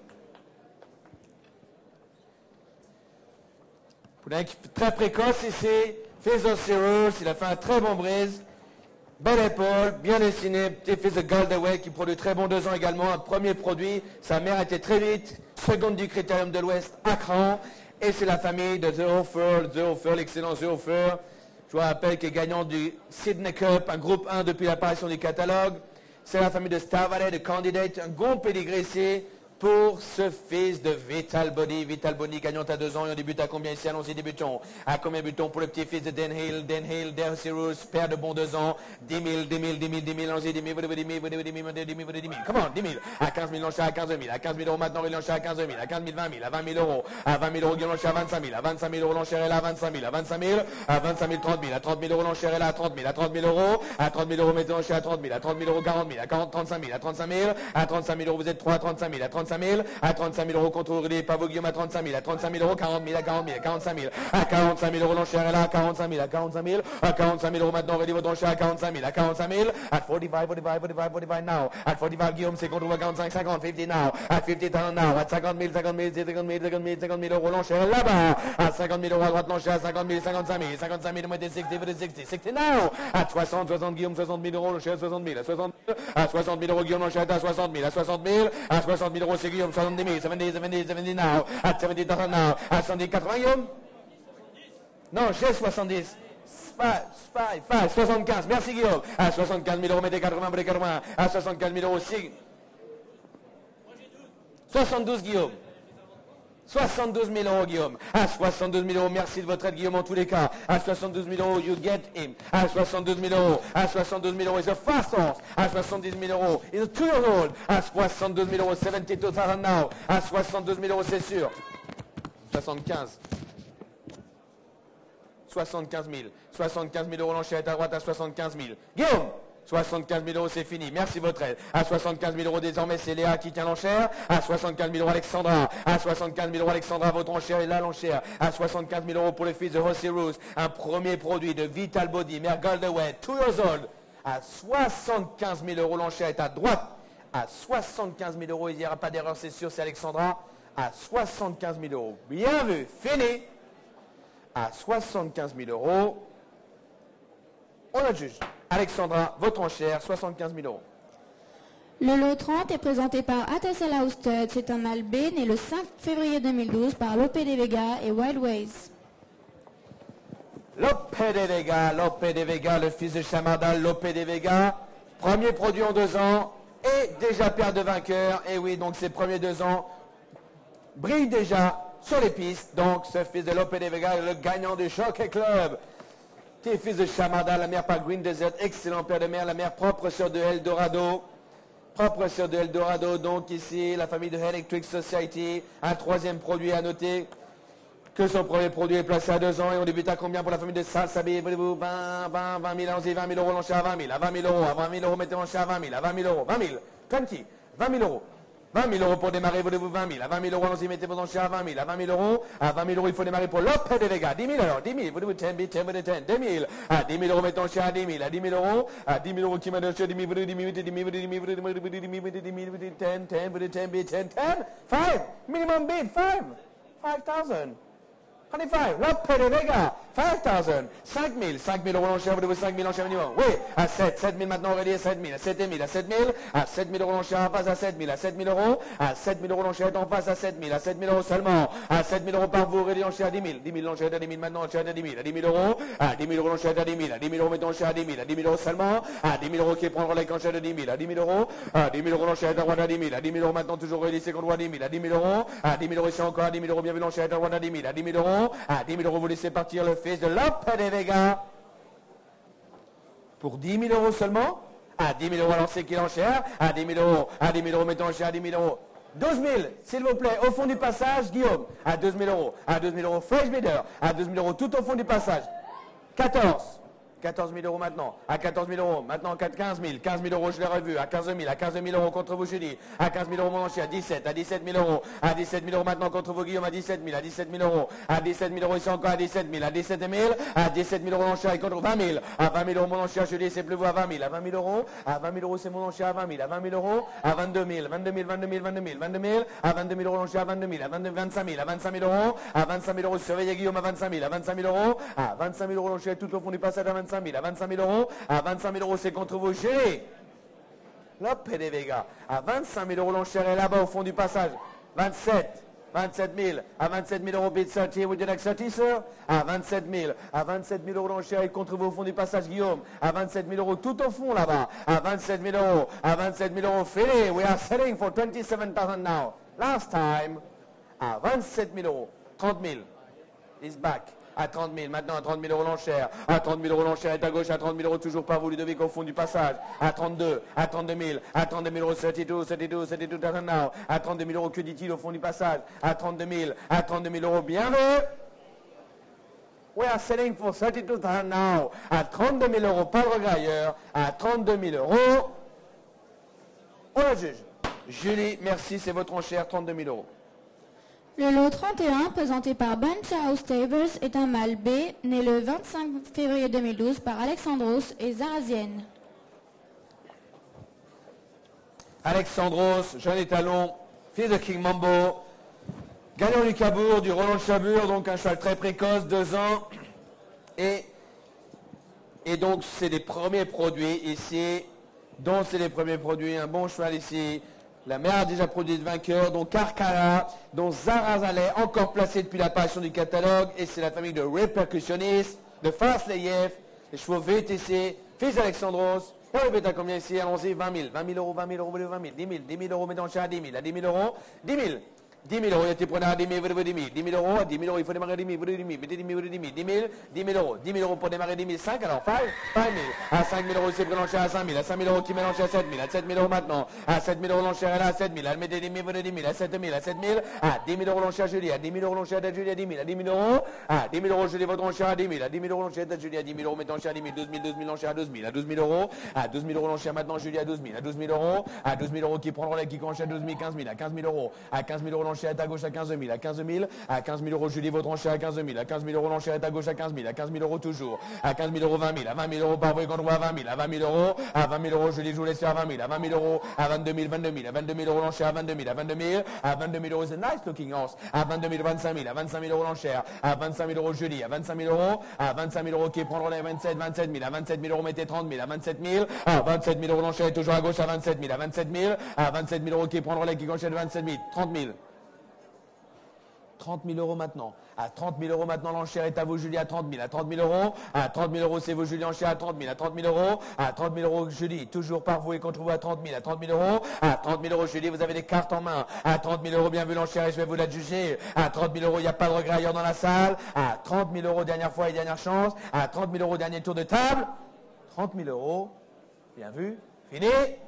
Poulain très précoce ici, fils Osiris, il a fait un très bon brise. Belle épaule, bien dessiné, petit fils de Goldaway qui produit très bon deux ans également, un premier produit, sa mère était très vite, seconde du Critérium de l'Ouest à Cran, et c'est la famille de The Offer, The Offer, l'excellent The Offer, je vous rappelle qu'il est gagnant du Sydney Cup, un groupe un depuis l'apparition du catalogue, c'est la famille de Star Valley, de Candidate, un bon pédigré ici, pour ce fils de Vital Body. Vital Body gagnant à deux ans et on débute à combien ici? Allons-y, débutons. À combien débutons pour le petit fils de Dan Hill? Dan Hill, Dercirus, père de bon deux ans. dix mille, dix mille, dix mille, dix mille, allons-y, dix mille, dix mille, dix mille, dix mille, dix mille, dix mille. Come on, dix mille. À quinze mille, Lanchet à quinze mille. À quinze mille euros maintenant, Lanchet à quinze mille. À quinze mille, vingt mille. À vingt mille euros. À vingt mille euros, Lanchet à vingt-cinq mille. À vingt-cinq mille euros, Lanchet est là à vingt-cinq mille. À vingt-cinq mille. À vingt-cinq mille, trente mille. À trente mille euros, Lanchet est là à trente mille. À trente mille euros. À trente mille euros, mettez Lanchet à trente mille. À trente mille euros, quarante mille. À quarante, trente-cinq mille. À trente-cinq mille. À trente-cinq mille euros, vous êtes trois à trente-cinq mille. À trente-cinq mille. À trente-cinq mille euros, contre Pavot Guillaume à trente-cinq mille, à trente-cinq mille euros, quarante mille, à quarante mille, à quarante-cinq mille, à quarante-cinq mille euros, l'enchère est là, à quarante-cinq mille, à quarante-cinq mille, à quarante-cinq mille euros maintenant, ready votre enchère à quarante-cinq mille, à quarante-cinq mille, at forty-five, forty-five, forty-five, forty-five now, at forty-five Guillaume, c'est contre quarante-cinq, cinquante, cinquante now, at fifty thousand now, at cinquante mille, cinquante mille, cinquante mille, cinquante mille, cinquante mille euros, l'enchère est là-bas, à cinquante mille euros à droite, l'enchère à cinquante mille, cinquante-cinq mille, cinquante-cinq mille, mettez sixty, sixty, sixty now, at soixante, soixante Guillaume, soixante mille euros, l'enchère à soixante mille, à soixante mille, à soixante mille euros Guillaume, l'enchère est à soixante mille, à soixante mille, à soixante mille euros c'est Guillaume, soixante-dix mille, soixante-dix, soixante-dix, soixante-dix now, at seventy thousand now, à soixante-dix, quatre-vingts Guillaume? Non, j'ai soixante-dix. soixante-quinze, merci Guillaume. À soixante-quinze mille euros, mettez quatre-vingts, mettez quatre-vingts. À soixante-quinze mille euros, si. soixante-douze Guillaume. soixante-douze mille euros Guillaume. À soixante-douze mille euros, merci de votre aide Guillaume en tous les cas. À soixante-douze mille euros, you get him. À soixante-douze mille euros. À soixante-douze mille euros, is a fast horse. À soixante-dix mille euros, is a two years old. À soixante-douze mille euros, seventy-two thousand now. À soixante-douze mille euros, c'est sûr. soixante-quinze. soixante-quinze mille. soixante-quinze mille euros, l'enchère est à droite à soixante-quinze mille. Guillaume, soixante-quinze mille euros, c'est fini. Merci votre aide. À soixante-quinze mille euros, désormais, c'est Léa qui tient l'enchère. À soixante-quinze mille euros, Alexandra. À soixante-quinze mille euros, Alexandra, votre enchère est là, l'enchère. À soixante-quinze mille euros pour le fils de Rossi Rose. Un premier produit de Vital Body, mère Goldaway, two years old. À soixante-quinze mille euros, l'enchère est à droite. À soixante-quinze mille euros, il n'y aura pas d'erreur, c'est sûr, c'est Alexandra. À soixante-quinze mille euros. Bien vu, fini. À soixante-quinze mille euros, on adjuge. Alexandra, votre enchère, soixante-quinze mille euros. Le lot trente est présenté par Atasala Stud. C'est un mâle B né le cinq février deux mille douze par Lope de Vega et Wildways. Lope de Vega, Lope de Vega, le fils de Chamardal, Lope de Vega. Premier produit en deux ans et déjà père de vainqueur. Et oui, donc ses premiers deux ans brillent déjà sur les pistes. Donc ce fils de Lope de Vega est le gagnant du Jockey Club. Petit fils de Chamardal, la mère par Green Desert, excellent père de mère, la mère propre sœur de Eldorado. Propre sœur de Eldorado, donc ici, la famille de Electric Society. Un troisième produit à noter, que son premier produit est placé à deux ans. Et on débute à combien pour la famille de Salsabi? Voulez-vous vingt, vingt, vingt mille, allons-y, vingt mille euros, l'enchère à vingt mille, à vingt mille euros, à vingt mille euros, mettez l'enchère à vingt mille, à vingt mille euros, vingt mille, vingt, vingt mille euros. vingt mille euros pour démarrer, voulez-vous vingt mille? À vingt mille euros, allons-y, mettez vos enchères à vingt mille. À vingt mille euros, à vingt mille euros, il faut démarrer pour Lope de Vega. dix mille alors, dix mille, voulez-vous dix, dix, dix, dix, dix mille. À dix mille euros, mettez enchères à dix mille. À dix mille euros, à dix mille euros, qui m'a donné dix mille, voulez-vous dix mille, dix mille, dix mille, dix mille, dix mille, dix mille, dix mille, dix mille, ten, ten, voulez-vous ten, bid, ten, ten, five, minimum bid, five, five thousand. twenty-five, Lope de Vega, five thousand, cinq mille, cinq mille euros l'enchère, voulez-vous cinq mille l'enchère minimum? Oui, à sept, sept mille maintenant, Aurélie, sept mille, à sept mille, à sept mille, à sept mille euros l'enchère en face, à sept mille, à sept mille euros, à sept mille euros l'enchère est en face, à sept mille, à sept mille euros seulement, à sept mille euros par vous, Aurélie, l'enchère à dix mille, dix mille l'enchère est à dix mille maintenant, l'enchère est à dix mille, à dix mille euros, à dix mille euros l'enchère est à dix mille, à dix mille euros mettons l'enchère à dix mille, à dix mille euros seulement, à dix mille euros qui prendra les l'enchère de dix mille, à dix mille euros, à dix mille euros l'enchère est à droite à dix mille, à dix mille euros maintenant toujours Aurélie, c'est qu'on doit à dix mille, à dix mille euros, à dix mille euros ici encore, à dix mille euros, bienvenue l'enchère est à droite à dix mille, à dix mille euros, à dix mille euros vous laissez partir le fils de Lope de Vega pour dix mille euros seulement. À dix mille euros, alors c'est qui l'enchère? À dix mille euros, à dix mille euros, mettons l'enchère à dix mille euros. douze mille, s'il vous plaît, au fond du passage, Guillaume. À douze mille euros, à douze mille euros, fresh bidder. À douze mille euros, tout au fond du passage. quatorze. quatorze mille euros maintenant, à quatorze mille euros, maintenant quinze mille, quinze mille euros je l'ai revu, à quinze mille, à quinze mille euros contre vous Julie, à quinze mille euros mon enchère, à dix-sept, à dix-sept mille euros, à dix-sept mille euros maintenant contre vous Guillaume, à dix-sept mille, à dix-sept mille euros, à dix-sept mille euros ici encore, à dix-sept mille, à dix-sept mille, à dix-sept mille euros l'enchère et contre vingt mille, à vingt mille euros mon enchère Julie, c'est plus vous à vingt mille, à vingt mille euros, à vingt mille euros c'est mon enchère à vingt mille, à vingt mille euros, à vingt-deux mille, vingt-deux mille, vingt-deux mille, vingt-deux mille, vingt-deux mille, à vingt-deux mille euros l'enchère à vingt-deux mille, à vingt-deux, vingt-cinq mille, à vingt-cinq mille euros, à vingt-cinq mille euros surveillez Guillaume à vingt-cinq mille, à vingt-cinq mille euros, à vingt-cinq mille euros l'enchère tout au fond du passage à vingt-cinq mille, à vingt-cinq mille euros, à vingt-cinq mille euros c'est contre vous Julie. Lope de Vega, à vingt-cinq mille euros l'enchère est là-bas au fond du passage, vingt-sept, vingt-sept mille, à vingt-sept mille euros bid thirty, would you like thirty sir? À vingt-sept mille, à vingt-sept mille euros l'enchère est contre vous au fond du passage Guillaume, à vingt-sept mille euros tout au fond là-bas, à vingt-sept mille euros, à vingt-sept mille euros fini, we are selling for twenty-seven thousand now. last time, à vingt-sept mille euros. trente mille. Is back. À trente mille, maintenant à trente mille euros l'enchère, à trente mille euros l'enchère est à gauche, à trente mille euros toujours par vous Ludovic au fond du passage, à trente-deux, à trente-deux mille, à trente-deux mille euros, trente-deux, trente-deux, trente-deux thousand now, à trente-deux mille euros, que dit-il au fond du passage, à trente-deux mille, à trente-deux mille euros, bien vu. We are selling for thirty-two thousand now, à trente-deux mille euros, pas de regret ailleurs, à trente-deux mille euros, on la juge. Julie, merci, c'est votre enchère, trente-deux mille euros. Le lot trente et un, présenté par Banchao Stables, est un mâle B, né le vingt-cinq février deux mille douze par Alexandros et Zarazienne. Alexandros, jeune étalon, fils de King Mambo, gagnant du Cabourg, du Roland de Chabur, donc un cheval très précoce, deux ans. Et, et donc c'est les premiers produits ici, donc c'est les premiers produits, un bon cheval ici. La mère a déjà produit de vainqueur, donc Carcala, dont Zarazaleh, encore placé depuis l'apparition du catalogue, et c'est la famille de répercussionnistes, de Fasleyev, les chevaux V T C, fils d'Alexandros. On répète à combien ici? Allons-y, vingt mille, vingt mille euros, vingt mille euros, vingt mille, dix mille, dix mille euros, mettons cher à dix mille, à dix mille euros, dix mille. dix mille euros, il y a été preneur à dix mille, vous devez dix mille. dix mille euros, à dix mille euros, il faut démarrer dix mille, vous devez dix mille, mettez dix mille, vous devez dix mille. dix mille, dix mille euros, dix mille euros pour démarrer dix mille, cinq, alors cinq, cinq mille. À cinq mille euros, c'est pris l'enchère à cinq mille. À cinq mille euros, qui met l'enchère à sept mille. À sept mille euros maintenant. À sept mille euros, l'enchère est là à sept mille. À mettez dix mille, vous devez dix mille. À sept mille, à sept mille. À dix mille euros, l'enchère Julie. À dix mille euros, l'enchère de Julie à dix mille. À dix mille euros. À dix mille euros, Julie, votre enchère à dix mille. À dix mille euros, l'enchère de Julie à dix mille euros, mettez l'enchère à dix mille. douze mille, douze mille, l'enchère à douze mille. À douze mille euros. À douze mille euros, l'enchère maintenant Julie à douze mille. À douze mille euros. À douze mille euros, qui prendront les qui enchère douze mille, quinze mille. À quinze mille euros. À quinze mille euros, l'enchère est à gauche à quinze mille. À quinze mille. À quinze mille euros, Julie, votre enchère à quinze mille. À quinze mille euros, l'enchère est à gauche à quinze mille. À quinze mille euros toujours. À quinze mille euros, vingt mille. À vingt mille euros, par vous, quand on voit vingt mille. À vingt mille euros. À vingt mille euros, Julie, je vous laisse faire vingt mille. À vingt mille euros. À vingt-deux mille, vingt-deux mille. À vingt-deux mille euros, l'enchère à vingt-deux mille. À vingt-deux mille. À vingt-deux mille euros, c'est nice looking horse. À vingt-deux mille, vingt-cinq mille. À vingt-cinq mille euros, l'enchère. À vingt-cinq mille euros, Julie. À vingt-cinq mille euros. À vingt-cinq mille euros, qui prendront les vingt-sept, vingt-sept mille. À vingt-sept mille euros, mettez trente mille. À vingt-sept mille. À vingt-sept mille euros, l'enchère est toujours à gauche à vingt-sept mille. À vingt-sept mille. À vingt-sept mille euros, qui prendront les qui enchère de vingt-sept mille. trente mille. trente mille euros maintenant. À trente mille euros maintenant, l'enchère est à vous, Julie, à trente mille. À trente mille euros. À trente mille euros, c'est vous, Julie, enchère à trente mille. À trente mille euros. À trente mille euros, Julie, toujours par vous et qu'on trouve à trente mille. À trente mille euros. À trente mille euros, Julie, vous avez des cartes en main. À trente mille euros, bien vu l'enchère et je vais vous la juger. À trente mille euros, il n'y a pas de regret ailleurs dans la salle. À trente mille euros, dernière fois et dernière chance. À trente mille euros, dernier tour de table. trente mille euros. Bien vu. Fini.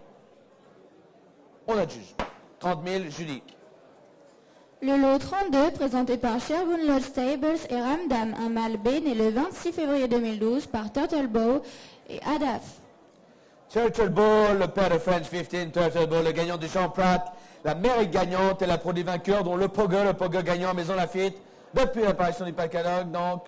On la juge. trente mille, Julie. Le lot trente-deux, présenté par Sherbourne Lodge Stables et Ramdam, un mâle B né le vingt-six février deux mille douze par Turtlebow et Adaf. Turtlebow, le père de French quinze, Turtlebow, le gagnant du Jean Pratt. La mère est gagnante et la produit vainqueur, dont le Pogo, le Pogo gagnant à Maison Lafitte, depuis l'apparition du catalogue, donc.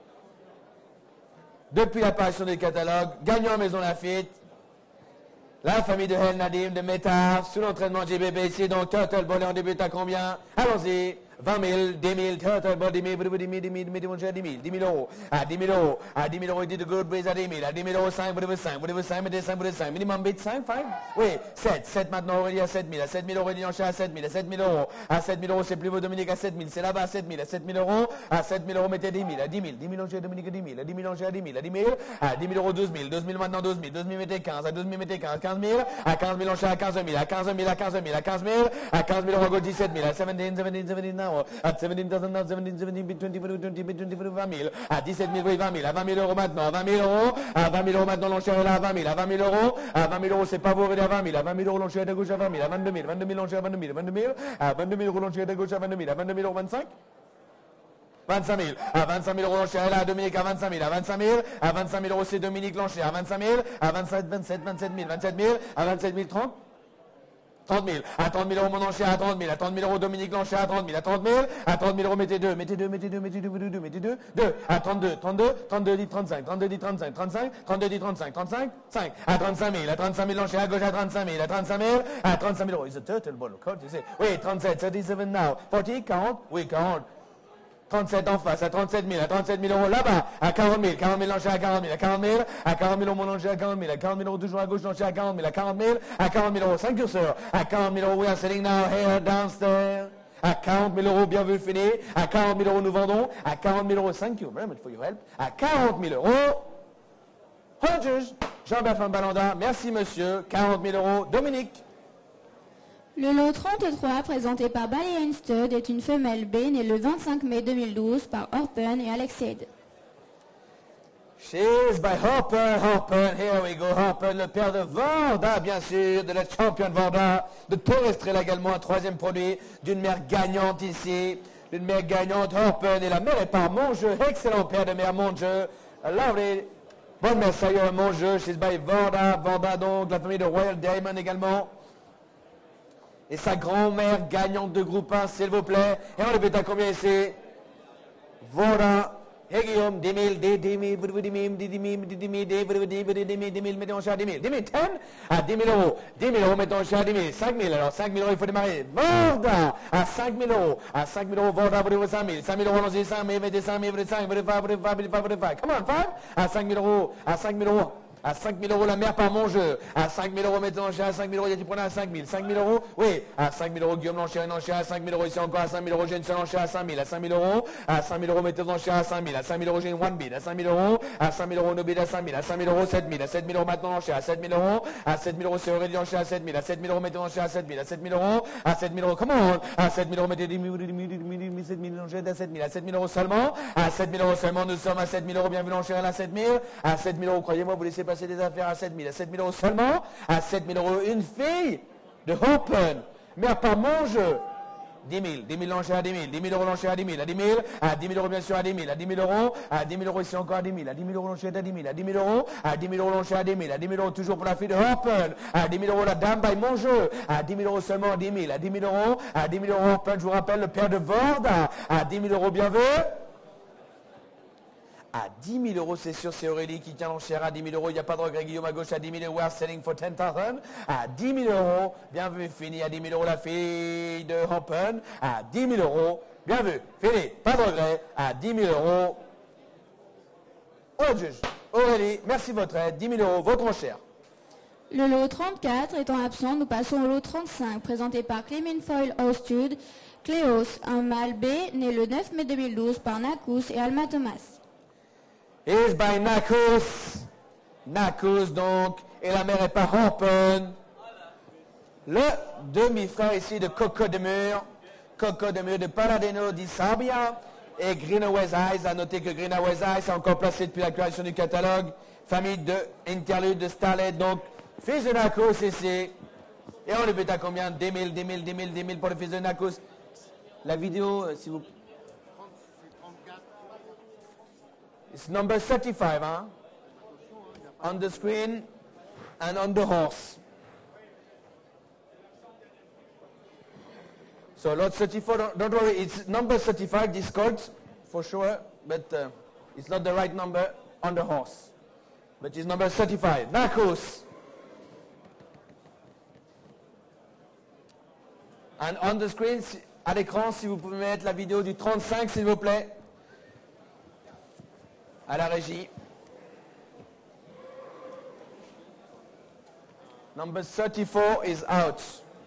Depuis l'apparition du catalogue, gagnant à Maison Lafitte. La famille de El Nadim, de Meta, sous l'entraînement J B B ici, donc Turtlebow, on débute à combien? Allons-y. vingt mille, dix mille, Turtlebow, dix mille, dix mille, dix mille, dix mille, dix mille, dix mille euros, à dix mille euros, à dix mille euros, il dit de good breeze à dix mille, à dix mille euros, cinq, vous devez cinq, vous devez cinq, mettez cinq, vous devez cinq, minimum bid cinq, cinq, oui, sept, sept maintenant, Aurélie à sept mille, à sept mille euros, Aurélie enchère à sept mille, à sept mille euros, à sept mille euros, c'est plus vos Dominique à sept mille, c'est là-bas à sept mille, à sept mille euros, à sept mille euros, mettez dix mille, à dix mille, dix mille enchère Dominique à dix mille, à dix mille enchère à dix mille, à dix mille, à dix mille euros, douze mille, douze mille maintenant, douze mille, douze mille mettez quinze, à douze mille mettez quinze, quinze mille, à quinze mille enchère à quinze mille, à quinze mille, à quinze mille, à quinze mille, à quinze mille euros, go dix-sept mille, à dix-sept, dix-sept, dix-sept now, à dix-sept thousand now, dix-sept, dix-sept, vingt, vingt, vingt, vingt mille, à dix-sept mille, oui, vingt mille, à vingt mille euros maintenant, à vingt mille euros, à vingt mille euros maintenant, l'enchère est là, à vingt mille, à vingt mille euros, à vingt mille euros, c'est pas vous, à vingt mille, à vingt mille euros, l'enchère est à gauche à vingt mille, à vingt-deux mille, vingt-deux mille, l'enchère à vingt-deux mille, vingt-deux mille, à vingt-deux mille euros, l'enchère est à gauche à vingt-deux mille, à vingt-deux mille euros, vingt-cinq, vingt-cinq mille, à vingt-cinq mille euros, l'enchère est là, à Dominique, à vingt-cinq mille, à vingt-cinq mille, à vingt-cinq mille euros, c'est Dominique, l'enchère, à vingt-cinq mille, à vingt-sept, vingt-sept, vingt-sept mille, vingt-sept mille, à vingt-sept mille, trente, trente mille, à trente mille euros mon enchère, à trente mille, à trente mille euros Dominique l'enchère, à trente mille, à trente mille, à trente mille euros mettez deux, mettez deux, mettez deux, mettez deux, mettez deux, mettez deux, deux, à trente-deux, trente-deux, trente-deux dit trente-cinq, trente-deux dit trente-cinq, trente-cinq, trente-deux dit trente-cinq, trente-cinq, cinq, à trente-cinq mille, à trente-cinq mille l'enchère à gauche à trente-cinq mille, à treinta-cinq mille, à trente-cinq mille euros, is a turtle ball, tu sais, oui, trente-sept, trente-sept now, quarante, quarante, oui, quarante. trente-sept en face, à trente-sept mille, à trente-sept mille euros là-bas, à quarante mille, quarante mille l'enchère à quarante mille, à quarante mille, à quarante mille euros mon enchère à quarante mille, à quarante mille euros toujours à gauche l'enchère à quarante mille, à quarante mille, à quarante mille euros, cinq curseurs, à quarante mille euros, we are selling now here downstairs, à quarante mille euros, bien vu fini, à quarante mille euros nous vendons, à quarante mille euros, thank you very much for your help, à quarante mille euros, Rogers, Jean-Bertrand Balanda, merci monsieur, quarante mille euros, Dominique. Le lot trente-trois, présenté par Bally Stud, est une femelle B née le vingt-cinq mai deux mille douze par Orpen et Alexeid. She's by Hopper, Hopper, here we go, Hopper, le père de Vanda, bien sûr, de la championne Vanda, de Terrestrel également, un troisième produit d'une mère gagnante ici, d'une mère gagnante, Hopper, et la mère est par mon jeu, excellent père de mère, mon jeu, lovely, bonne mère sérieuse, mon jeu, she's by Vanda, Vanda donc, la famille de Royal Diamond également, et sa grand-mère gagnante de groupe un, s'il vous plaît, et on le bet à combien ici? Vanda. Hey Guillaume, dix mille, dix mille, dix mille, dix mille, dix mille, dix mille, dix mille, dix mille, dix mille, mettons cher dix mille, dix mille, dix à dix mille euros, dix mille euros, mettons cher dix mille, cinq mille, alors cinq mille euros, il faut démarrer, Vorda, à cinq mille euros, à cinq mille euros, Vorda, vous devez cinq mille, cinq mille euros, allons-y, cinq mille, mettez cinq mille, vous devez cinq, vous devez cinq, vous devez cinq, vous devez cinq, vous devez cinq, come on, cinq, à cinq mille euros, à cinq mille euros, à cinq mille euros la mère par mon jeu, à cinq mille euros mettons cher à cinq mille euros, il y a du preneur à cinq mille, cinq mille euros, oui, à cinq mille euros Guillaume l'enchère, une enchère à cinq mille euros, ici encore à cinq mille euros, j'ai une seule enchère à cinq mille, à cinq mille euros, à cinq mille euros mettez enchère à cinq mille, à cinq mille euros j'ai une one bid, à cinq mille euros, à cinq mille euros no bid à cinq mille, à cinq mille euros sept mille, à sept mille euros maintenant enchère à sept mille euros, à sept mille euros c'est Aurélie enchère à sept mille, à sept mille euros mettez enchère à sept mille, à sept mille euros, à sept mille euros, come on, à sept mille euros mettez dix mille, dix mille, dix mille, sept mille enchère à sept mille, à sept mille euros seulement, à sept mille euros seulement, nous sommes à sept mille euros, bienvenue l'enchère à sept mille, à sept mille euros, croyez-moi, vous laissez passer des affaires à sept mille, à sept mille euros seulement, à sept mille euros, une fille de Open, mais pas mon jeu, dix mille, dix mille l'enchère à dix mille, dix mille euros l'enchère à dix mille, à dix mille, à dix mille euros bien sûr à dix mille, à dix mille euros, à dix mille euros ici encore à dix mille, à dix mille euros l'enchère à dix mille, à dix mille euros, à dix mille euros l'enchère à dix mille, à dix mille euros toujours pour la fille de Open, à dix mille euros la dame by mon jeu, à dix mille euros seulement à dix mille, à dix mille euros, à dix mille euros Open, je vous rappelle le père de Vorda, à dix mille euros bien vu. À dix mille euros, c'est sûr, c'est Aurélie qui tient l'enchère à dix mille euros. Il n'y a pas de regret, Guillaume à gauche à dix mille euros. We are selling for ten thousand. À dix mille euros, bien vu, fini. À dix mille euros, la fille de Open. À dix mille euros, bien vu, fini. Pas de regret. À dix mille euros. Au juge. Aurélie, merci de votre aide. dix mille euros, votre enchère. Le lot trente-quatre étant absent, nous passons au lot trente-cinq, présenté par Clément Foyle Ostud, Cléos, un mâle B, né le neuf mai deux mille douze par Nakous et Alma Thomas. Is by Nakous. Nakous donc. Et la mère est par Open. Le demi-frère ici de Coco de Mur. Coco de Mur de Paladino di Sabia. Et Greenaway's Eyes. À noter que Greenaway's Eyes est encore placé depuis la création du catalogue. Famille de Interlude de Starlet. Donc, fils de Nakous ici. Et on le bet à combien? dix mille, dix mille, dix mille, dix mille pour le fils de Nakous. La vidéo, euh, si vous... It's number thirty-five, huh? On the screen and on the horse. So lot thirty-four, don't, don't worry, it's number thirty-five, this code, for sure, but uh, it's not the right number on the horse. But it's number thirty-five, Nakous. And on the screen, à l'écran, si vous pouvez mettre la vidéo du trente-cinq, s'il vous plaît. À la régie. Number thirty-four is out.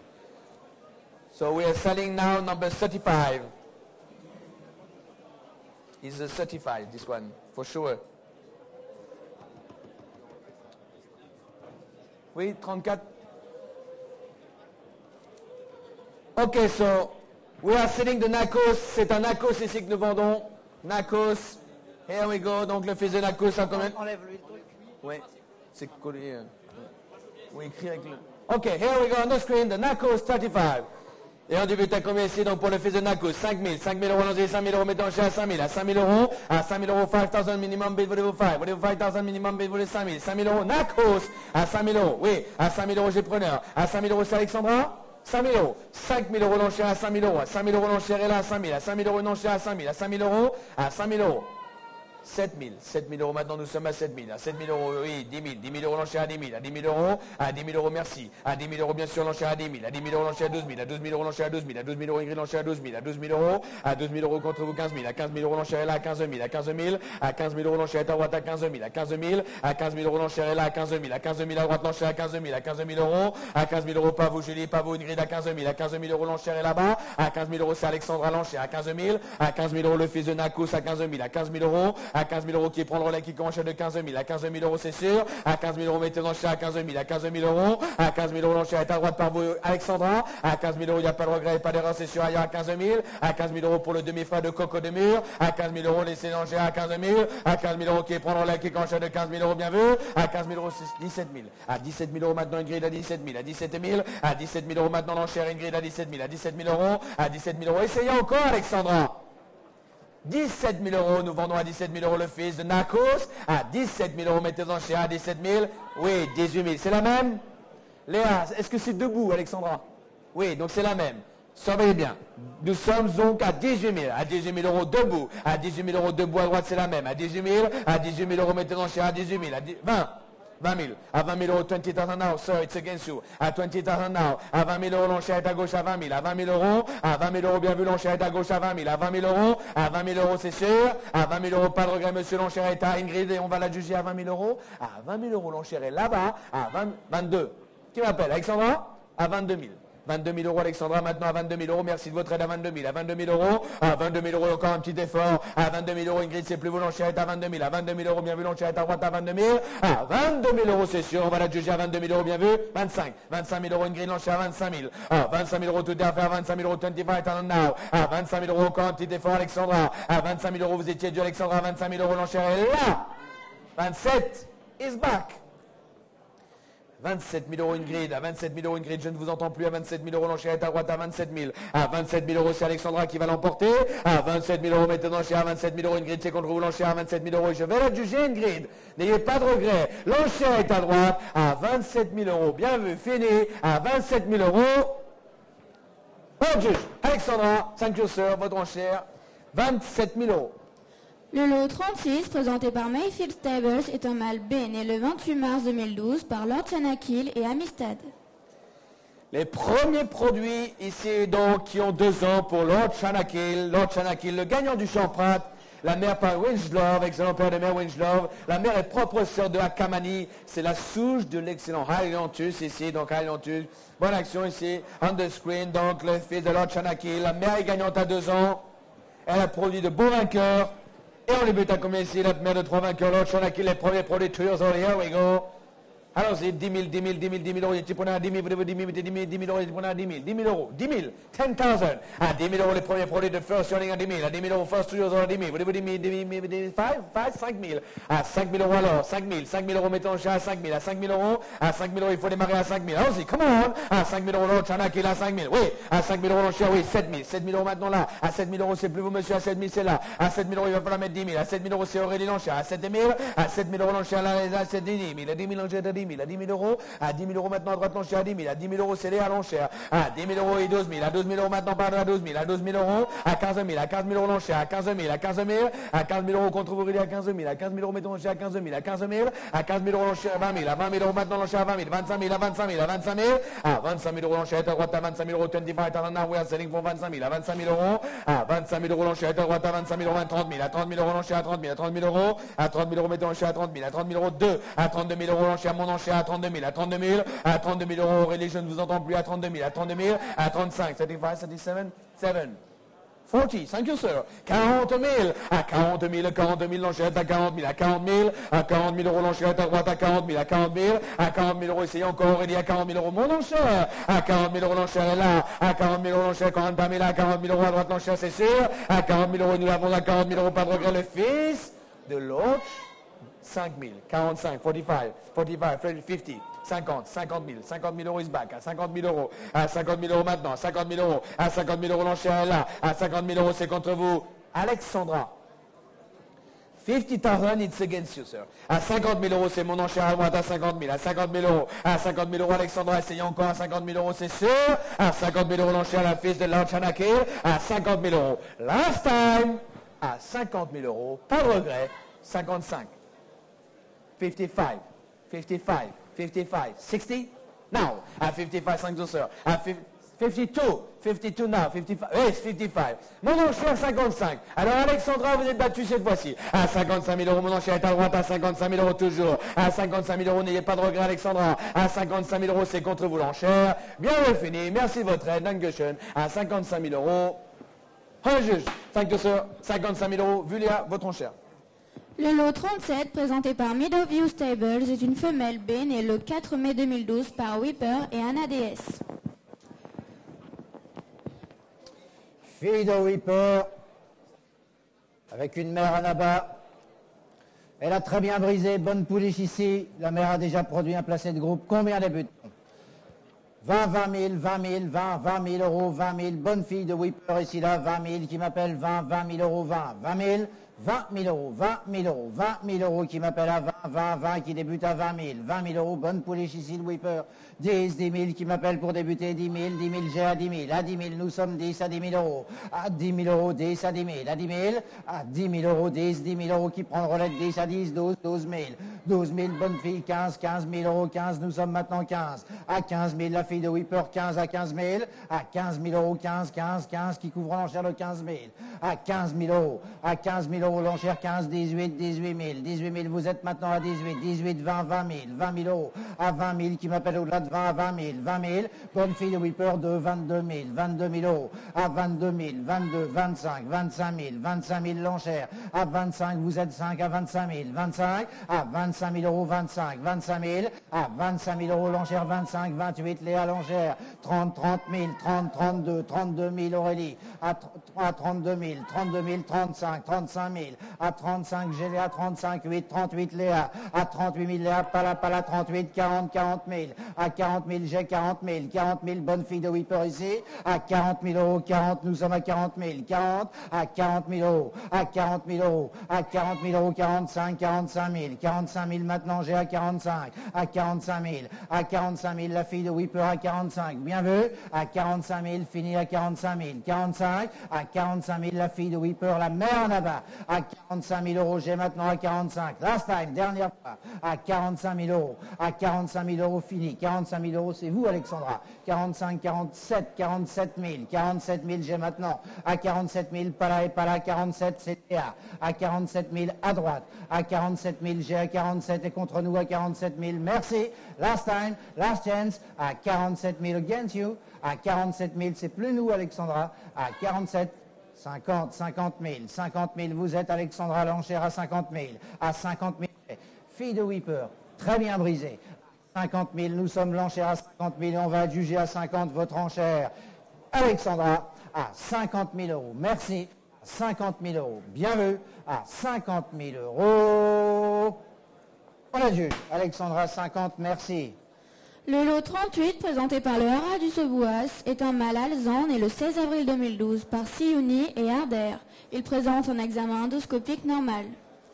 So we are selling now number thirty-five. Is a thirty-five, this one, for sure. Oui, trente-quatre. Ok, so we are selling the Nakous. C'est un Nakous ici que nous vendons. Nakous. Here we go, donc le fils de Nakous a quand même... Enlève-lui le truc. Oui, c'est collé. Euh... Oui, écrit avec le... Ok, here we go on the screen, the Nakous thirty-five. Et on débute à combien ici, donc pour le fils de Nakous, cinq mille, cinq mille euros, allons-y, cinq mille euros, mettons cher à cinq mille, à cinq mille euros, à cinq mille euros, cinq mille minimum bid, voulez-vous cinq, voulez-vous cinq mille minimum bid, voulez cinq mille, cinq mille euros, Nakous, à cinq mille euros, oui, à cinq mille euros, j'ai preneur, à cinq mille euros, c'est Alexandra, cinq mille euros, cinq mille euros l'enchère à cinq mille euros, à cinq mille euros l'enchère est là à cinq mille, à cinq mille euros une enchère à cinq mille, à cinq mille euros, à cinq mille euros. sept mille, sept mille euros maintenant, nous sommes à sept mille, à sept mille euros, oui, dix mille, dix mille euros l'enchère à dix mille, à dix mille euros, à dix mille euros, merci, à dix mille euros, bien sûr, l'enchère à dix mille, à dix mille euros, l'enchère à douze mille, à douze mille euros, l'enchère à douze mille, à douze mille euros, Ingrid, l'enchère à douze mille, à douze mille euros, à douze mille euros contre vous, quinze mille, à quinze mille euros, l'enchère est là à quinze mille, à quinze mille, à quinze mille euros, l'enchère est à droite à quinze mille, à quinze mille, à quinze mille euros, l'enchère est là à quinze mille, à quinze mille à droite, l'enchère à quinze mille, à quinze mille euros, à quinze mille euros, pas vous, Julie, pas vous, Ingrid, à quinze mille, à quinze mille euros, l'enchère est là-bas, à quinze mille euros, c'est Alexandra, l'enchère à quinze mille, à quinze mille euros, le fils de Nakous, à quinze mille, à quinze mille euros, À quinze mille euros qui prend le relais qui commence à de quinze mille. À quinze mille euros, c'est sûr. À quinze mille euros, mettez l'enchère à quinze mille. À quinze mille euros. À quinze mille euros, l'enchère est à droite par vous, Alexandra. À quinze mille euros, il n'y a pas de regret, pas d'erreur, c'est sûr. Ailleurs à quinze mille. À quinze mille euros pour le demi-frère de Coco de Mur. À quinze mille euros, laissez l'enchère à quinze mille. À quinze mille euros qui prend le relais qui commence à de quinze mille euros, bien vu. À quinze mille euros, c'est dix-sept mille. À dix-sept mille euros, maintenant, Ingrid à dix-sept mille. À dix-sept mille. À dix-sept mille euros, maintenant, l'enchère Ingrid à dix-sept mille. À dix-sept mille euros. À dix-sept mille euros. Essayez encore, Alexandra. dix-sept mille euros, nous vendons à dix-sept mille euros le fils de Narcos. À dix-sept mille euros, mettez en chère à dix-sept mille. Oui, dix-huit mille. C'est la même? Léa, est-ce que c'est debout, Alexandra? Oui, donc c'est la même. Surveillez bien. Nous sommes donc à dix-huit mille. À dix-huit mille euros debout. À dix-huit mille euros debout à droite, c'est la même. À dix-huit mille. À dix-huit mille euros, mettez en chère à dix-huit mille. À vingt. vingt mille. À vingt mille euros, vingt thousand now. Sir, it's against you. À vingt thousand now. À vingt mille euros, l'enchère est à gauche à vingt mille. À vingt mille euros. À vingt mille euros, bien vu, l'enchère est à gauche à vingt mille. À vingt mille euros. À vingt mille euros, c'est sûr. À vingt mille euros, pas de regret, monsieur, l'enchère est à Ingrid et on va la juger à vingt mille euros. À vingt mille euros, l'enchère est là-bas. À vingt, vingt-deux. Qui m'appelle? Alexandra? À vingt-deux mille. vingt-deux mille euros, Alexandra, maintenant à vingt-deux mille euros. Merci de votre aide à vingt-deux mille. À vingt-deux mille euros. À vingt-deux mille euros, encore un petit effort. À vingt-deux mille euros, Ingrid, c'est plus vous, l'enchère est à vingt-deux mille. À vingt-deux mille euros, bien vu, l'enchère est à droite à vingt-deux mille. À vingt-deux mille euros, c'est sûr. On va la juger à vingt-deux mille euros, bien vu. vingt-cinq. vingt-cinq mille euros, Ingrid, l'enchère à vingt-cinq mille. À vingt-cinq mille euros, tout est à faire. vingt-cinq mille euros, vingt-cinq thousand now. À vingt-cinq mille euros, encore un petit effort, Alexandra. À vingt-cinq mille euros, vous étiez dû, Alexandra. À vingt-cinq mille euros, l'enchère est là. vingt-sept is back. vingt-sept mille euros Ingrid, à vingt-sept mille euros Ingrid, je ne vous entends plus, à vingt-sept mille euros, l'enchère est à droite à vingt-sept mille, à vingt-sept mille euros, c'est Alexandra qui va l'emporter, à vingt-sept mille euros, maintenant l'enchère à vingt-sept mille euros, Ingrid, c'est contre vous, l'enchère à vingt-sept mille euros, et je vais la juger, Ingrid, n'ayez pas de regret, l'enchère est à droite, à vingt-sept mille euros, bien vu, fini, à vingt-sept mille euros, on juge, Alexandra, thank you sir, votre enchère, vingt-sept mille euros. Le lot trente-six, présenté par Mayfield Stables, est un mâle B né le vingt-huit mars deux mille douze par Lord Chanakil et Amistad. Les premiers produits ici, donc, qui ont deux ans pour Lord Chanakil. Lord Chanakil, le gagnant du Champrat, la mère par Winslow, excellent père de mère Winslow. La mère est propre sœur de Akamani. C'est la souche de l'excellent Hylianthus ici, donc Hylianthus. Bonne action ici, on the screen, donc le fils de Lord Chanakil. La mère est gagnante à deux ans. Elle a produit de beaux vainqueurs. Et on débute à combien ici? La mère de trois vainqueurs, Lord Chanakil, les premiers produits, two years old, here we go. Allons-y, dix mille, dix mille, dix mille, dix mille euros, il prenez à dix mille, vous dix mille, dix mille, dix mille euros, il prenez à dix mille, dix mille euros, dix mille, ten thousand, à dix mille euros les premiers produits de first running à dix mille, à dix mille euros first two years old à dix mille, vous dix mille, dix mille, dix mille, cinq mille, à cinq mille euros alors, cinq mille, cinq mille euros mettons en chat à cinq mille, à cinq mille euros, à cinq mille euros il faut démarrer à cinq mille, allons-y, come on, à cinq mille euros Lord Chanakil à cinq mille, oui, à cinq mille euros l'enchère, oui, sept mille, sept mille euros maintenant là, à sept mille euros c'est plus vous monsieur, à sept mille c'est là, à sept mille euros il va falloir mettre dix mille, à sept mille euros c'est Aurélie l'enchère, à sept mille, à sept mille euros l'enchère là, à sept mille, à dix mille l'enchère à dix mille, à dix mille euros, à dix mille euros maintenant à droite l'enchère à dix mille, à dix mille euros c'est Léa l'enchère, à dix mille euros et douze mille, à douze mille euros maintenant pardon à douze mille, à douze mille euros, à quinze mille, à quinze mille euros l'enchère, à quinze mille, à quinze mille, à quinze mille euros contre vous à quinze mille, à quinze mille euros mettons l'enchère à quinze mille, à quinze mille, à quinze mille euros l'enchère à vingt mille, à vingt mille euros maintenant l'enchère à vingt mille, vingt-cinq mille, à vingt-cinq mille, à vingt-cinq mille, à vingt-cinq mille euros l'enchère à droite à vingt-cinq mille euros, vingt-cinq thousand now we are selling pour vingt-cinq mille, à vingt-cinq mille euros, à vingt-cinq mille euros l'enchère à droite à vingt-cinq mille euros, à trente mille, à trente mille euros l'enchère à trente mille, à trente mille euros, à trente mille euros mettons l'enchère à trente mille, à trente mille euros deux, à trente-deux mille euros l'enchère mon enchère à trente-deux mille, à trente-deux mille, à trente-deux mille euros Aurélie je ne vous entends plus, à trente-deux mille, à trente-deux mille, à trente-cinq, trente-cinq, trente-sept, sept, forty, thank you sir, quarante mille, à quarante mille, quarante mille l'enchère à quarante mille, à quarante mille, à quarante mille euros l'enchère à droite à quarante mille, à quarante mille, à quarante mille euros essayez encore Aurélie, à quarante mille euros mon enchère, à quarante mille euros l'enchère est là, à quarante mille euros l'enchère, quarante mille, à quarante mille euros à droite l'enchère c'est sûr, à quarante mille euros nous l'avons à quarante mille euros pas de regret le fils de l'autre, cinq mille, quarante-cinq, quarante-cinq, quarante-cinq, cinquante, cinquante, cinquante mille, cinquante mille euros is back, à cinquante mille euros, à cinquante mille euros maintenant, cinquante mille euros, à cinquante mille euros l'enchère est là, à cinquante mille euros c'est contre vous, Alexandra. fifty thousand, it's against you, sir. À cinquante mille euros, c'est mon enchère à droite, à cinquante mille, à cinquante mille euros, à cinquante mille euros, Alexandra, essayez encore, à cinquante mille euros, c'est sûr, à cinquante mille euros l'enchère, la fils de Lord Chanakil, à cinquante mille euros, last time, à cinquante mille euros, pas de regret, cinquante-cinq, fifty-five, fifty-five, fifty-five, sixty, now, à fifty-five, cinq douceurs, à fifty-two, fifty-two now, fifty-five, yes, fifty-five. Mon enchère cinquante-cinq. Alors Alexandra, vous êtes battu cette fois-ci. À cinquante-cinq mille euros, mon enchère est à droite, à cinquante-cinq mille euros toujours. À cinquante-cinq mille euros, n'ayez pas de regret Alexandra. À cinquante-cinq mille euros, c'est contre vous l'enchère. Bien fini, merci de votre aide, Dankeschön. À cinquante-cinq mille euros, un juge, cinq douceurs, cinquante-cinq mille euros, Vulia, votre enchère. Le lot trente-sept, présenté par Meadowview Stables, est une femelle B née le quatre mai deux mille douze par Whipper et Anna D S. Fille de Whipper, avec une mère en abat. Elle a très bien brisé, bonne pouliche ici. La mère a déjà produit un placé de groupe. Combien débute? vingt, vingt mille, vingt mille, vingt, vingt mille euros, vingt mille. Bonne fille de Whipper ici, là, vingt mille, qui m'appelle vingt, vingt mille euros, vingt, vingt mille. vingt mille euros, vingt mille euros, vingt mille euros qui m'appelle à vingt, vingt, vingt qui débute à vingt mille, vingt mille euros, bonne pouliche ici le Whipper, dix, dix mille qui m'appelle pour débuter, dix mille, dix mille, j'ai à dix mille, à dix mille, nous sommes dix à dix mille euros, à dix mille euros, dix à dix mille, à dix mille, à dix mille euros, dix, dix mille euros qui prend le relais de dix à dix, douze, douze mille, douze mille, bonne fille, quinze, quinze mille euros, quinze, nous sommes maintenant quinze, à quinze mille, la fille de Whipper, quinze à quinze mille, à quinze mille euros, quinze, quinze, quinze qui couvre l'enchère de quinze mille, à quinze mille euros, à quinze mille euros, l'enchère quinze, dix-huit, dix-huit mille, dix-huit mille, vous êtes maintenant à dix-huit, dix-huit, vingt, vingt mille, vingt mille euros, à vingt mille qui m'appelle au-delà de vingt, à vingt mille, vingt mille, bonne fille de Whipper de vingt-deux mille, vingt-deux mille euros, à vingt-deux mille, vingt-deux, vingt-cinq, vingt-cinq mille, vingt-cinq mille l'enchère, à vingt-cinq, vous êtes cinq, à vingt-cinq mille, vingt-cinq, à vingt-cinq mille euros, vingt-cinq, vingt-cinq mille, à vingt-cinq mille euros l'enchère, vingt-cinq, vingt-huit, Léa l'enchère, trente, trente mille, trente, trente-deux, trente-deux mille Aurélie, à trente-deux mille, trente-deux mille, trente-cinq, trente-cinq mille, à trente-cinq, j'ai Léa, trente-cinq, huit, trente-huit, Léa, à trente-huit mille, Léa, Pala, Pala, trente-huit, quarante, quarante mille, à quarante mille, j'ai quarante mille, quarante mille, bonne fille de Whipper ici, à quarante mille euros, quarante, nous sommes à quarante mille, quarante, à quarante mille euros, à quarante mille euros, à quarante mille euros, quarante-cinq, quarante-cinq mille, quarante-cinq mille maintenant, j'ai à quarante-cinq, à quarante-cinq mille, à quarante-cinq mille, la fille de Whipper à quarante-cinq, bien vu, à quarante-cinq mille, fini à quarante-cinq mille, quarante-cinq, à quarante-cinq mille, la fille de Whipper, la mère en abat, à quarante-cinq mille euros, j'ai maintenant à quarante-cinq, last time, dernière fois, à quarante-cinq mille euros, à quarante-cinq mille euros, fini, quarante-cinq mille euros, c'est vous Alexandra, quarante-cinq, quarante-sept, quarante-sept mille, quarante-sept mille, j'ai maintenant, à quarante-sept mille, pas là et pas là, quarante-sept, c'est Théa, à quarante-sept mille, à droite, à quarante-sept mille, j'ai à quarante-sept et contre nous à quarante-sept mille, merci, last time, last chance, à quarante-sept mille against you, à quarante-sept mille, c'est plus nous Alexandra, à quarante-sept, cinquante, cinquante mille, cinquante mille, vous êtes Alexandra l'enchère à cinquante mille, à cinquante mille, fille de Whipper, très bien brisée, cinquante mille, nous sommes l'enchère à cinquante mille, on va juger à cinquante votre enchère, Alexandra, à cinquante mille euros, merci, à cinquante mille euros, bien vu, à cinquante mille euros, on la juge, Alexandra, cinquante, merci. Le lot trente-huit, présenté par le Haras du Sebouas, est un mâle alezan né le seize avril deux mille douze par Siouni et Arder. Il présente un examen endoscopique normal.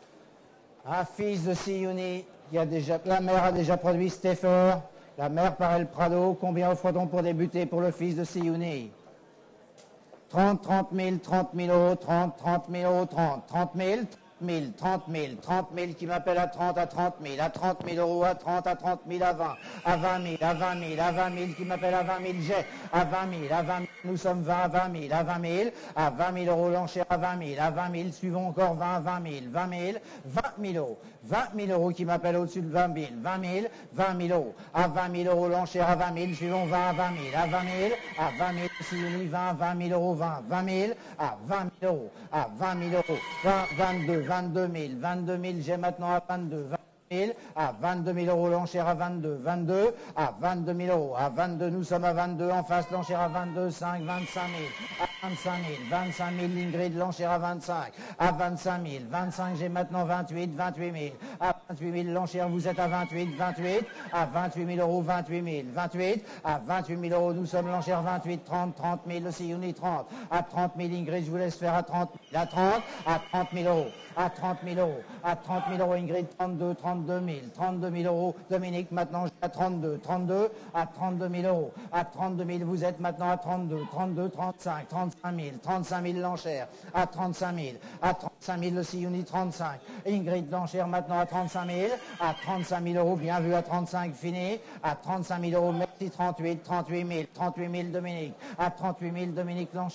Un fils de Siouni, qui a déjà, la mère a déjà produit Steffer, la mère par El Prado. Combien offre-t-on pour débuter pour le fils de Siouni? trente, trente mille, trente mille euros, trente, trente mille euros, trente, trente mille, mille, trente mille, trente mille qui m'appelle à trente, à trente mille, à trente mille euros, à trente, à trente mille, à vingt, à vingt mille, à vingt mille, à vingt mille qui m'appelle à vingt mille, j'ai, à vingt mille, à vingt mille, nous sommes vingt, à vingt mille, à vingt mille, à vingt mille euros l'enchère à vingt mille, à vingt mille, suivons encore vingt, vingt mille, vingt mille, vingt mille euros, vingt mille euros qui m'appelle au-dessus de vingt mille, vingt mille, vingt mille euros, à vingt mille euros l'enchère à vingt mille, suivons vingt à vingt mille, à vingt mille, à vingt mille, si on y vingt, vingt mille euros, vingt, vingt mille, à vingt mille euros, à vingt mille euros, vingt, vingt-deux, vingt-deux mille, vingt-deux mille, j'ai maintenant à vingt-deux, vingt mille, à vingt-deux mille euros l'enchère à vingt-deux, vingt-deux, à vingt-deux mille euros, à vingt-deux, nous sommes à vingt-deux, en face l'enchère à vingt-deux, cinq, vingt-cinq mille, à vingt-cinq mille, vingt-cinq mille, Ingrid l'enchère à vingt-cinq, à vingt-cinq mille, vingt-cinq, j'ai maintenant vingt-huit, vingt-huit mille, à vingt-huit mille l'enchère, vous êtes à vingt-huit, vingt-huit, à vingt-huit mille euros, vingt-huit mille, vingt-huit, à vingt-huit mille euros, nous sommes l'enchère vingt-huit, trente, trente mille, aussi Uni trente, à trente mille, Ingrid, je vous laisse faire à trente mille, à trente, à trente mille euros, à trente mille euros, à trente mille euros, Ingrid, trente-deux, trente-deux mille, trente-deux mille euros, Dominique, maintenant à trente-deux, trente-deux, à trente-deux mille euros, à trente-deux mille, vous êtes maintenant à trente-deux, trente-deux, trente-cinq, trente-cinq mille, trente-cinq mille l'enchère, à trente-cinq mille, à trente-cinq mille le Siouni, trente-cinq, Ingrid l'enchère maintenant à trente-cinq mille, à trente-cinq mille euros, bien vu, à trente-cinq, fini, à trente-cinq mille euros, merci, trente-huit, trente-huit mille, trente-huit mille Dominique, à trente-huit mille Dominique l'enchère à trente-huit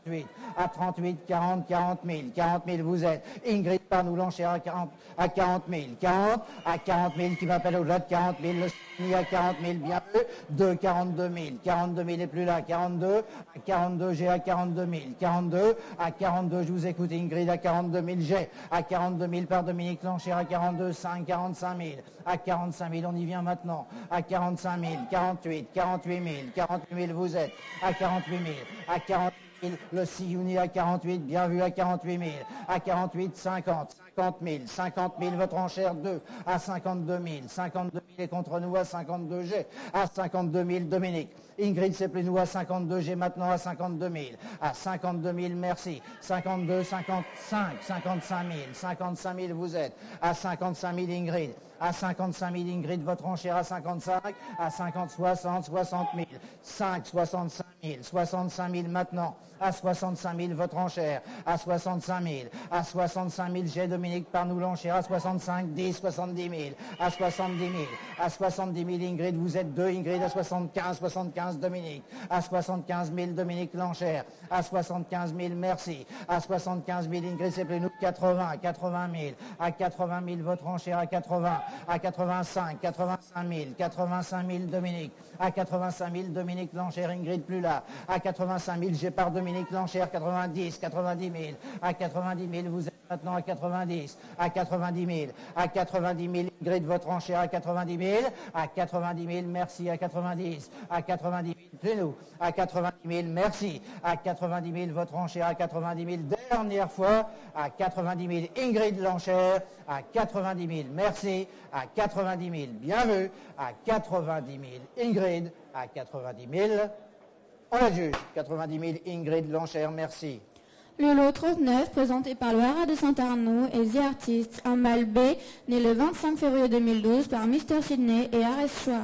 trente-huit, à trente-huit, quarante, quarante mille, quarante mille vous êtes. Ingrid par nous l'enchère à quarante, à quarante mille, quarante, à quarante mille qui m'appelle au-delà de quarante mille, le Sydney à quarante mille, bien vu, deux, quarante-deux mille, quarante-deux mille est plus là, quarante-deux, à quarante-deux, j'ai à quarante-deux mille, quarante-deux, à quarante-deux, je vous écoute Ingrid, à quarante-deux mille, j'ai, à quarante-deux mille par Dominique l'enchère à quarante-deux, cinq, quarante-cinq mille, à quarante-cinq mille, on y vient maintenant, à quarante-cinq mille, quarante-huit, quarante-huit mille, quarante-huit mille vous êtes, à quarante-huit mille, à quarante mille, le Siouni à quarante-huit, bien vu à quarante-huit mille, à quarante-huit, cinquante, cinquante mille, cinquante mille, votre enchère deux, à cinquante-deux mille, cinquante-deux mille est contre nous à cinquante-deux G, à cinquante-deux mille, Dominique. Ingrid, c'est plus nous à cinquante-deux G maintenant à cinquante-deux mille, à cinquante-deux mille, merci, cinquante-deux, cinquante-cinq, cinquante-cinq mille, cinquante-cinq mille vous êtes, à cinquante-cinq mille Ingrid, à cinquante-cinq mille Ingrid, votre enchère à cinquante-cinq, à cinquante, soixante, soixante mille, cinq, soixante-cinq mille, soixante-cinq mille maintenant, à soixante-cinq mille votre enchère, à soixante-cinq mille, à soixante-cinq mille, j'ai Dominique par nous l'enchère, à soixante-cinq, dix, soixante-dix mille, à soixante-dix mille, à soixante-dix mille Ingrid, vous êtes deux Ingrid, à soixante-quinze, soixante-quinze Dominique, à soixante-quinze mille Dominique l'enchère, à soixante-quinze mille, merci, à soixante-quinze mille Ingrid, c'est plus nous, quatre-vingts, quatre-vingt mille, à quatre-vingt mille votre enchère, à quatre-vingts, à quatre-vingt-cinq, quatre-vingt-cinq mille, quatre-vingt-cinq mille Dominique, à quatre-vingt-cinq mille Dominique l'enchère, Ingrid plus là, à quatre-vingt-cinq mille, j'ai par Dominique l'enchère, quatre-vingt-dix, quatre-vingt-dix mille, à quatre-vingt-dix mille, vous êtes maintenant à quatre-vingt-dix, à quatre-vingt-dix mille, à quatre-vingt-dix mille, Ingrid votre enchère à quatre-vingt-dix mille, à quatre-vingt-dix mille, merci, à quatre-vingt-dix, à quatre-vingt-dix mille, plus nous, à quatre-vingt-dix mille, merci, à quatre-vingt-dix mille, votre enchère à quatre-vingt-dix mille, dernière fois, à quatre-vingt-dix mille, Ingrid l'enchère, à quatre-vingt-dix mille, merci, à quatre-vingt-dix mille, bien vu, à quatre-vingt-dix mille, Ingrid, à quatre-vingt-dix mille, on la juge, quatre-vingt-dix mille, Ingrid l'enchère, merci. Le lot trente-neuf, présenté par le Haras de Saint-Arnaud, et The Artist, un mâle B, né le vingt-cinq février deux mille douze par mister Sydney et Ares Choix.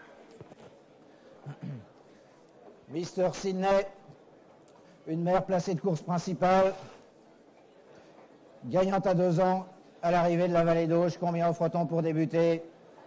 mister Sydney, une mère placée de course principale, gagnante à deux ans, à l'arrivée de la vallée d'Auge. Combien offre-t-on pour débuter?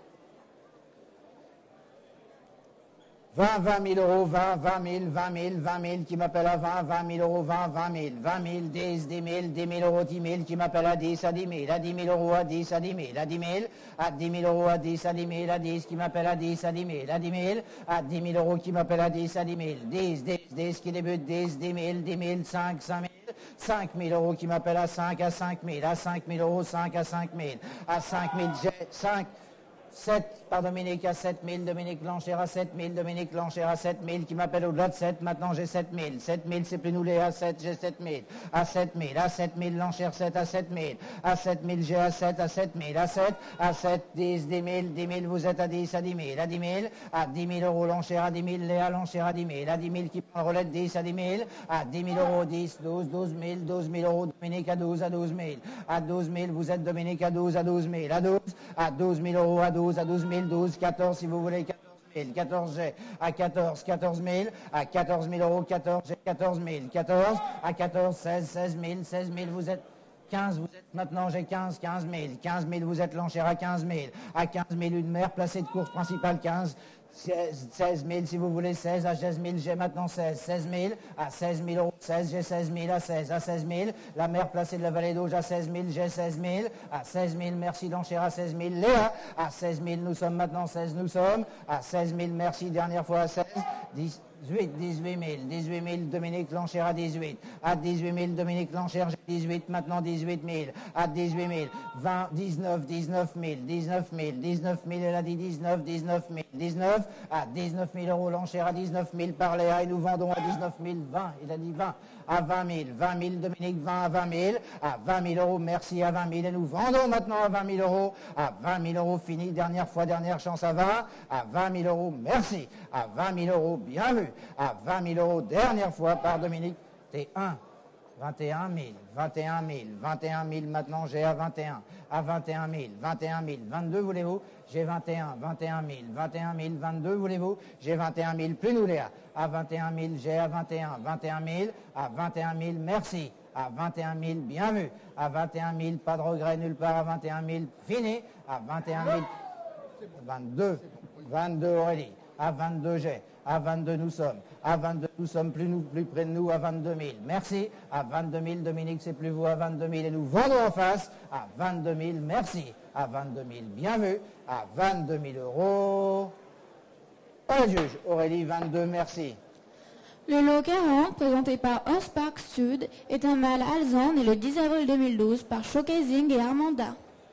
vingt, vingt mille euros, vingt, vingt mille, vingt mille, vingt mille, qui m'appelle à vingt, vingt mille euros, vingt, vingt mille, vingt mille, dix, dix mille, dix mille euros, dix mille, qui m'appelle à dix, à dix mille, à dix mille euros, à dix, à dix mille, à dix mille, à dix mille euros, à dix, à dix mille, à dix, qui m'appelle à dix, à dix mille, à dix mille, à dix mille euros, qui m'appelle à dix, à dix mille, dix, dix, dix, qui débute, dix, dix mille, dix mille, cinq, cinq mille, cinq mille euros, qui m'appelle à cinq, à cinq mille, à cinq mille euros, cinq à cinq mille, à cinq mille, j'ai cinq, sept par Dominique à sept mille, Dominique l'enchère à sept mille, Dominique l'enchère à sept mille, qui m'appelle au-delà de sept, maintenant j'ai sept mille, sept mille c'est plus nous les à sept, j'ai sept mille, à sept mille, à sept mille l'enchère sept à sept mille, à sept mille j'ai à sept, à sept mille, à sept, à sept, dix, dix mille, dix mille vous êtes à dix, à dix mille, à dix mille, à dix mille euros l'enchère à dix mille, Léa l'enchère à dix mille, à dix mille qui prend le relais de dix à dix mille, à dix mille euros, dix, douze, douze mille, douze mille euros, Dominique à douze, à douze mille, à douze mille vous êtes Dominique à douze, à douze mille, à douze, à douze mille euros, à douze, à douze mille, douze, quatorze si vous voulez, quatorze mille, quatorze G, à quatorze, quatorze mille, à quatorze mille euros, quatorze G, quatorze mille, quatorze, à quatorze, seize, seize mille, seize mille, vous êtes quinze, vous êtes maintenant, j'ai quinze, quinze mille, quinze mille, vous êtes l'enchère à quinze mille, à quinze mille, une mère placée de course principale, quinze, seize mille si vous voulez, seize, à seize mille, j'ai maintenant seize, seize mille, à seize mille euros, seize, j'ai seize mille, à seize, à seize mille, la mère placée de la vallée d'Auge à seize mille, j'ai seize mille, à seize mille, merci d'enchère à seize mille, Léa, à seize mille, nous sommes maintenant seize, nous sommes, à seize mille, merci, dernière fois à seize, dix, dix-huit, dix-huit mille, dix-huit mille, Dominique l'enchère à dix-huit, à dix-huit mille, Dominique l'enchère, j'ai dix-huit, maintenant dix-huit mille, à dix-huit mille, vingt, dix-neuf, dix-neuf mille, dix-neuf mille, dix-neuf mille, elle a dit dix-neuf, dix-neuf mille, dix-neuf, à dix-neuf mille euros l'enchère à dix-neuf mille par Léa et nous vendons à dix-neuf mille, vingt, il a dit vingt, à vingt mille, vingt mille, Dominique, vingt à vingt mille, à vingt mille euros, merci à vingt mille et nous vendons maintenant à vingt mille euros, à vingt mille euros, fini, dernière fois, dernière chance à vingt, à vingt mille euros, merci, à vingt mille euros, bien vu, à vingt mille euros, dernière fois par Dominique, T un, vingt et un mille, vingt et un mille, vingt et un mille, maintenant j'ai à vingt et un, à vingt et un mille, vingt et un mille, vingt-deux voulez-vous, j'ai vingt et un, vingt et un mille, vingt et un mille, vingt-deux voulez-vous, j'ai vingt et un mille, plus nous Léa, à vingt et un mille, j'ai à vingt et un, vingt et un mille, à vingt et un mille, merci, à vingt et un mille, bien vu, à vingt et un mille, pas de regret nulle part, à vingt et un mille, fini, à vingt et un mille, vingt-deux, vingt-deux Aurélie, à vingt-deux j'ai, À vingt-deux, nous sommes. À vingt-deux, nous sommes plus, nous, plus près de nous, à vingt-deux mille. Merci. À vingt-deux mille, Dominique, c'est plus vous, à vingt-deux mille. Et nous vendons en face à vingt-deux mille. Merci. À vingt-deux mille, bien vu. À vingt-deux mille euros. Pas le juge. Aurélie, vingt-deux, merci. Le lot quarante, présenté par Horse Park Sud, est un mâle alezan né le dix avril deux mille douze par Showcasing et Armanda.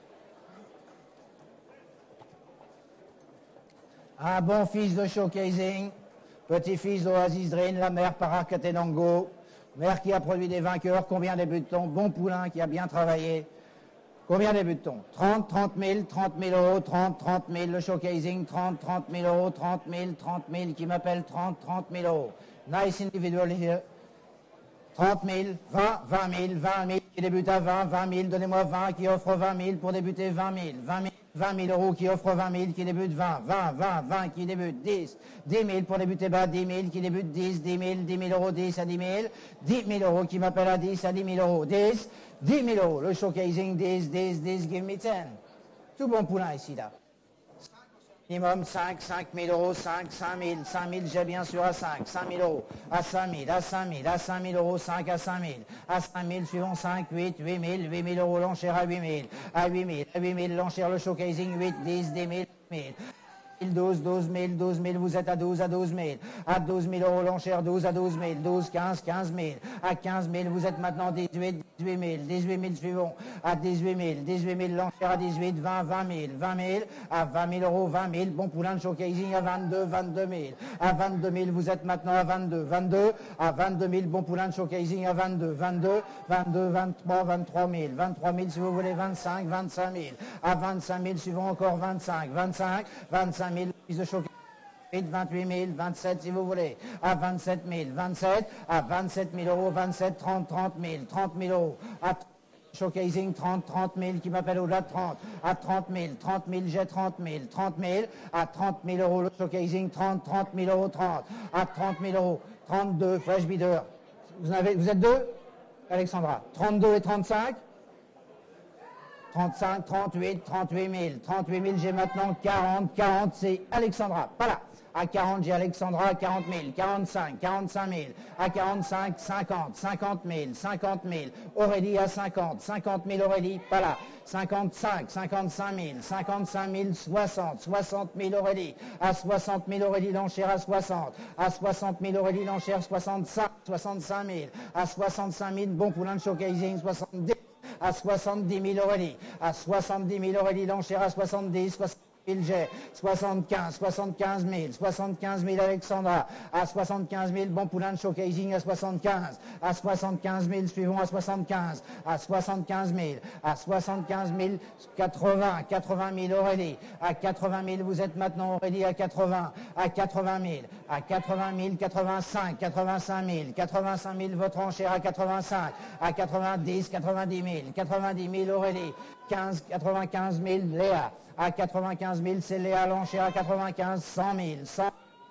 Un bon fils de Showcasing, petit-fils d'Oasis Dream, la mère par Arcatenango, mère qui a produit des vainqueurs. Combien débute-t-on? Bon poulain qui a bien travaillé. Combien débute-t-on? trente, trente mille, trente mille euros, trente, trente mille, le Showcasing, trente, trente mille euros, trente mille, trente mille, qui m'appelle trente, trente mille euros. Nice individual here. trente mille, vingt, vingt mille, vingt mille, qui débute à vingt, vingt mille, donnez-moi vingt, qui offre vingt mille pour débuter vingt mille, vingt mille, vingt mille euros, qui offre vingt mille, qui débute vingt, vingt, vingt, vingt, qui débute dix, dix mille pour débuter bas, dix mille, qui débute dix, dix mille, dix mille euros, dix à dix mille, dix mille euros, qui m'appelle à dix, à dix mille euros, dix, dix mille euros, le Showcasing, dix, dix, dix, give me ten. Tout bon poulain ici, là. Minimum cinq, cinq mille euros, cinq, cinq mille, cinq mille, j'ai bien sûr à cinq, cinq mille euros, à cinq mille, à cinq mille, à cinq mille euros, cinq à cinq mille, à cinq mille, suivant cinq, huit, huit mille, huit mille euros, l'enchère à huit mille, à huit mille, à huit mille, l'enchère, le Showcasing, huit, dix, dix mille, mille. douze, douze mille, douze mille, vous êtes à douze, à douze mille, à douze mille euros l'enchère, douze à douze mille, douze, quinze, quinze mille, à quinze mille, vous êtes maintenant dix-huit, dix-huit mille, dix-huit mille suivons, à dix-huit mille, dix-huit mille l'enchère à dix-huit, vingt, vingt mille, vingt mille, à vingt mille euros, vingt mille, bon poulain de Showcasing à vingt-deux, vingt-deux mille, à vingt-deux mille, vous êtes maintenant à vingt-deux, vingt-deux, à vingt-deux mille, bon poulain de Showcasing à vingt-deux, vingt-deux, vingt-deux, vingt-trois, vingt-trois mille, vingt-trois mille si vous voulez, vingt-cinq, vingt-cinq mille, à vingt-cinq mille, suivons encore vingt-cinq, vingt-cinq, vingt-cinq mille, fils de Showcasing, vingt-huit mille, vingt-sept si vous voulez, à vingt-sept mille, vingt-sept, à vingt-sept mille euros, vingt-sept, trente, trente mille, trente mille euros, à Showcasing, trente, trente mille, qui m'appelle au-delà de trente, à trente mille, trente mille, j'ai trente mille, trente mille, à trente mille euros, le Showcasing, trente, trente mille euros, trente, à trente mille euros, trente-deux, Fresh Bidder, vous, avez, vous êtes deux, Alexandra, trente-deux et trente-cinq, trente-cinq, trente-huit, trente-huit mille, trente-huit mille, j'ai maintenant quarante, quarante, c'est Alexandra, pas là. À quarante, j'ai Alexandra, à quarante mille, quarante-cinq, quarante-cinq mille, à quarante-cinq, cinquante, cinquante mille, cinquante mille, Aurélie à cinquante, cinquante mille Aurélie, pas là, cinquante-cinq, cinquante-cinq mille, cinquante-cinq mille, soixante, soixante mille Aurélie, à soixante mille Aurélie l'enchère à soixante, à soixante mille Aurélie l'enchère soixante-cinq, soixante-cinq mille, à soixante-cinq mille, bon poulain de Showcasing, soixante-dix, à soixante-dix mille Aurélie, à soixante-dix mille Aurélie l'enchère à soixante-dix, soixante mille j'ai, soixante-quinze, soixante-quinze mille, soixante-quinze mille Alexandra, à soixante-quinze mille, bon poulain de Showcasing à soixante-quinze, à soixante-quinze mille, suivons à soixante-quinze, à soixante-quinze mille, à soixante-quinze mille, quatre-vingts, quatre-vingt mille Aurélie, à quatre-vingt mille, vous êtes maintenant Aurélie à quatre-vingts, à quatre-vingt mille, à quatre-vingt mille, quatre-vingt-cinq, quatre-vingt-cinq mille, quatre-vingt-cinq mille, votre enchère à quatre-vingt-cinq, à quatre-vingt-dix, quatre-vingt-dix mille, quatre-vingt-dix mille Aurélie, quinze, quatre-vingt-quinze mille Léa, à quatre-vingt-quinze mille, c'est Léa l'enchère à quatre-vingt-quinze, cent mille, cent,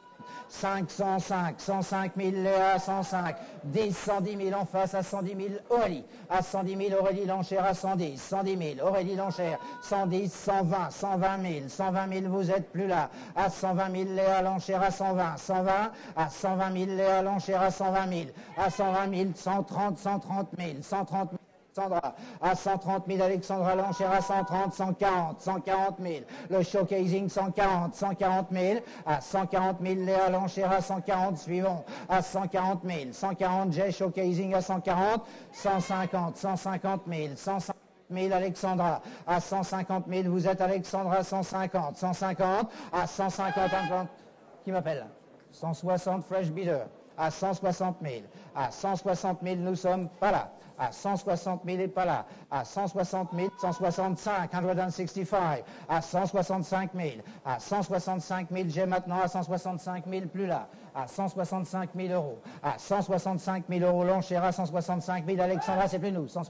cinq, cent cinq, cent cinq mille, Léa à cent cinq, dix, cent dix mille en face à cent dix mille, Aurélie, à cent dix mille, Aurélie l'enchère à cent dix, cent dix mille, Aurélie l'enchère, cent dix, cent vingt, cent vingt mille, cent vingt mille, vous êtes plus là, à cent vingt mille, Léa l'enchère à cent vingt, cent vingt, à cent vingt mille, Léa l'enchère à cent vingt mille, à cent vingt mille, cent trente, cent trente mille, cent trente mille, Alexandra, à cent trente mille, Alexandra l'enchère à cent trente, cent quarante, cent quarante mille, le Showcasing cent quarante, cent quarante mille, à cent quarante mille, Léa l'enchère à cent quarante, suivons, à cent quarante mille, cent quarante, j'ai Showcasing à cent quarante, cent cinquante, cent cinquante mille, cent cinquante mille, Alexandra, à cent cinquante mille, vous êtes Alexandra, à cent cinquante, cent cinquante, à cent cinquante, qui m'appelle cent soixante, Fresh Bidder, à cent soixante mille, à cent soixante mille, nous sommes pas là. À cent soixante mille et pas là, à cent soixante mille, cent soixante-cinq, cent soixante-quinze, à cent soixante-cinq mille, à cent soixante-cinq mille, j'ai maintenant à cent soixante-cinq mille, plus là, à cent soixante-cinq mille euros, à cent soixante-cinq mille euros, l'enchère à cent soixante-cinq mille, Alexandra, c'est plus nous, cent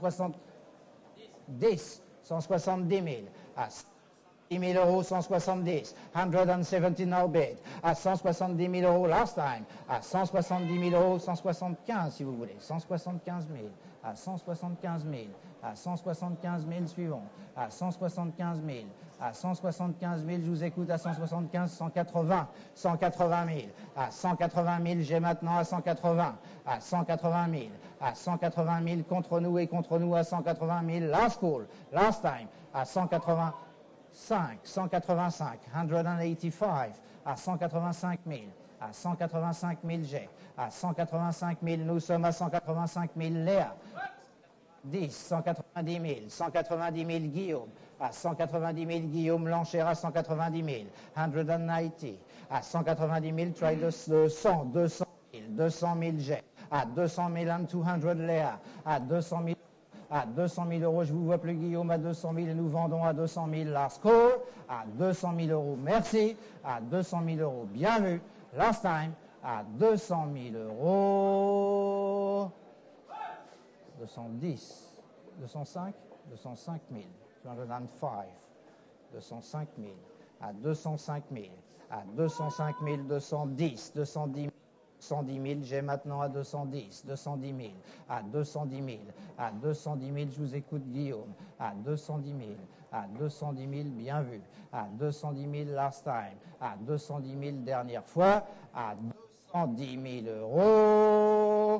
soixante-dix, cent soixante-dix mille, à dix mille euros, cent soixante-dix, cent soixante-dix now bid, à cent soixante-dix mille euros last time, à cent soixante-dix mille euros, cent soixante-quinze si vous voulez, cent soixante-quinze mille, à cent soixante-quinze mille, à cent soixante-quinze mille suivant, à cent soixante-quinze mille, à cent soixante-quinze mille, je vous écoute à cent soixante-quinze, cent quatre-vingts, cent quatre-vingt mille, à cent quatre-vingt mille, j'ai maintenant à cent quatre-vingts, à cent quatre-vingt mille, à cent quatre-vingt mille, contre nous et contre nous à cent quatre-vingt mille, last call, last time, à cent quatre-vingt-cinq, cent quatre-vingt-cinq, cent quatre-vingt-cinq, à cent quatre-vingt-cinq mille, à cent quatre-vingt-cinq mille, j'ai, à cent quatre-vingt-cinq mille, nous sommes à cent quatre-vingt-cinq mille, Léa, dix, cent quatre-vingt-dix mille, cent quatre-vingt-dix mille, Guillaume, à cent quatre-vingt-dix mille, Guillaume, l'enchère à cent quatre-vingt-dix mille, cent quatre-vingt-dix, à cent quatre-vingt-dix mille, try de cent, deux cent mille, deux cent mille, j'ai, à deux cent mille, and two hundred, Léa, à deux cent mille, à deux cent mille euros, je vous vois plus, Guillaume, à deux cent mille, nous vendons à deux cent mille, last call, à deux cent mille euros, merci, à deux cent mille euros, bien vu, last time, à deux cent mille euros, deux cent dix, deux cent cinq, deux cent cinq mille, deux cent cinq, deux cent cinq mille, à deux cent cinq mille, à deux cent cinq mille, deux cent dix, deux cent dix mille, deux cent dix mille, j'ai maintenant à deux cent dix, deux cent dix mille, à deux cent dix mille, à deux cent dix mille, je vous écoute Guillaume, à deux cent dix mille, à deux cent dix mille, bien vu, à deux cent dix mille, last time, à deux cent dix mille, dernière fois, à deux cent dix mille euros.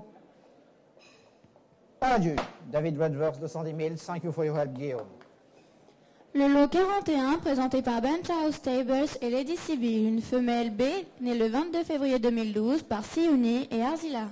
Adieu. David Redverse, deux cent dix mille, thank you for your help, Guillaume. Le lot quarante et un, présenté par Benchow Stables et Lady Sibyl, une femelle B, née le vingt-deux février deux mille douze par Siouni et Arzila.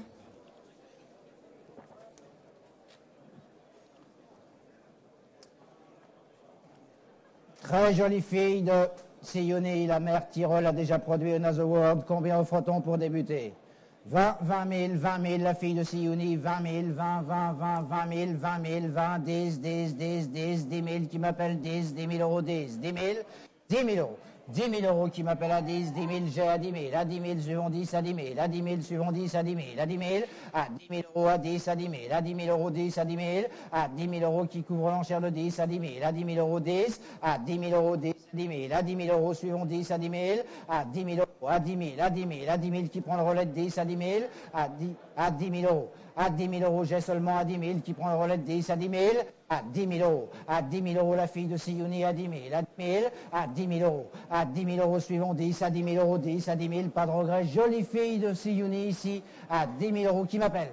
Très jolie fille de Siouni, la mère Tyrol a déjà produit Another World. Combien offre-t-on pour débuter? vingt, vingt mille, vingt mille, la fille de Siouni, vingt mille, vingt, vingt, vingt, vingt mille, vingt mille, vingt, dix, dix, dix, dix, dix mille, qui m'appelle dix, dix mille euros, dix, dix mille, dix mille euros, dix mille euros, qui m'appelle à dix, dix mille, j'ai à dix mille, à dix mille, suivant dix, à dix mille, à dix mille, suivant dix, à dix mille, à dix mille, à dix mille euros, à dix, à dix mille, à dix mille euros, dix, à dix mille, à dix mille euros, qui couvre l'enchère de dix, à dix mille, à dix mille euros, dix, à dix mille euros, dix, à dix mille, à dix mille euros, suivant dix, à dix mille, à dix mille euros, à dix mille, à dix mille, à dix mille, qui prend le relais de dix, à dix mille, à dix, à dix mille euros, à dix mille euros, j'ai seulement à dix mille, qui prend le relais de dix, à dix mille, à dix mille euros, à dix mille euros, la fille de Siouni, à dix mille, à dix mille, à dix mille euros, à dix mille euros, suivant dix, à dix mille euros, dix, à dix mille, pas de regret, jolie fille de Siouni ici, à dix mille euros, qui m'appelle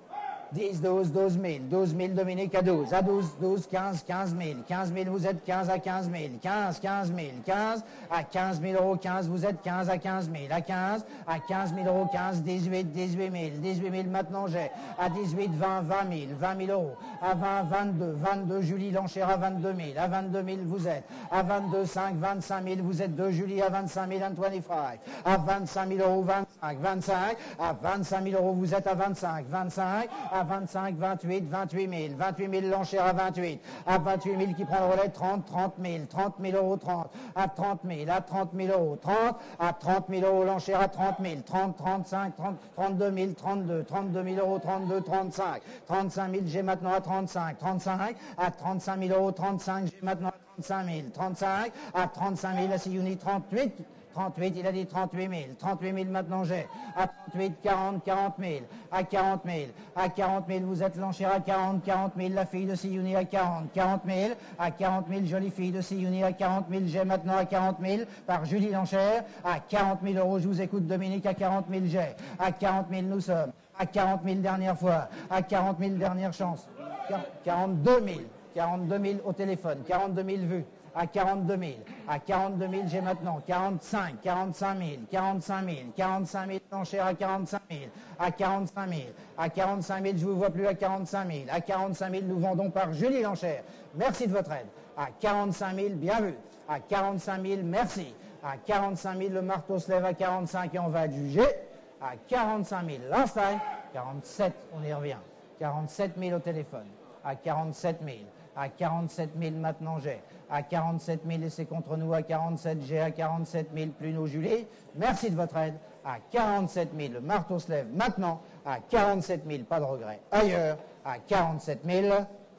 dix, douze, douze mille, douze mille, Dominique à douze, à douze, douze, quinze, quinze mille, quinze mille, vous êtes quinze à quinze mille, quinze, quinze mille, quinze, à quinze mille euros, quinze, vous êtes quinze à quinze mille, à quinze, à quinze mille euros, quinze, dix-huit, dix-huit mille, dix-huit mille, maintenant j'ai, à dix-huit, vingt, vingt mille, vingt mille euros, à vingt, vingt-deux, vingt-deux, Julie, l'enchère à vingt-deux mille, à vingt-deux mille, vous êtes, à vingt-deux, cinq, vingt-cinq mille, vous êtes deux, Julie, à vingt-cinq mille, and vingt-cinq, à vingt-cinq mille euros, vingt-cinq, vingt-cinq, à vingt-cinq mille euros, vous êtes à vingt-cinq, vingt-cinq, à vingt-cinq, vingt-huit, vingt-huit mille, vingt-huit mille, l'enchère à vingt-huit, à vingt-huit mille, qui prend le relais, trente, trente mille, trente mille euros, trente, à trente mille, à trente mille euros, trente, à trente mille euros, l'enchère à trente mille, trente, trente-cinq, trente, trente-deux mille, trente-deux, trente-deux mille euros, trente-deux, trente-cinq, trente-cinq mille, j'ai maintenant à trente-cinq, trente-cinq, à trente-cinq mille euros, trente-cinq, j'ai maintenant à trente-cinq mille, trente-cinq, à trente-cinq mille, à Siouni, trente-huit, trente-huit, il a dit trente-huit mille, trente-huit mille maintenant j'ai, à trente-huit, quarante, quarante mille, à quarante mille, à quarante mille, vous êtes l'enchère à quarante, quarante mille, la fille de Siouni à quarante, quarante mille, à quarante mille, jolie fille de Siouni à quarante mille, j'ai maintenant à quarante mille, par Julie l'enchère, à quarante mille euros, je vous écoute Dominique, à quarante mille j'ai, à quarante mille nous sommes, à quarante mille dernière fois, à quarante mille dernière chance, quarante-deux mille, quarante-deux mille au téléphone, quarante-deux mille vues, à quarante-deux mille, à quarante-deux mille, j'ai maintenant quarante-cinq, quarante-cinq mille, quarante-cinq mille, quarante-cinq mille, l'enchère à quarante-cinq mille, à quarante-cinq mille, à quarante-cinq mille, je vous vois plus à quarante-cinq mille, à quarante-cinq mille, nous vendons par Julie l'enchère. Merci de votre aide. À quarante-cinq mille, bien vu. À quarante-cinq mille, merci. À quarante-cinq mille, le marteau se lève à quarante-cinq et on va adjuger. À quarante-cinq mille, last time, quarante-sept, on y revient. quarante-sept mille au téléphone. À quarante-sept mille. À quarante-sept mille, maintenant j'ai. À quarante-sept mille, et c'est contre nous à quarante-sept, j'ai à quarante-sept mille, plus nous, Julie. Merci de votre aide. À quarante-sept mille, le marteau se lève maintenant. À quarante-sept mille, pas de regret. Ailleurs, à quarante-sept mille,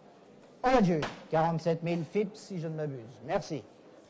on adjuge. quarante-sept mille, F I P, si je ne m'abuse. Merci.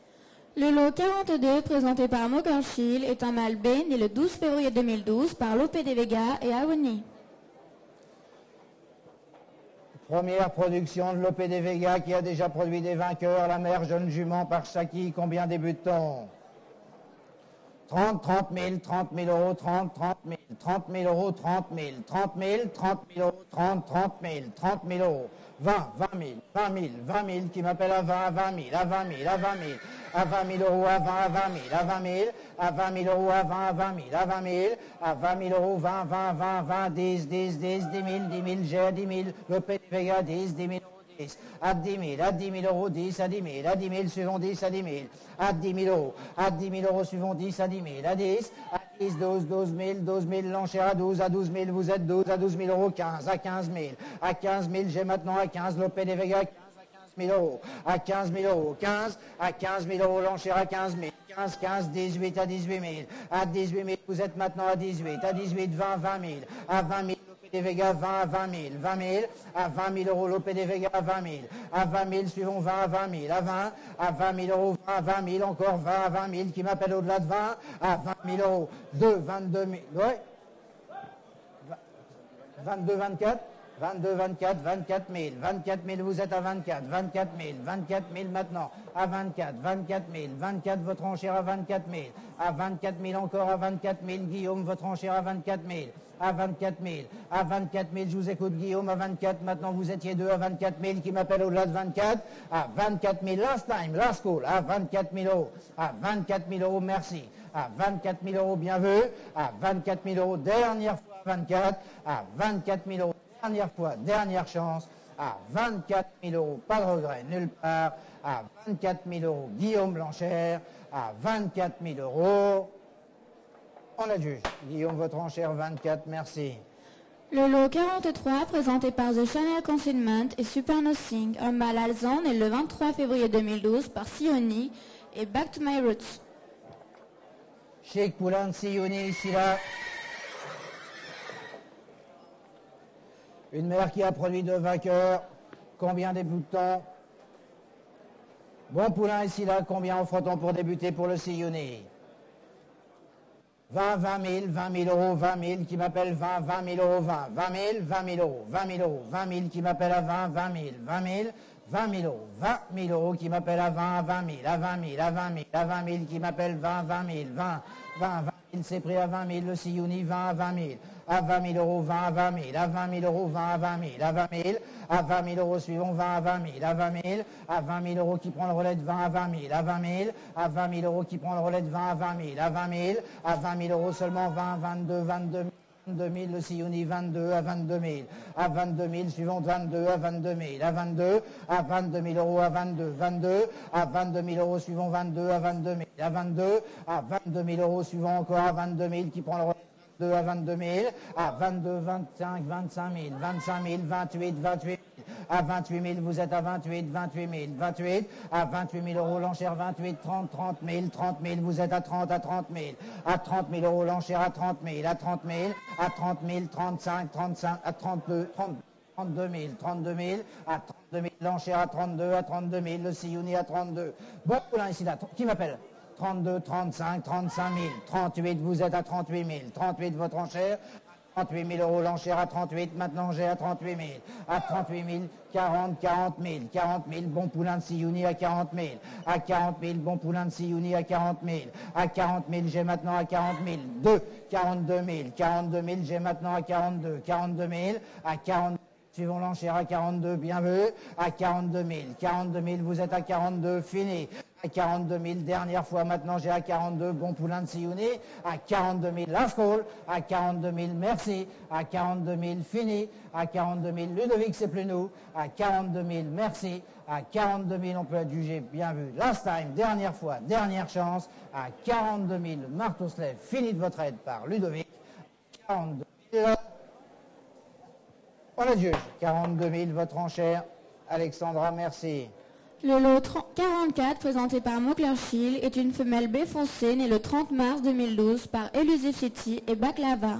Le lot quarante-deux, présenté par Mokershil, est un mâle B, né le douze février deux mille douze par Lope de Vega et Awoni. Première production de Lope de Vega qui a déjà produit des vainqueurs. La mère jeune jument par Chaki. Combien débute-t-on? trente, trente mille, trente mille euros, trente, trente mille, trente mille euros, trente mille, trente mille, trente mille euros, trente, trente mille, trente mille euros, vingt, vingt mille, vingt mille, vingt mille qui m'appelle à vingt, à vingt mille, à vingt mille, à vingt mille, à vingt mille euros, à vingt, à vingt mille, à vingt mille, à vingt mille euros, à vingt, à vingt mille, à vingt mille, à vingt mille euros, vingt, vingt, vingt, vingt, dix, dix, dix, dix mille, dix mille, j'ai à dix mille, le P de Vega, dix, dix mille euros. À dix mille, à dix mille euros, dix, à dix mille, à dix mille, suivons dix, à dix mille, à dix mille euros, à dix mille euros, suivons dix, à dix mille, à dix, à dix, douze, douze mille, douze mille, l'enchère à douze, à douze mille, vous êtes douze, à douze mille euros, quinze, à quinze mille, à quinze mille, j'ai maintenant à quinze, Lope de Vega, quinze, à quinze mille euros, à quinze mille euros, quinze, à quinze mille euros, l'enchère à quinze mille, quinze, quinze, dix-huit, à dix-huit mille, à dix-huit mille, vous êtes maintenant à dix-huit, à dix-huit, vingt, vingt mille, à vingt mille, Lope de Vega, vingt à vingt mille, vingt mille, à vingt mille euros, Lope de Vega, vingt mille, à vingt mille, suivons vingt à vingt mille, à vingt, à vingt mille euros, vingt à vingt mille, encore vingt à vingt mille, qui m'appelle au-delà de vingt, à vingt mille euros, deux, vingt-deux mille, ouais, vingt-deux, vingt-quatre, vingt-deux, vingt-quatre, vingt-quatre mille, vingt-quatre mille, vous êtes à vingt-quatre, vingt-quatre mille, vingt-quatre mille maintenant, à vingt-quatre, vingt-quatre mille, vingt-quatre, votre enchère à vingt-quatre mille, à vingt-quatre mille encore, à vingt-quatre mille, Guillaume, votre enchère à vingt-quatre mille, à vingt-quatre mille, à vingt-quatre mille, je vous écoute Guillaume, à vingt-quatre, maintenant vous étiez deux à vingt-quatre mille, qui m'appelle au-delà de vingt-quatre, à vingt-quatre mille, last time, last call, à vingt-quatre mille euros, à vingt-quatre mille euros, merci, à vingt-quatre mille euros, bien vu, à vingt-quatre mille euros, dernière fois à vingt-quatre, à vingt-quatre mille euros, dernière fois, dernière chance, à vingt-quatre mille euros, pas de regret, nulle part, à vingt-quatre mille euros, Guillaume Blanchère, à vingt-quatre mille euros, on la juge. Guillaume, votre enchère, vingt-quatre, merci. Le lot quarante-trois, présenté par The Chanel Consignment et Super Nothing, un mâle alezan né le vingt-trois février deux mille douze par Sioni et Back to My Roots. Chic Poulain de Sioni, ici là. Une mère qui a produit deux vainqueurs. Combien débute-t-on? Bon Poulain, ici là, combien offre-t-on pour débuter pour le Sioni? vingt, vingt mille, vingt mille euros, vingt mille, qui m'appelle vingt, vingt mille euros, vingt, vingt mille, vingt mille euros, vingt mille euros, vingt mille, qui m'appelle à vingt, vingt mille, vingt mille, vingt mille euros, vingt mille euros, qui m'appelle à vingt, à vingt mille, à vingt mille, à vingt mille, à vingt mille, qui m'appelle vingt, vingt mille, vingt, vingt, vingt mille, c'est pris à vingt mille, le Sioni, vingt à vingt mille, à vingt mille euros, vingt à vingt mille, à vingt mille euros, vingt à vingt mille, à vingt mille, à vingt mille euros suivant, vingt à vingt mille, à vingt mille, à vingt mille euros qui prend le relais de vingt à vingt mille, à vingt mille, à vingt mille euros qui prend le relais de vingt à vingt mille, à vingt mille, à vingt mille euros seulement, vingt, vingt-deux, vingt-deux mille. vingt-deux mille, le Sioni, vingt-deux à vingt-deux mille, à vingt-deux mille, suivant vingt-deux à vingt-deux mille, à vingt-deux, à vingt-deux mille euros, à vingt-deux, vingt-deux, à vingt-deux mille euros, suivant vingt-deux à vingt-deux mille, à vingt-deux, à vingt-deux mille euros, suivant encore à vingt-deux mille, qui prend le relais de vingt-deux à vingt-deux mille, à vingt-deux, vingt-cinq, vingt-cinq mille, vingt-cinq mille, vingt-huit, vingt-huit, à vingt-huit mille, vous êtes à vingt-huit, vingt-huit mille, vingt-huit, à vingt-huit mille euros, l'enchère vingt-huit, trente, trente mille, trente mille, vous êtes à trente, à trente mille, à trente mille euros, l'enchère à trente mille, à trente mille, à trente mille, trente-cinq, trente-cinq, à trente-deux, trente, trente-deux mille, trente-deux mille, à trente-deux mille, l'enchère à trente-deux, à trente-deux mille, le Sioni à trente-deux. Bon, Poulain ici là, qui m'appelle? trente-deux, trente-cinq, trente-cinq mille, trente-huit, vous êtes à trente-huit mille, trente-huit, votre enchère, trente-huit mille euros, l'enchère à trente-huit, maintenant j'ai à trente-huit mille, à trente-huit mille, quarante, quarante mille, quarante mille, bon Poulain de Sioni à quarante mille, à quarante mille, bon Poulain de Sioni à quarante mille, à quarante mille, j'ai maintenant à quarante mille, deux, quarante-deux mille, quarante-deux mille, j'ai maintenant à quarante-deux, quarante-deux mille, à quarante, suivons l'enchère à quarante-deux, bien vu, à quarante-deux mille, quarante-deux mille, vous êtes à quarante-deux, fini. À quarante-deux mille, dernière fois, maintenant j'ai à quarante-deux, bon Poulain de Sioni, à quarante-deux mille, last call, à quarante-deux mille, merci, à quarante-deux mille, fini, à quarante-deux mille, Ludovic, c'est plus nous, à quarante-deux mille, merci, à quarante-deux mille, on peut être jugé, bien vu, last time, dernière fois, dernière chance, à quarante-deux mille, marteau se lève, fini de votre aide par Ludovic, quarante-deux mille, on la juge, quarante-deux mille, votre enchère, Alexandra, merci. Le lot quarante-quatre, présenté par Moncler Shield, est une femelle B foncée née le trente mars deux mille douze par Elusive City et Baklava.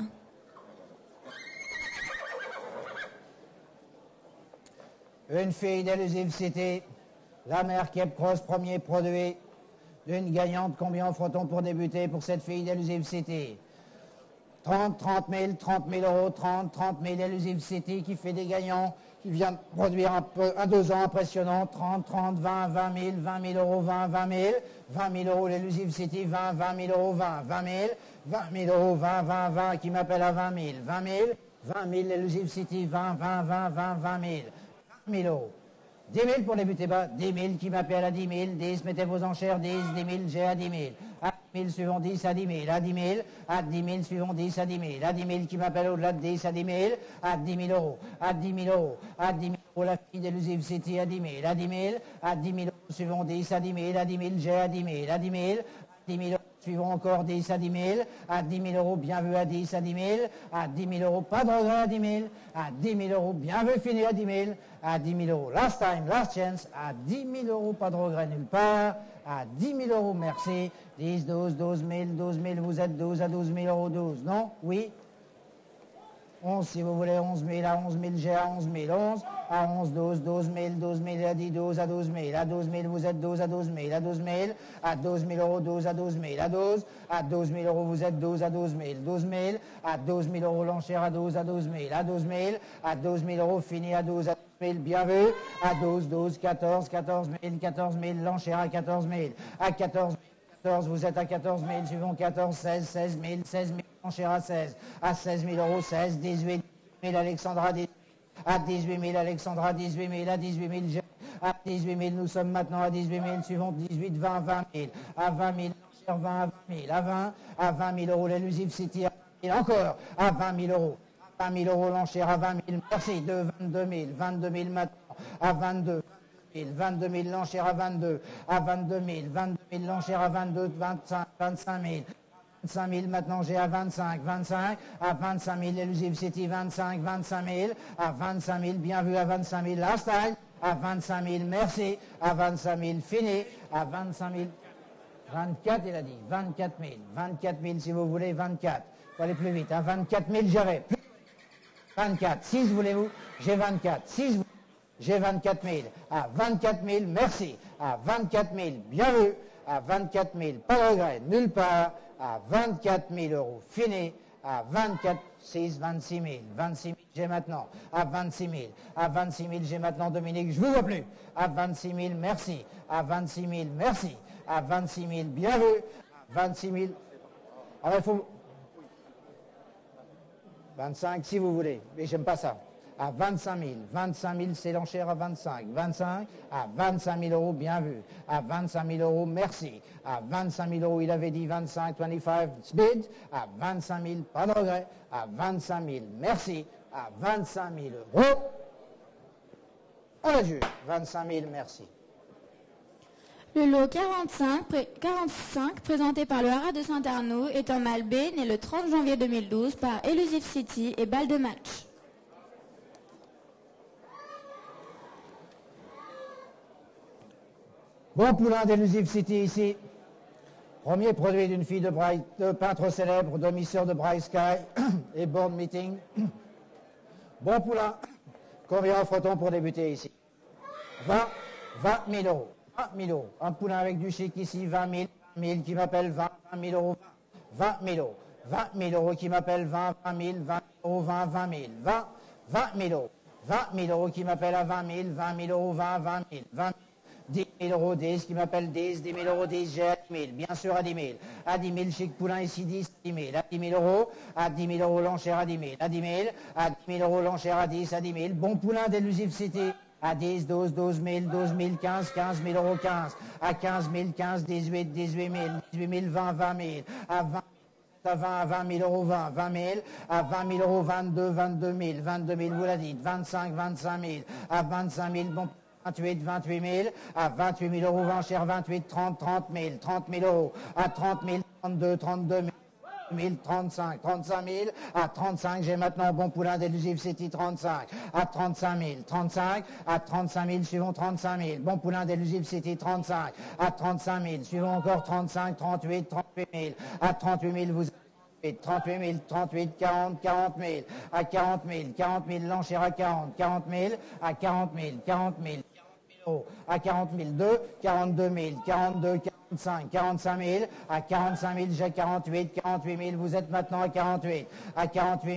Une fille d'Elusive City, la mère Cape Cross, premier produit d'une gagnante. Combien offre-t-on pour débuter pour cette fille d'Elusive City? trente, trente mille, trente mille euros, trente, trente mille, Elusive City qui fait des gagnants, qui vient de produire un, peu, un deux ans impressionnant, trente, trente, vingt, vingt mille, vingt mille euros, vingt, vingt mille, vingt mille euros l'Elusive City, vingt, vingt mille euros, vingt, vingt mille, vingt mille euros, vingt, vingt, vingt, qui m'appelle à vingt mille, vingt mille, vingt mille l'Elusive City, vingt, vingt, vingt, vingt, vingt mille, vingt mille euros. dix mille pour les buter bas, dix mille qui m'appelle à dix mille, dix, mettez vos enchères, dix, dix mille, j'ai à dix mille. À dix mille, suivant dix, à dix mille, à dix mille, à dix mille, suivant dix, à dix mille, à dix mille qui m'appelle au-delà de dix, à dix mille, à dix mille euros, à dix mille euros, à dix mille euros, la fille d'Elusive City, à dix mille, à dix mille, à dix mille euros, suivant dix, à dix mille, à dix mille, j'ai à dix mille, à dix mille, à dix mille euros, suivant encore dix à dix mille, à dix mille euros, bien vu à dix à dix mille, à dix mille euros, pas de regret à dix mille, à dix mille euros, bien vu fini à dix mille, à dix mille euros, last time, last chance, à dix mille euros, pas de regret nulle part, à dix mille euros, merci, dix, douze, douze mille, douze mille, vous êtes douze à douze mille euros, douze, non? Oui? onze, si vous voulez, onze mille, à onze mille, j'ai à onze mille, onze, à onze, douze, douze mille, douze mille, à dix, douze, à douze mille, à douze mille, vous êtes douze à douze mille, à douze mille, à douze mille euros, douze à douze mille, à douze, à douze mille euros, vous êtes douze à douze mille, douze mille, à douze mille euros, l'enchère à douze à douze mille, à douze mille, à douze mille euros, fini à douze à douze mille, bien vu, à douze, douze, quatorze, quatorze mille, quatorze mille, l'enchère à quatorze mille, à quatorze mille, quatorze, vous êtes à quatorze mille, suivant quatorze, seize, seize mille, seize mille, enchère à seize, à seize mille euros, seize, dix-huit mille, Alexandra, dix-huit, à dix-huit mille, Alexandra, dix-huit mille, à dix-huit mille, à dix-huit mille, nous sommes maintenant à dix-huit mille, suivant dix-huit, vingt, vingt mille, à vingt mille, enchère vingt, à vingt mille, à vingt, à vingt mille euros, l'Elusive City, à vingt mille, encore, à vingt mille euros, à vingt mille euros, l'enchère à vingt mille, merci, de vingt-deux mille, vingt-deux mille maintenant, à vingt-deux, vingt-deux mille, l'enchère à vingt-deux, à vingt-deux mille, vingt-deux mille, l'enchère à vingt-deux, vingt-cinq, vingt-cinq mille, vingt-cinq mille, maintenant j'ai à vingt-cinq, vingt-cinq, à vingt-cinq mille, l'Elusive City, vingt-cinq, vingt-cinq mille, à vingt-cinq mille, bien vu, à vingt-cinq mille, last time, à vingt-cinq mille, merci, à vingt-cinq mille, fini, à vingt-cinq mille, vingt-quatre, il a dit, vingt-quatre mille, vingt-quatre mille si vous voulez, vingt-quatre, il faut aller plus vite, à vingt-quatre mille, j'avais, vingt-quatre, six voulez-vous, j'ai vingt-quatre, six j'ai vingt-quatre mille, à vingt-quatre mille, merci, à vingt-quatre mille, bien vu, à vingt-quatre mille, pas de regret, nulle part, à vingt-quatre mille euros, fini, à vingt-quatre, six, vingt-six mille, vingt-six mille, j'ai maintenant, à vingt-six mille, à vingt-six mille, j'ai maintenant, Dominique, je ne vous vois plus, à vingt-six mille, merci, à vingt-six mille, merci, à vingt-six mille, bien vu, à vingt-six mille, alors il faut, vingt-cinq si vous voulez, mais j'aime pas ça. À vingt-cinq mille, vingt-cinq mille, c'est l'enchère à vingt-cinq, vingt-cinq, à vingt-cinq mille euros, bien vu, à vingt-cinq mille euros, merci, à vingt-cinq mille euros, il avait dit vingt-cinq, vingt-cinq, bid, à vingt-cinq mille, pas de regret, à vingt-cinq mille, merci, à vingt-cinq mille euros, on a juge, vingt-cinq mille, merci. Le lot quarante-cinq, pré- quarante-cinq, présenté par le Haras de Saint-Arnoux, est un mâle B né le trente janvier deux mille douze par Elusive City et balle de match. Bon poulain d'Elusive City ici. Premier produit d'une fille de, Bright, de peintre célèbre, demi-sœur de Bright Sky et Board Meeting. Bon poulain. Combien offre-t-on pour débuter ici? vingt, vingt mille euros. vingt mille euros. Un poulain avec du chic ici, vingt mille. vingt mille qui m'appelle vingt, vingt mille euros. vingt mille euros. vingt mille euros qui m'appelle vingt, vingt mille, vingt euros, vingt, vingt mille. vingt, vingt mille euros. vingt mille euros qui m'appelle à vingt mille, vingt mille euros, vingt, vingt mille. vingt dix mille euros, dix, qui m'appelle dix, dix mille euros, dix, j'ai à dix mille, bien sûr à dix mille. À dix mille, chic poulain ici, dix, dix mille. À dix mille euros, à dix mille euros, l'enchère à dix mille. À dix mille, à dix mille euros, l'enchère à dix, à dix mille. Bon poulain d'Elusive City. À dix, douze, douze mille, douze mille, quinze, quinze mille euros, quinze. À quinze mille, quinze, dix-huit, dix-huit mille, dix-huit mille, vingt, vingt mille. À vingt, à vingt, à vingt mille euros, vingt, vingt mille. À vingt mille euros, vingt-deux, vingt-deux mille, vingt-deux mille, vous l'avez dit. vingt-cinq, vingt-cinq mille. À vingt-cinq mille, bon vingt-huit, vingt-huit mille, à vingt-huit mille euros, enchère vingt-huit, trente, trente mille, trente mille euros, à trente mille, trente-deux, trente-deux mille, trente-cinq, trente-cinq mille, à trente-cinq, j'ai maintenant bon poulain d'Elusive City, trente-cinq, à trente-cinq mille, trente-cinq, à trente-cinq mille, suivons trente-cinq mille, bon poulain d'Elusive City, trente-cinq, à trente-cinq mille, suivons encore trente-cinq, trente-huit, trente-huit mille, à trente-huit mille, vous trente-huit mille, trente-huit, quarante, quarante mille, à quarante mille, quarante mille, l'enchère à quarante, quarante mille, à quarante mille, quarante mille, à quarante mille deux, quarante-deux mille, quarante-deux, quarante-cinq, quarante-cinq mille, à quarante-cinq mille, j'ai quarante-huit, quarante-huit mille, vous êtes maintenant à quarante-huit, à quarante-huit mille,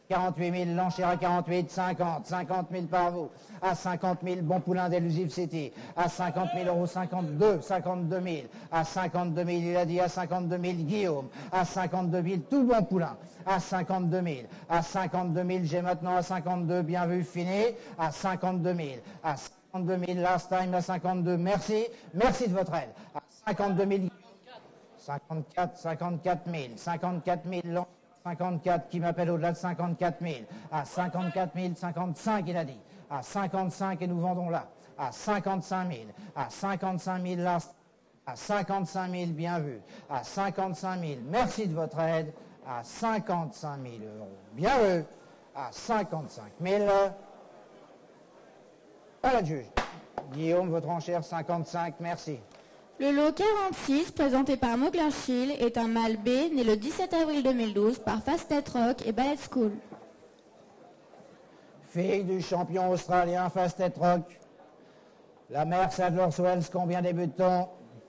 quarante-huit mille, l'enchère à quarante-huit, cinquante, cinquante mille par vous, à cinquante mille, bon poulain d'Elusive City, à cinquante mille euros, cinquante-deux, cinquante-deux mille, à cinquante-deux mille, il a dit à cinquante-deux mille, Guillaume, à cinquante-deux mille, tout bon poulain, à cinquante-deux mille, à cinquante-deux mille, j'ai maintenant à cinquante-deux, bien vu, fini, à cinquante-deux mille, à cinquante-deux mille, last time à cinquante-deux, merci, merci de votre aide, à cinquante-deux mille, cinquante-quatre, cinquante-quatre mille, cinquante-quatre mille, cinquante-quatre qui m'appelle au-delà de cinquante-quatre mille, à cinquante-quatre mille, cinquante-cinq il a dit, à cinquante-cinq et nous vendons là, à cinquante-cinq mille, à cinquante-cinq mille last, à cinquante-cinq mille bien vu, à cinquante-cinq mille, merci de votre aide, à cinquante-cinq mille euros, bien vu, à cinquante-cinq mille, à la juge. Guillaume, votre enchère cinquante-cinq, merci. Le lot quarante-six, présenté par Moglerchill, est un mâle B, né le dix-sept avril deux mille douze par Fastnet Rock et Ballet School. Fille du champion australien Fastnet Rock. La mère Sadler's Wells, combien débute-t-on?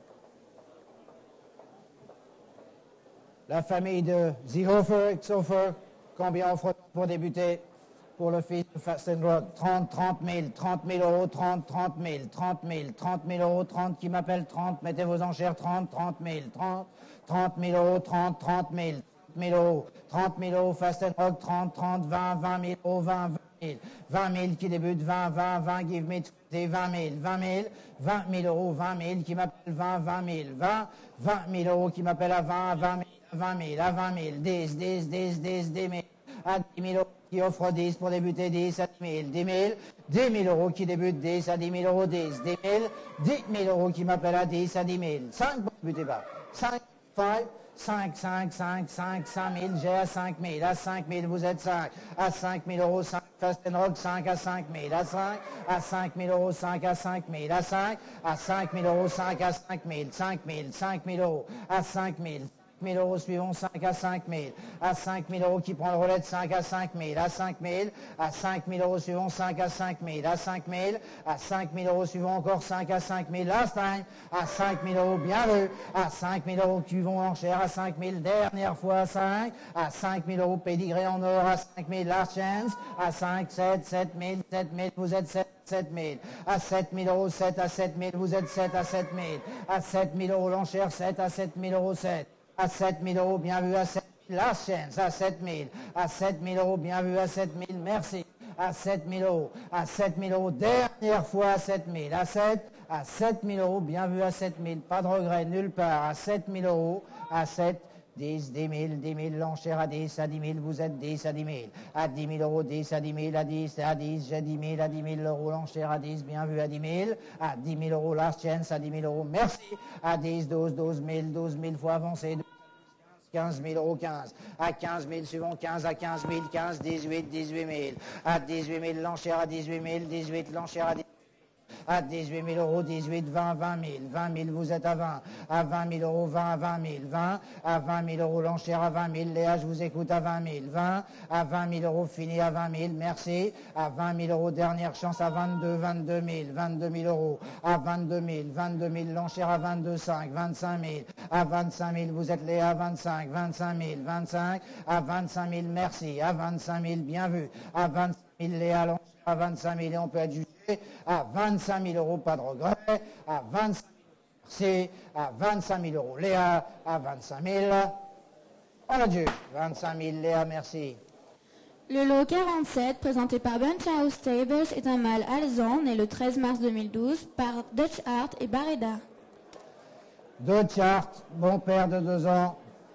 La famille de Seehofer, Xofer, combien offre-t-on pour débuter? Pour le fils de Fastnet Rock, trente, trente mille, trente mille euros, trente, trente mille, trente mille, trente mille euros, trente, qui m'appelle trente, mettez vos enchères, trente, trente mille, trente, trente mille euros, trente, trente mille, trente mille euros, trente mille euros, Fastnet Rock, trente, trente, vingt, vingt mille euros, vingt, vingt mille, vingt mille qui débute, vingt, vingt, vingt, give me vingt mille, vingt mille, vingt mille euros, vingt mille qui m'appelle vingt, vingt mille, vingt, vingt mille euros qui m'appelle à vingt, vingt mille, vingt mille, à vingt mille, dix, dix, dix, dix, dix mille, à dix mille euros qui offre dix pour débuter, dix à dix mille, dix mille, dix mille euros qui débute, dix à dix mille euros, dix, dix mille, dix mille euros qui m'appelle à dix à dix mille, cinq pour débuter pas, cinq, cinq, cinq, cinq, cinq, cinq, cinq mille, j'ai à cinq mille, à cinq mille vous êtes cinq, à cinq mille euros, cinq, Fastnet Rock, cinq à cinq mille, à cinq, à cinq mille euros, cinq à cinq mille, à cinq, à cinq mille euros, cinq à cinq mille, cinq mille, cinq mille euros, à cinq mille, mille euros suivant, cinq à cinq mille, à cinq mille euros qui prend le relais de cinq à cinq mille, à cinq mille, à cinq mille euros suivant, cinq à cinq mille, à cinq mille, à cinq mille euros suivant encore, cinq à cinq mille, last time, à cinq mille euros, bien vu, à cinq mille euros qui vont en chair, à cinq mille, dernière fois à cinq, à cinq mille euros pédigré en or, à cinq mille, last chance, à cinq, sept, sept mille, sept mille, vous êtes sept, sept mille, à sept mille euros, sept à sept mille, vous êtes sept à sept mille, à sept mille euros l'enchère, sept à sept mille euros, sept. À sept mille euros, bien vu, à sept mille, la chance, à sept mille, à sept mille euros, bien vu, à sept mille, merci, à sept mille euros, à sept mille euros, dernière fois à sept mille, à sept, à sept mille euros, bien vu, à sept mille, pas de regret, nulle part, à sept mille euros, à sept, dix, dix mille, dix mille, l'enchère à dix, à dix mille, vous êtes dix à dix mille, à dix mille euros, dix à dix mille, à dix, à dix, j'ai dix mille, à dix mille euros, l'enchère à dix, bien vu, à dix mille, à dix mille euros, last chance, à dix mille euros, merci, à dix, douze, douze mille, douze mille fois avancé, quinze mille euros, quinze, à quinze mille suivant, quinze à quinze mille, quinze, dix-huit, dix-huit mille, à dix-huit mille, l'enchère à dix-huit mille, dix-huit, l'enchère à dix-huit mille, à dix-huit mille euros, dix-huit, vingt, vingt mille, vingt mille, vous êtes à vingt, à vingt mille euros, vingt, vingt mille, vingt, à vingt mille euros, l'enchère à vingt mille, Léa, je vous écoute à vingt mille, vingt, à vingt mille euros, fini à vingt mille, merci, à vingt mille euros, dernière chance à vingt-deux, vingt-deux mille, vingt-deux mille euros, à vingt-deux mille, vingt-deux mille, l'enchère à vingt-deux, cinq, vingt-cinq mille, à vingt-cinq mille, vous êtes Léa à vingt-cinq, vingt-cinq mille, vingt-cinq, à vingt-cinq mille, merci, à vingt-cinq mille, bien vu, à vingt-cinq mille, Léa, l'enchère à vingt-cinq mille, et on peut être jugé, à vingt-cinq mille euros, pas de regret, à vingt-cinq mille, merci, à vingt-cinq mille euros, Léa, à vingt-cinq mille, on a dû, vingt-cinq mille, Léa, merci. Le lot quarante-sept, présenté par Bunchhouse Stables, est un mâle alezan, né le treize mars deux mille douze, par Dutch Art et Barreda. Dutch Art, bon père de deux ans.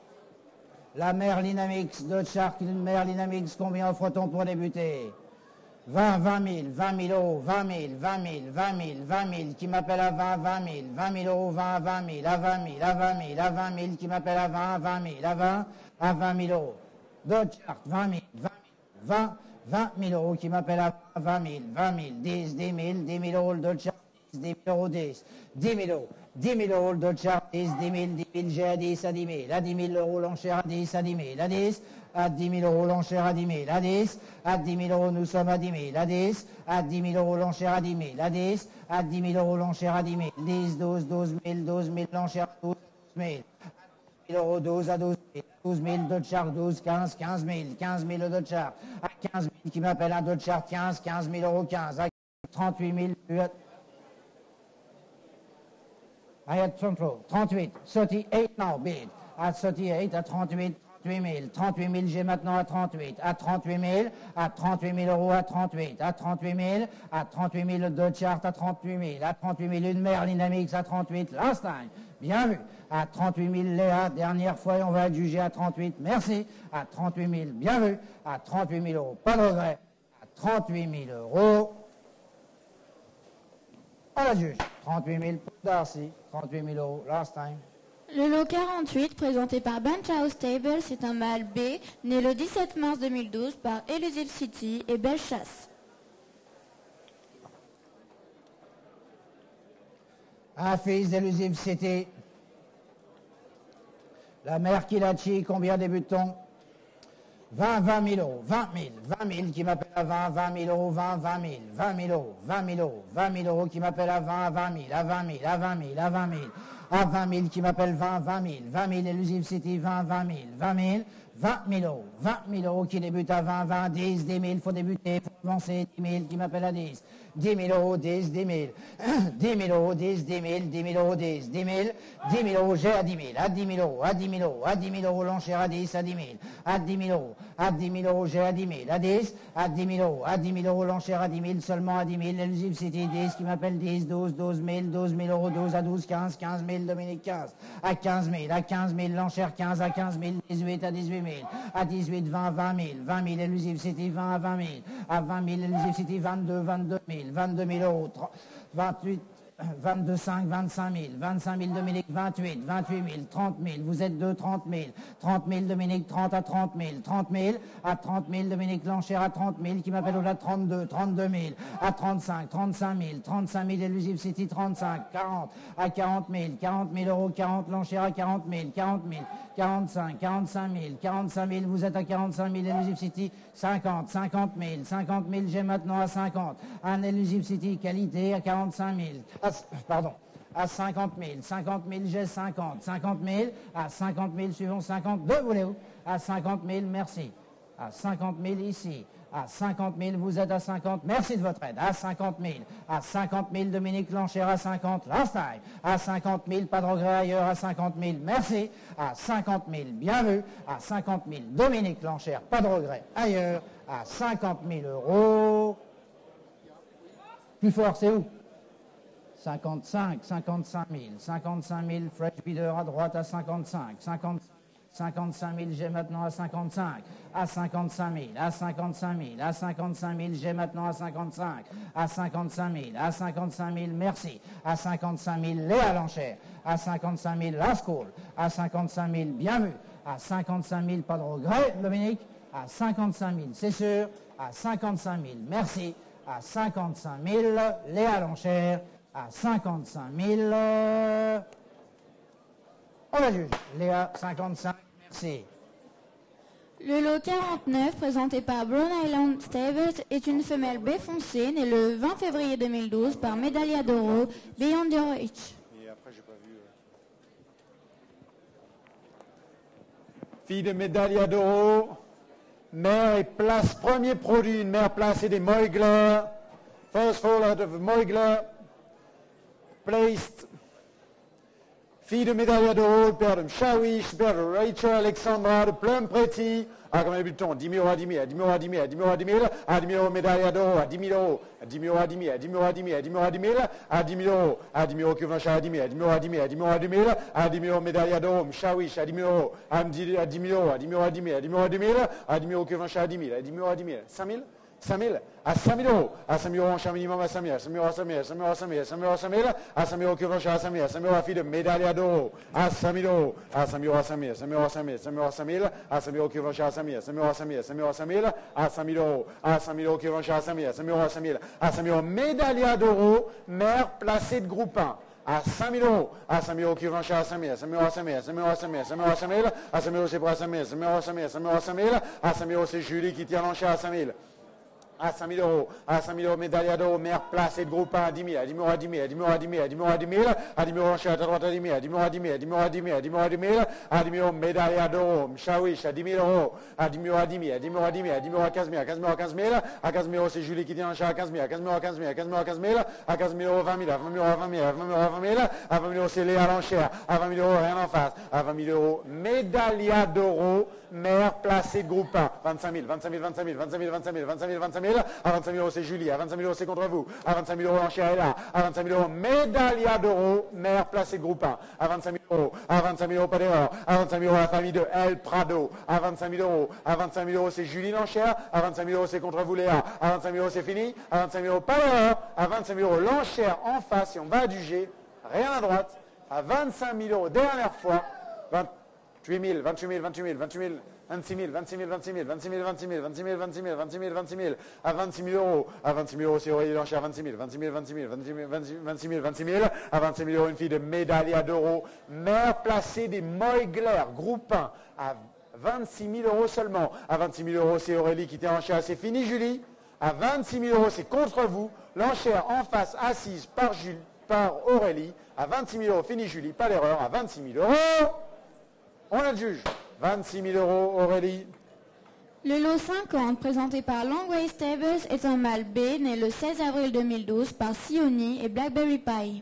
La mère Linamix, Dutch Art, mère Linamix, combien offre-t-on pour débuter? vingt, vingt mille, vingt mille euros, vingt mille, vingt mille, vingt mille, vingt mille, qui m'appelle à vingt, vingt mille, vingt mille euros, vingt, vingt mille, à vingt mille, à vingt mille, à vingt mille, qui m'appelle à vingt, vingt mille, à vingt, à vingt mille euros. Dutch Art, vingt mille, vingt mille, vingt, vingt mille euros, qui m'appelle à vingt mille, vingt mille, dix, dix mille, dix mille euros, le Dutch Art, dix mille euros, dix, dix mille euros, dix mille euros, le Dutch Art, dix, dix mille, dix mille, j'ai à dix, à dix mille, à dix mille euros, l'enchère à dix, à dix mille, à dix, à dix mille euros, l'enchère à dix mille, à dix, à dix mille euros, nous sommes à dix mille, à dix, à dix mille euros, l'enchère à dix mille, à dix, à dix mille euros, l'enchère à dix mille, dix, douze, douze mille, douze mille, l'enchère à douze mille, dix mille euros, douze à douze mille, douze mille, deux chars douze, quinze, quinze mille, quinze mille au deux chars, à quinze mille qui m'appelle un deux chars quinze, quinze mille euros quinze, à trente-huit mille, I had control, trente-huit, thirty-eight now bid, à thirty-eight, à trente-huit, trente-huit mille, trente-huit mille, j'ai maintenant à trente-huit, à trente-huit mille, à trente-huit mille euros, à trente-huit, à trente-huit mille, à trente-huit mille, deux charts, à trente-huit mille, à trente-huit mille, une Merlin M X à trente-huit, last time, bien vu, à trente-huit mille, Léa, dernière fois, et on va être jugé à trente-huit, merci, à trente-huit mille, bien vu, à trente-huit mille euros, pas de regret, à trente-huit mille euros, on la juge, trente-huit mille pour Darcy, trente-huit mille euros, last time. Le lot quarante-huit, présenté par Benchow Stable, c'est un mâle B, né le dix-sept mars deux mille douze par Elusive City et Belle Chasse. Un fils d'Elusive City. La mère Kilachi, combien débute-t-on? vingt, vingt mille euros, vingt mille, vingt mille qui m'appelle à vingt, vingt mille euros, vingt, vingt mille, vingt mille euros, vingt mille euros, vingt mille euros qui m'appelle à vingt, à vingt mille, à vingt mille, à vingt mille, à vingt mille, à vingt mille qui m'appelle vingt, vingt mille, vingt mille Elusive City, vingt, vingt mille, vingt mille, vingt mille euros, vingt mille euros qui débute à vingt, vingt, dix, dix mille, faut débuter, faut avancer, dix mille qui m'appelle à dix, dix mille euros, dix, dix mille, dix mille euros, dix, dix mille, dix mille euros, dix, dix mille, dix mille euros, j'ai à dix mille, à dix mille euros, à dix mille euros, à dix mille euros, l'enchère à dix, à dix mille, à dix mille euros, à dix mille euros, j'ai à dix mille, à dix, à dix mille euros, à dix mille euros, l'enchère à dix mille, seulement à dix mille, Elusive City, dix qui m'appelle dix, douze, douze mille, douze mille euros, douze à douze, quinze, quinze mille, Dominique quinze, à quinze mille, à quinze mille, l'enchère quinze à quinze mille, dix-huit à dix-huit mille, à dix-huit, vingt, vingt mille, vingt mille, Elusive City, vingt à vingt mille, à vingt mille, Elusive City, vingt-deux, vingt-deux mille, vingt-deux mille euros, vingt-huit, vingt-deux, cinq, vingt-cinq mille, vingt-cinq mille Dominique, vingt-huit, vingt-huit mille, trente mille, vous êtes deux, trente mille, trente mille Dominique, trente à trente mille, trente mille, à trente mille Dominique, l'enchère à trente mille, qui m'appelle au-delà de trente-deux, trente-deux mille, à trente-cinq, trente-cinq mille, trente-cinq mille Elusive City, trente-cinq, quarante, à quarante mille, quarante mille euros, quarante, l'enchère à quarante mille, quarante mille, quarante-cinq, quarante-cinq mille, quarante-cinq mille, vous êtes à quarante-cinq mille Elusive City, cinquante, cinquante mille, cinquante mille, j'ai maintenant à cinquante, un Elusive City qualité à quarante-cinq mille, à, pardon, à cinquante mille, cinquante mille, j'ai cinquante, cinquante mille, à cinquante mille, suivons cinquante-deux, voulez-vous, à cinquante mille, merci, à cinquante mille ici, à cinquante mille, vous êtes à cinquante, merci de votre aide, à cinquante mille, à cinquante mille, Dominique l'enchère à cinquante, last time, à cinquante mille, pas de regret ailleurs, à cinquante mille, merci, à cinquante mille, bien vu, à cinquante mille, Dominique l'enchère, pas de regret ailleurs, à cinquante mille euros, plus fort, c'est où? cinquante-cinq, cinquante-cinq mille, cinquante-cinq mille, Fresh Bidder à droite à cinquante-cinq, cinquante, cinquante-cinq mille, j'ai maintenant à cinquante-cinq, à cinquante-cinq mille, à cinquante-cinq mille, à cinquante-cinq mille, j'ai maintenant à cinquante-cinq, à cinquante-cinq mille, à cinquante-cinq mille, merci, à cinquante-cinq mille, Léa l'enchère, à cinquante-cinq mille, la school, à cinquante-cinq mille, bien vu, à cinquante-cinq mille, pas de regret, Dominique, à cinquante-cinq mille, c'est sûr, à cinquante-cinq mille, merci, à cinquante-cinq mille, Léa l'enchère, à cinquante-cinq mille, euh, on la juge. Léa, cinquante-cinq, merci. Le lot quarante-neuf, présenté par Brown Island Stables, est une femelle B foncée, née le vingt février deux mille douze par Medaglia d'Oro, Beyond Your Reach. Et après, j'ai pas vu. Euh... Fille de Medaglia d'Oro, mère et place, premier produit, une mère placée des Moigler, first fall out of Moigler, placed, fille de Medaglia d'Oro, père de Mshawish, père de Rachel Alexandra, de Plum Pretty, à combien de butons? dix mille euros à dix mille, à dix mille euros à dix mille, à dix mille euros à dix mille, à dix mille euros Medaglia d'Oro, à dix mille euros, à dix mille euros à dix mille, à dix mille euros à dix mille, à dix mille euros à dix mille, à dix mille euros, à dix mille euros que vingt à dix mille, à dix mille euros à dix mille, à dix mille euros à dix mille, à dix mille euros Medaglia d'Oro, Mshawish, à dix mille euros, à dix mille euros, à dix mille euros à dix mille, à dix mille euros à dix mille, à dix mille euros que vingt à dix mille, à dix mille euros à dix mille, cinq mille, cinq mille, à cinq mille euros, à cinq mille euros en char minimum à cinq mille, à cinq mille euros à cinq mille, à cinq mille euros à cinq mille, à cinq mille euros à cinq mille, à cinq mille euros que vingt à cinq mille, à cinq mille euros à fille de Medaglia d'Oro, à cinq mille euros, à cinq mille euros à cinq mille, à cinq mille euros à cinq mille, à cinq mille euros à cinq mille, à cinq mille euros que vingt à cinq mille, à cinq mille euros à cinq mille, à cinq mille euros à cinq mille, à cinq mille euros, à cinq mille euros que vingt à cinq mille, à cinq mille euros à cinq mille, à cinq mille euros Medaglia d'Oro, mère placée de groupe un. À cinq mille euros, à cinq mille euros qui vont à cinq mille, à cinq mille euros à cinq mille, à cinq mille euros à cinq mille, à cinq mille euros à cinq mille, à cinq mille euros c'est pour à cinq mille, à cinq mille euros à cinq mille, à cinq mille euros à cinq mille, à cinq mille euros à cinq mille, à cinq mille euros c'est Julie qui tient l'enchère à cinq mille. à cinq mille euros, à cinq mille euros, médaille d'or, mère placée de groupe un, à dix mille, à dix mille euros, à dix mille, à dix mille euros, à dix mille, à dix mille euros, à dix mille, à dix mille euros, enchère à droite, à dix mille, à dix mille euros, à dix mille, à dix mille euros, à dix mille, à dix mille euros, à dix mille, à dix mille euros, médaille d'or, Mchawish, à dix mille euros, à dix mille euros, à dix mille, à dix mille euros, à dix mille, à dix mille euros, à quinze mille, à quinze mille euros, à quinze mille, à quinze mille euros, c'est Julie qui tient enchère à quinze mille, à quinze mille euros, à quinze mille, à quinze mille euros, à quinze mille, à quinze mille euros, vingt mille, à vingt mille euros, à vingt mille, à vingt mille euros, à vingt mille, à vingt mille euros, c'est Léa à l'enchère, à vingt mille euros, rien en face, à vingt mille euros, médaille d'or, mère placée de groupe un, vingt-cinq mille, vingt-cinq mille, vingt-cinq mille, vingt-cinq mille, vingt-cinq mille, vingt-cinq mille, vingt-cinq mille, à vingt-cinq mille euros, c'est Julie, à vingt-cinq mille euros, c'est contre vous, à vingt-cinq mille euros, l'enchère est là, à vingt-cinq mille euros, médaille d'or, mère placée de groupe un, à vingt-cinq mille euros, à vingt-cinq mille euros, pas d'erreur, à vingt-cinq mille euros, la famille de El Prado, à vingt-cinq mille euros, à vingt-cinq mille euros, c'est Julie l'enchère, à vingt-cinq mille euros, c'est contre vous, Léa, à vingt-cinq mille euros, c'est fini, à vingt-cinq mille euros, pas d'erreur, à vingt-cinq mille euros, l'enchère en face, et on va à du G, rien à droite, à vingt-cinq mille euros, dernière fois, vingt-huit mille, vingt-huit mille, vingt-huit mille, vingt-huit mille, vingt-six mille, vingt-six mille, vingt-six mille, vingt-six mille, vingt-six mille, vingt-six mille, vingt-six mille, vingt-six mille, vingt-six mille, à vingt-six mille euros, à vingt-six mille euros, c'est Aurélie l'enchère, vingt-six mille, vingt-six mille, vingt-six mille, vingt-six mille, vingt-six mille, vingt-six mille, à vingt-six mille euros, une fille de médaille d'euros, mère placée des Moigler, groupe un, à vingt-six mille euros seulement, à vingt-six mille euros, c'est Aurélie qui était enchère, c'est fini Julie, à vingt-six mille euros, c'est contre vous, l'enchère en face, assise par, Julie, par Aurélie, à vingt-six mille euros, fini Julie, pas l'erreur, à vingt-six mille euros, on a le juge, vingt-six mille euros, Aurélie. Le lot cinquante, présenté par Longway Stables, est un mâle B, né le seize avril deux mille douze par Sioni et Blackberry Pie.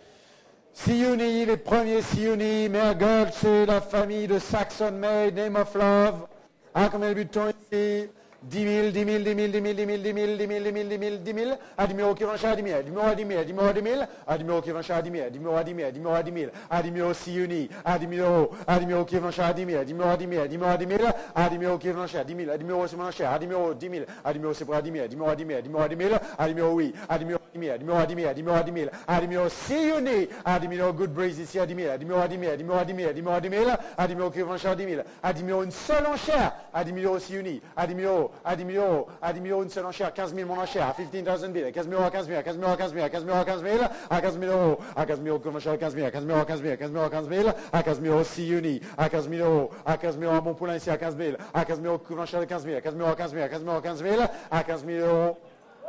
Sioni, les premiers Sioni, Mère Gold, c'est la famille de Saxon May, Name of Love. Ah, combien de butons ici? dix mille, dix mille, dix mille, dix mille, dix mille, dix mille, dix mille, dix mille, dix mille, dix mille, à dix mille euros qui vont à dix mille, à dix mille euros à dix mille, à dix mille euros à dix mille, à dix mille euros qui vont à dix mille, à dix mille euros à dix mille, à dix mille euros à dix mille, à dix mille euros Sioni, à dix mille euros, à dix mille euros qui vont à dix mille, à dix mille euros à dix mille, à dix mille euros à dix mille, à dix mille euros qui vont à dix mille, à dix mille euros c'est mon enchère, à dix mille euros, dix mille, à dix mille euros c'est pour à dix mille, à dix mille euros à dix mille, à dix mille euros à dix mille, à dix mille euros oui, à dix mille euros à dix mille, à dix mille euros à dix mille, à dix mille euros à dix mille, à dix mille euros Sioni, à dix mille euros Good Breeze ici à dix mille, à dix mille euros à dix mille, à dix mille euros à dix mille, à dix mille euros à dix mille, à dix mille euros qui vont à dix mille, à dix mille euros une seule enchère, à dix mille euros Sioni, à dix mille euros, à dix mille euros, à dix mille euros une seule enchère, quinze mille mon enchère, à quinze mille bid, à quinze mille euros à quinze mille, à quinze mille euros à quinze mille, à quinze mille euros à quinze mille, à quinze mille euros, à quinze mille euros comme enchère à quinze mille, à quinze mille euros à quinze mille, à quinze mille euros à quinze mille, à quinze mille euros Sioni, à quinze mille euros, à quinze mille euros mon poulain ici à quinze mille, à quinze mille euros comme enchère de quinze mille, à quinze mille euros à quinze mille, à quinze mille euros à quinze mille, à quinze mille euros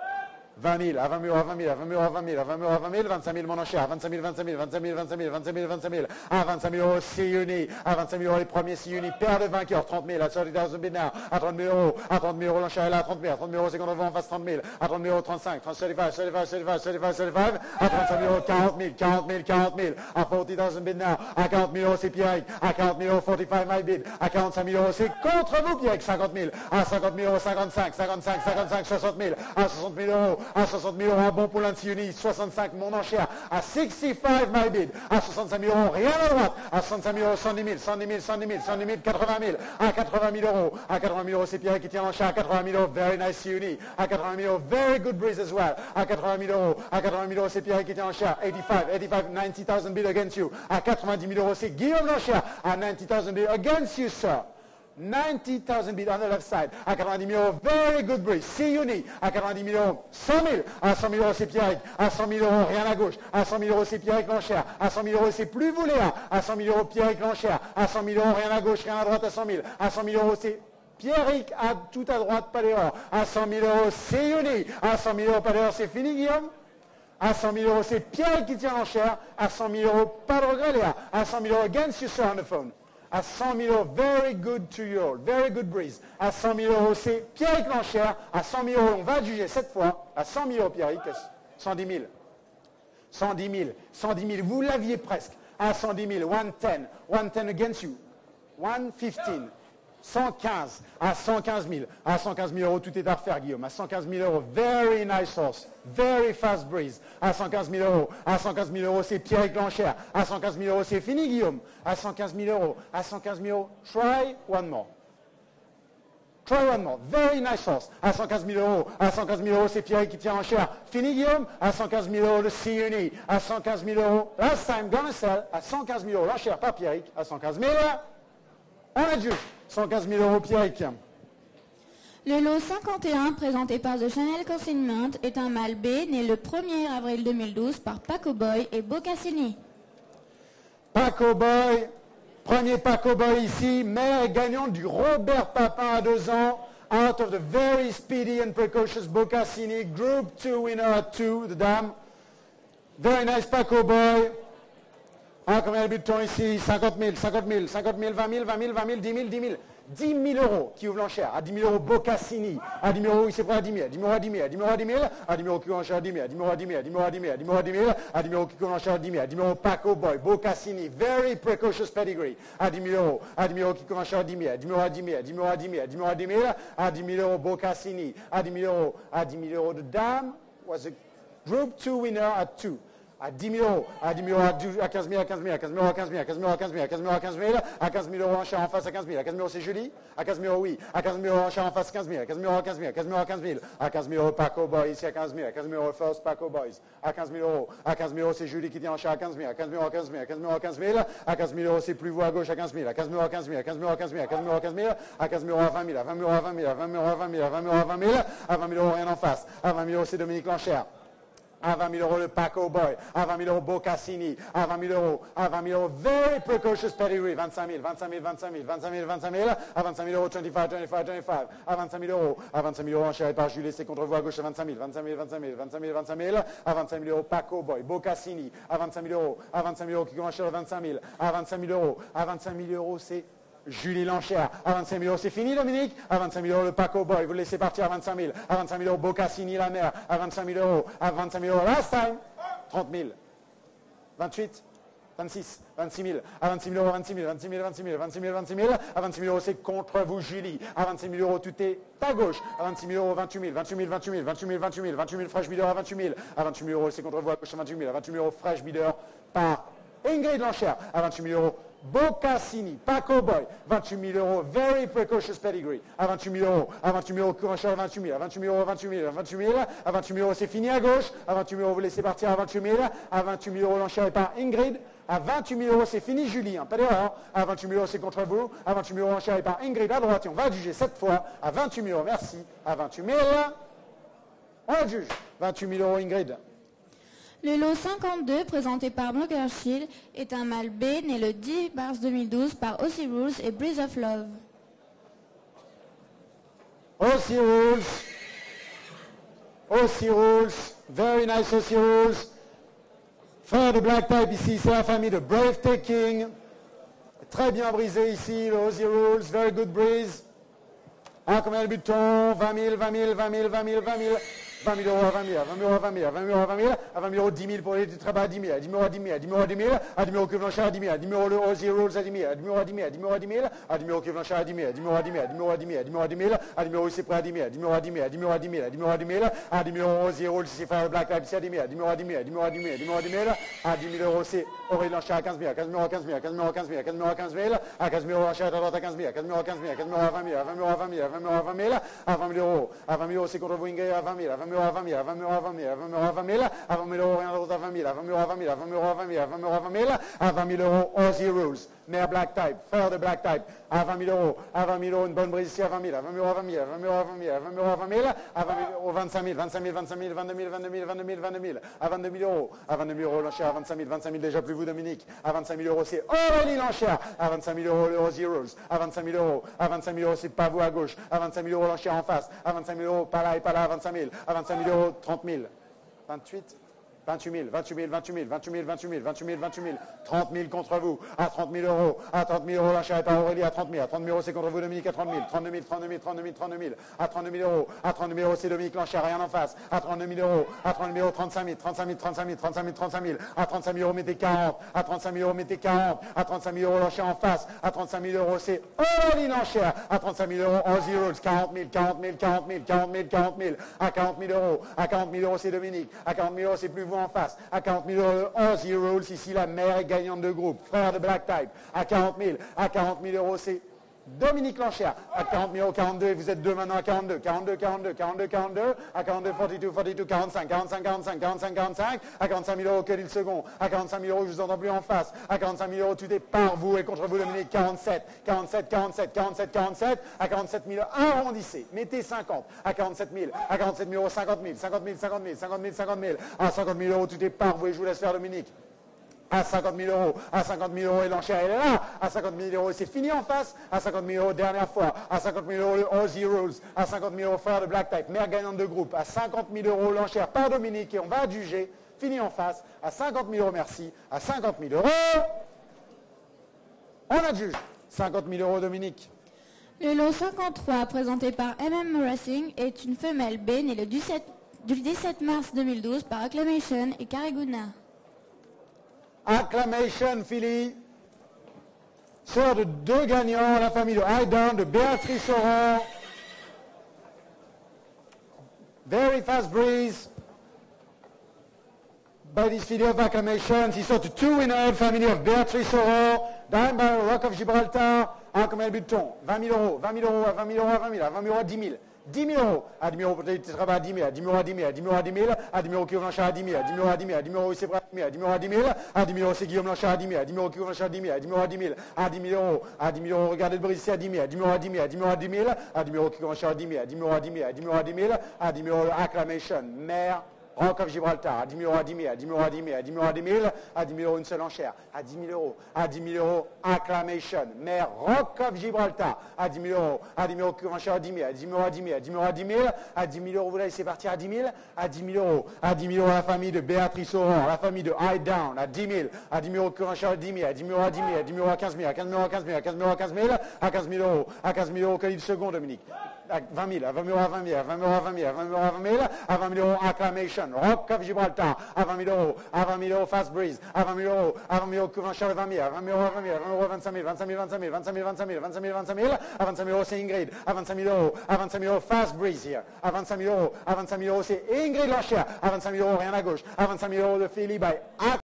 vingt mille, à vingt mille euros, à vingt mille, à vingt mille euros, à vingt mille, à vingt mille euros, à vingt mille, vingt-cinq mille mon enchère, à vingt-cinq mille, vingt-cinq mille, vingt-cinq mille, vingt-cinq mille, vingt-cinq mille, vingt-cinq mille, à vingt-cinq mille euros Sioni, à vingt-cinq mille euros les premiers Sioni, paire de vainqueurs, trente mille, à trente mille bid now, à trente mille euros, à trente mille euros l'enchère est là, à trente mille, à trente mille euros c'est qu'on en face trente mille, à trente mille euros trente-cinq, trente, trente-cinq, trente-cinq, trente-cinq, trente-cinq, à trente-cinq mille euros quarante mille, quarante mille, quarante mille, à forty thousand bid now, à quarante mille euros c'est Pierrick, à quarante mille euros forty-five my bid, à quarante-cinq mille euros c'est contre vous Pierrick, cinquante mille, à cinquante mille euros cinquante-cinq, cinquante-cinq, cinquante-cinq, soixante mille, à soixante mille euros, à soixante mille euros un bon poulain de Sioni, soixante-cinq mon enchère, à sixty-five my bid, à soixante-cinq mille euros rien à droite, à soixante-cinq mille euros cent dix mille, cent dix mille, cent dix mille, cent dix mille, quatre-vingt mille, à quatre-vingt mille euros, à quatre-vingt mille euros c'est Pierre qui tient l'enchère, à quatre-vingt mille euros very nice Sioni, à quatre-vingt mille euros very good breeze as well, à quatre-vingt mille euros, à quatre-vingt mille euros c'est Pierre qui tient l'enchère, eighty-five, eighty-five, ninety thousand bid against you, à quatre-vingt-dix mille euros c'est Guillaume l'enchère, à ninety thousand bid against you sir. ninety thousand bid on the left side, à quatre-vingt-dix mille euros, very good breeze, Sioni, à quatre-vingt-dix mille euros, cent mille, à cent mille euros c'est Pierrick, à cent mille euros rien à gauche, à cent mille euros c'est Pierrick l'enchère, à cent mille euros c'est plus vous Léa, à cent mille euros Pierrick l'enchère, à cent mille euros rien à gauche, rien à droite à cent mille, à cent mille euros c'est Pierrick à tout à droite, pas d'erreur, à cent mille euros Sioni, à cent mille euros pas d'erreur, c'est fini Guillaume. À cent mille euros c'est Pierrick qui tient l'enchère, à cent mille euros pas de regret Léa, à cent mille euros against you sir on the phone. À cent mille euros, very good to you all, very good breeze. À cent mille euros, c'est Pierrick l'enchère. À cent mille euros, on va juger cette fois. À cent mille euros, Pierrick, cent dix mille. cent dix mille, cent dix mille, vous l'aviez presque. À cent dix mille, one ten, one ten against you. one fifteen. cent quinze, à cent quinze mille, à cent quinze mille euros, tout est à refaire, Guillaume. À cent quinze mille euros, very nice horse, very fast breeze. À cent quinze mille euros, à cent quinze mille euros, c'est Pierrick l'enchère. À cent quinze mille euros, c'est fini, Guillaume. À cent quinze mille euros, à cent quinze mille euros, try one more. Try one more, very nice horse. À cent quinze mille euros, à cent quinze mille euros, c'est Pierrick qui tient l'enchère. Fini, Guillaume. À cent quinze mille euros, le Sioni. À cent quinze mille euros, last time, gonna sell. À cent quinze mille euros, l'enchère, pas Pierrick. À cent quinze mille, on a dû. cent quinze mille euros, Pierrick. Le lot cinquante et un, présenté par The Chanel Consignment, est un mâle B, né le premier avril deux mille douze par Paco Boy et Beau Cassini. Paco Boy, premier Paco Boy ici, mère gagnante du Robert Papin à deux ans, out of the very speedy and precocious Boccassini. Group two winner at two, the dame. Very nice Paco Boy. Ah, combien de butons ici? cinquante mille, cinquante mille, cinquante mille, vingt mille, vingt mille, vingt mille, dix mille, dix mille. dix mille euros qui ouvre l'enchère. À dix mille euros, Boccassini. À dix mille euros, il s'est pris à dix mille. À dix mille euros, à dix mille. À dix mille euros, à dix mille. À dix mille euros qui ouvre l'enchère à dix mille. À dix mille euros, à dix mille. À dix mille euros, à dix mille. À dix mille euros, à dix mille. À dix mille euros qui ouvre l'enchère à dix mille. À dix mille euros, Paco Boy. Boccassini. Very precocious pedigree. À dix mille euros. À dix mille euros qui ouvre l'enchère à dix mille. À dix mille euros, à dix mille. À dix mille euros, à dix mille. À dix mille euros, à dix mille. À dix mille euros, Boccassini. À dix mille euros. À dix mille euros de dame was a group two winner at two. À dix mille euros, à dix mille euros, à quinze mille, à quinze mille, à quinze mille euros, à quinze mille, à quinze mille euros, à quinze mille, à quinze mille euros, à quinze mille, à quinze mille euros enchère en face à quinze mille, à quinze mille euros c'est Julie, à quinze mille euros oui, à quinze mille euros enchère en face à quinze mille, à quinze mille euros, à quinze mille, à quinze mille euros, à quinze mille, à quinze mille euros Paco Boy ici à quinze mille, à quinze mille euros First Paco Boys, à quinze mille euros, à quinze mille euros c'est Julie qui tient enchère à quinze mille, à quinze mille euros, à quinze mille, à quinze mille euros, à quinze mille, à quinze mille euros c'est plus vous à gauche à quinze mille, à quinze mille euros, à quinze mille, à quinze mille euros, à quinze mille, à quinze mille euros, à quinze mille, à quinze mille euros, à vingt mille, à vingt mille euros, à vingt mille, à vingt mille euros, à vingt mille, à vingt mille euros, à vingt mille, à vingt mille euros rien en face, à vingt mille euros c'est Dominique Lanchère. À vingt mille euros le Paco Boy, à vingt mille euros Boccassini, à vingt mille euros, à vingt mille euros very precocious pedigree, vingt-cinq mille, vingt-cinq mille, vingt-cinq mille, vingt-cinq mille, vingt-cinq mille, à vingt-cinq mille euros, vingt-cinq, vingt-cinq, vingt-cinq, à vingt-cinq mille euros, à vingt-cinq mille euros enchéré par Julie, c'est contre vous à gauche à vingt-cinq mille, vingt-cinq mille, vingt-cinq mille, vingt-cinq mille, vingt-cinq mille, à vingt-cinq mille euros Paco Boy, Boccassini, à vingt-cinq mille euros, à vingt-cinq mille euros qui commence à vingt-cinq mille, à vingt-cinq mille euros, à vingt-cinq mille euros c'est Julie Lanchère, à vingt-cinq mille euros, c'est fini Dominique. À vingt-cinq mille euros, le Paco Boy, vous le laissez partir à vingt-cinq mille. À vingt-cinq mille euros, Boccassini, la mère. À vingt-cinq mille euros, à vingt-cinq mille euros, last time. trente mille. vingt-huit, vingt-six, vingt-six mille. À vingt-six mille euros, vingt-six mille, vingt-six mille, vingt-six mille, vingt-six mille, vingt-six mille. À vingt-six mille euros, c'est contre vous Julie. À vingt-six mille euros, tout est à gauche. À vingt-six mille euros, vingt-huit mille, vingt-huit mille, vingt-huit mille, vingt-huit mille, vingt-huit mille, vingt-huit mille, fresh bidder à vingt-huit mille. À vingt-huit mille euros, c'est contre vous à gauche à vingt-huit mille. À vingt-huit mille euros, fresh bidder par Ingrid Lanchère. À vingt-huit mille euros, Boccassini, Paco Boy, vingt-huit mille euros, very precocious pedigree, à vingt-huit mille euros, à vingt-huit mille euros, Courachard à vingt-huit mille, à vingt-huit mille euros, vingt-huit mille, à vingt-huit mille, à vingt-huit mille euros, c'est fini à gauche, à vingt-huit mille euros, vous laissez partir à vingt-huit mille, à vingt-huit mille euros, l'enchère est par Ingrid, à vingt-huit mille euros, c'est fini Julie, hein, pas d'erreur, à vingt-huit mille euros, c'est contre vous, à vingt-huit mille euros, l'enchère est par Ingrid à droite, et on va juger cette fois, à vingt-huit mille euros, merci, à vingt-huit mille, on juge, vingt-huit mille euros Ingrid. Le lot cinquante-deux, présenté par Bloggershield, est un mâle B né le dix mars deux mille douze par Aussie Rules et Breeze of Love. Aussie Rules. Aussie Rules. Very nice Aussie Rules. Frère de Black Type ici, c'est la famille de Brave Taking. Très bien brisé ici, le Aussie Rules. Very good breeze. Ah, combien de butons? vingt mille, vingt mille, vingt mille, vingt mille, vingt mille. vingt mille euros à vingt mille, à vingt mille euros à vingt mille, à vingt mille euros à vingt mille, à vingt mille euros dix mille pour les très bas à dix mille, à dix mille euros à dix mille, à dix mille euros à dix mille, à dix mille euros que Blanchard à dix mille, à dix mille euros le Aussie Rules à dix mille, à dix mille euros à dix mille, à dix mille euros à dix mille, à dix mille euros que Blanchard à dix mille, à dix mille euros à dix mille, à dix mille euros à dix mille, à dix mille euros à dix mille, à dix mille euros c'est prêt à dix mille, à dix mille euros à dix mille, à dix mille euros à dix mille, à dix mille euros à dix mille, à dix mille euros Aussie Rules c'est frère Black Type c'est à dix mille, à dix mille euros à dix mille, à dix mille euros à dix mille, à dix mille euros à dix mille, à dix mille euros c'est Aurélie Blanchard à quinze mille, à quinze mille euros à quinze mille, à quinze mille euros à quinze mille, à quinze mille euros à quinze mille, à quinze mille euros Blanchard à droite à quinze mille, à quinze mille euros à quinze mille, à quinze mille euros à vingt mille, à vingt mille euros à vingt mille, à vingt mille euros à vingt mille, à vingt mille euros, à vingt mille euros c'est contre vous Ingrid à vingt mille, à vingt mille euros à vingt mille, à vingt mille euros à vingt mille, à vingt mille euros à vingt mille, à vingt mille euros rien d'autre à vingt mille, à vingt mille euros à vingt mille, à vingt mille euros à vingt mille, à vingt mille euros à vingt mille, à vingt mille euros Aussie Rules, mère Black Type, frère de Black Type, à vingt mille euros, à vingt mille euros une bonne brise ici à vingt mille, à vingt mille euros à vingt mille, à vingt mille euros à vingt mille, à vingt mille euros à vingt mille, à vingt mille euros vingt-cinq mille, vingt-cinq mille, vingt-cinq mille, vingt-deux mille, vingt-deux mille, vingt-deux mille, vingt-deux mille, à vingt-deux mille euros, à vingt-deux mille euros l'enchère à vingt-cinq mille, vingt-cinq mille déjà plus vous Dominique, à vingt-cinq mille euros c'est Aurélie l'enchère, à vingt-cinq mille euros le Aussie Rules, à vingt-cinq mille euros, à vingt-cinq mille euros c'est pas vous à gauche, à vingt-cinq mille euros l'enchère en face, à vingt-cinq mille euros pas là et pas là à vingt-cinq mille, à vingt-cinq mille euros trente mille, vingt-huit vingt-huit mille, vingt-huit mille, vingt-huit mille, vingt-huit mille, vingt-huit mille, vingt-huit mille, vingt-huit mille, trente mille contre vous, à trente mille euros, à trente mille euros, l'enchère est par Aurélie, à trente mille, à trente mille euros, c'est contre vous, Dominique, à trente mille, trente-deux mille, trente-deux mille, trente-deux mille, trente-deux mille, à trente-deux mille euros, à trente-deux mille euros, c'est Dominique, l'enchère, rien en face, à trente-deux mille euros, à trente-deux mille euros, trente-cinq mille, trente-cinq mille, trente-cinq mille, trente-cinq mille, trente-cinq mille, à trente-cinq mille euros, mettez quarante, à trente-cinq mille euros, mettez quarante, à trente-cinq mille euros, l'enchère en face, à trente-cinq mille euros, c'est Aurélie, l'enchère, à trente-cinq mille euros, Aussie Rules, quarante mille, quarante mille, quarante mille, quarante mille, quarante mille, à quarante mille euros, à quarante mille euros, c'est Dominique, à quarante mille euros, c'est plus vous en face, à quarante mille euros, Aussie Rules, ici la mère est gagnante de groupe, frère de Black Type, à quarante mille, à quarante mille euros, c'est Dominique Lanchère, à quarante mille euros, quarante-deux, et vous êtes deux maintenant à quarante-deux, quarante-deux, quarante-deux, quarante-deux, quarante-deux, à quarante-deux, quarante-deux, quarante-deux, quarante-cinq, quarante-cinq, quarante-cinq, quarante-cinq, quarante-cinq, à quarante-cinq mille euros, quel est le second, à quarante-cinq mille euros, je vous entends plus en face, à quarante-cinq mille euros, tout est par vous et contre vous, Dominique, quarante-sept, quarante-sept, quarante-sept, quarante-sept, quarante-sept, à quarante-sept mille, arrondissez, mettez cinquante, à quarante-sept mille, à quarante-sept mille euros, cinquante mille, cinquante mille, cinquante mille, cinquante mille, cinquante mille, à cinquante mille euros, tout est par vous et je vous laisse faire, Dominique. à cinquante mille euros, à cinquante mille euros et l'enchère elle est là, à cinquante mille euros c'est fini en face, à cinquante mille euros dernière fois, à cinquante mille euros le Aussie Rules, à cinquante mille euros frère de Black Type, mère gagnante de groupe, à cinquante mille euros l'enchère par Dominique et on va adjuger, fini en face, à cinquante mille euros merci, à cinquante mille euros, on adjuge, cinquante mille euros Dominique. Le lot cinquante-trois, présenté par M M Racing, est une femelle B née le dix-sept, du dix-sept mars deux mille douze par Acclamation et Cariguna. Acclamation, Philly, sœur de deux gagnants, la famille de High de Béatrice Oran. Very fast breeze by this filly of Acclamation. She saw to two winners, family of Béatrice Oran, Dime by Rock of Gibraltar. Un combien de buts de ton? vingt mille euros, vingt mille euros, à vingt mille euros, à vingt mille, à vingt mille euros, à dix mille. dix mille euros, à dix mille euros peut-être à dix mille, à dix mille euros à dix mille, à dix mille euros à dix mille, à dix mille euros Guillaume Blanchard à dix mille, à dix mille euros à dix mille, à dix mille euros c'est prêt à dix mille euros à dix mille, à dix mille euros c'est Guillaume Blanchard à dix mille, à dix mille euros Guillaume Blanchard à dix mille, à dix mille euros à dix mille, à dix mille euros, à dix mille euros regardez le brise c'est à dix mille, à dix mille euros à dix mille, à dix mille euros à dix mille, à dix mille euros Guillaume Blanchard à dix mille, à dix mille euros à dix mille, à dix mille euros à dix mille, à dix mille euros Acclamation, mère Rock of Gibraltar, à dix mille euros à dix mille, à dix mille euros à dix mille, à dix mille euros à dix mille, à dix mille euros une seule enchère, à dix mille euros, à dix mille euros Acclamation, mère Rock of Gibraltar, à dix mille euros, à dix mille euros enchère à dix mille, à dix mille euros à dix mille, à dix mille euros à dix mille, à dix mille euros vous la laissez partir à dix mille, à dix mille euros, à dix mille euros la famille de Béatrice Oran, la famille de High Down, à dix mille, à dix mille euros enchère à dix mille, à dix mille euros à dix mille, à dix mille euros à quinze mille, à quinze mille euros à quinze mille, à quinze mille euros à quinze mille, à quinze mille euros, à quinze mille euros Khalid Second Dominique. À vingt mille, à vingt mille euros à vingt mille, à vingt mille euros à vingt mille, à vingt mille euros à vingt mille, à vingt mille euros Acclamation, Rock of Gibraltar, à vingt mille euros, à vingt mille euros Fast Breeze, à vingt mille euros, à vingt mille euros Couvain-Charles vingt mille, à vingt mille euros à vingt mille, à vingt euros vingt-cinq mille, vingt-cinq mille, vingt-cinq mille, vingt-cinq mille, vingt-cinq mille, vingt-cinq mille, vingt-cinq mille, à vingt-cinq mille euros c'est Ingrid, à vingt-cinq mille euros, à vingt-cinq mille euros Fast Breeze here, à vingt-cinq mille euros, à vingt-cinq mille euros c'est Ingrid Lanchère, à vingt-cinq mille euros rien à gauche, à vingt-cinq mille euros de Philly by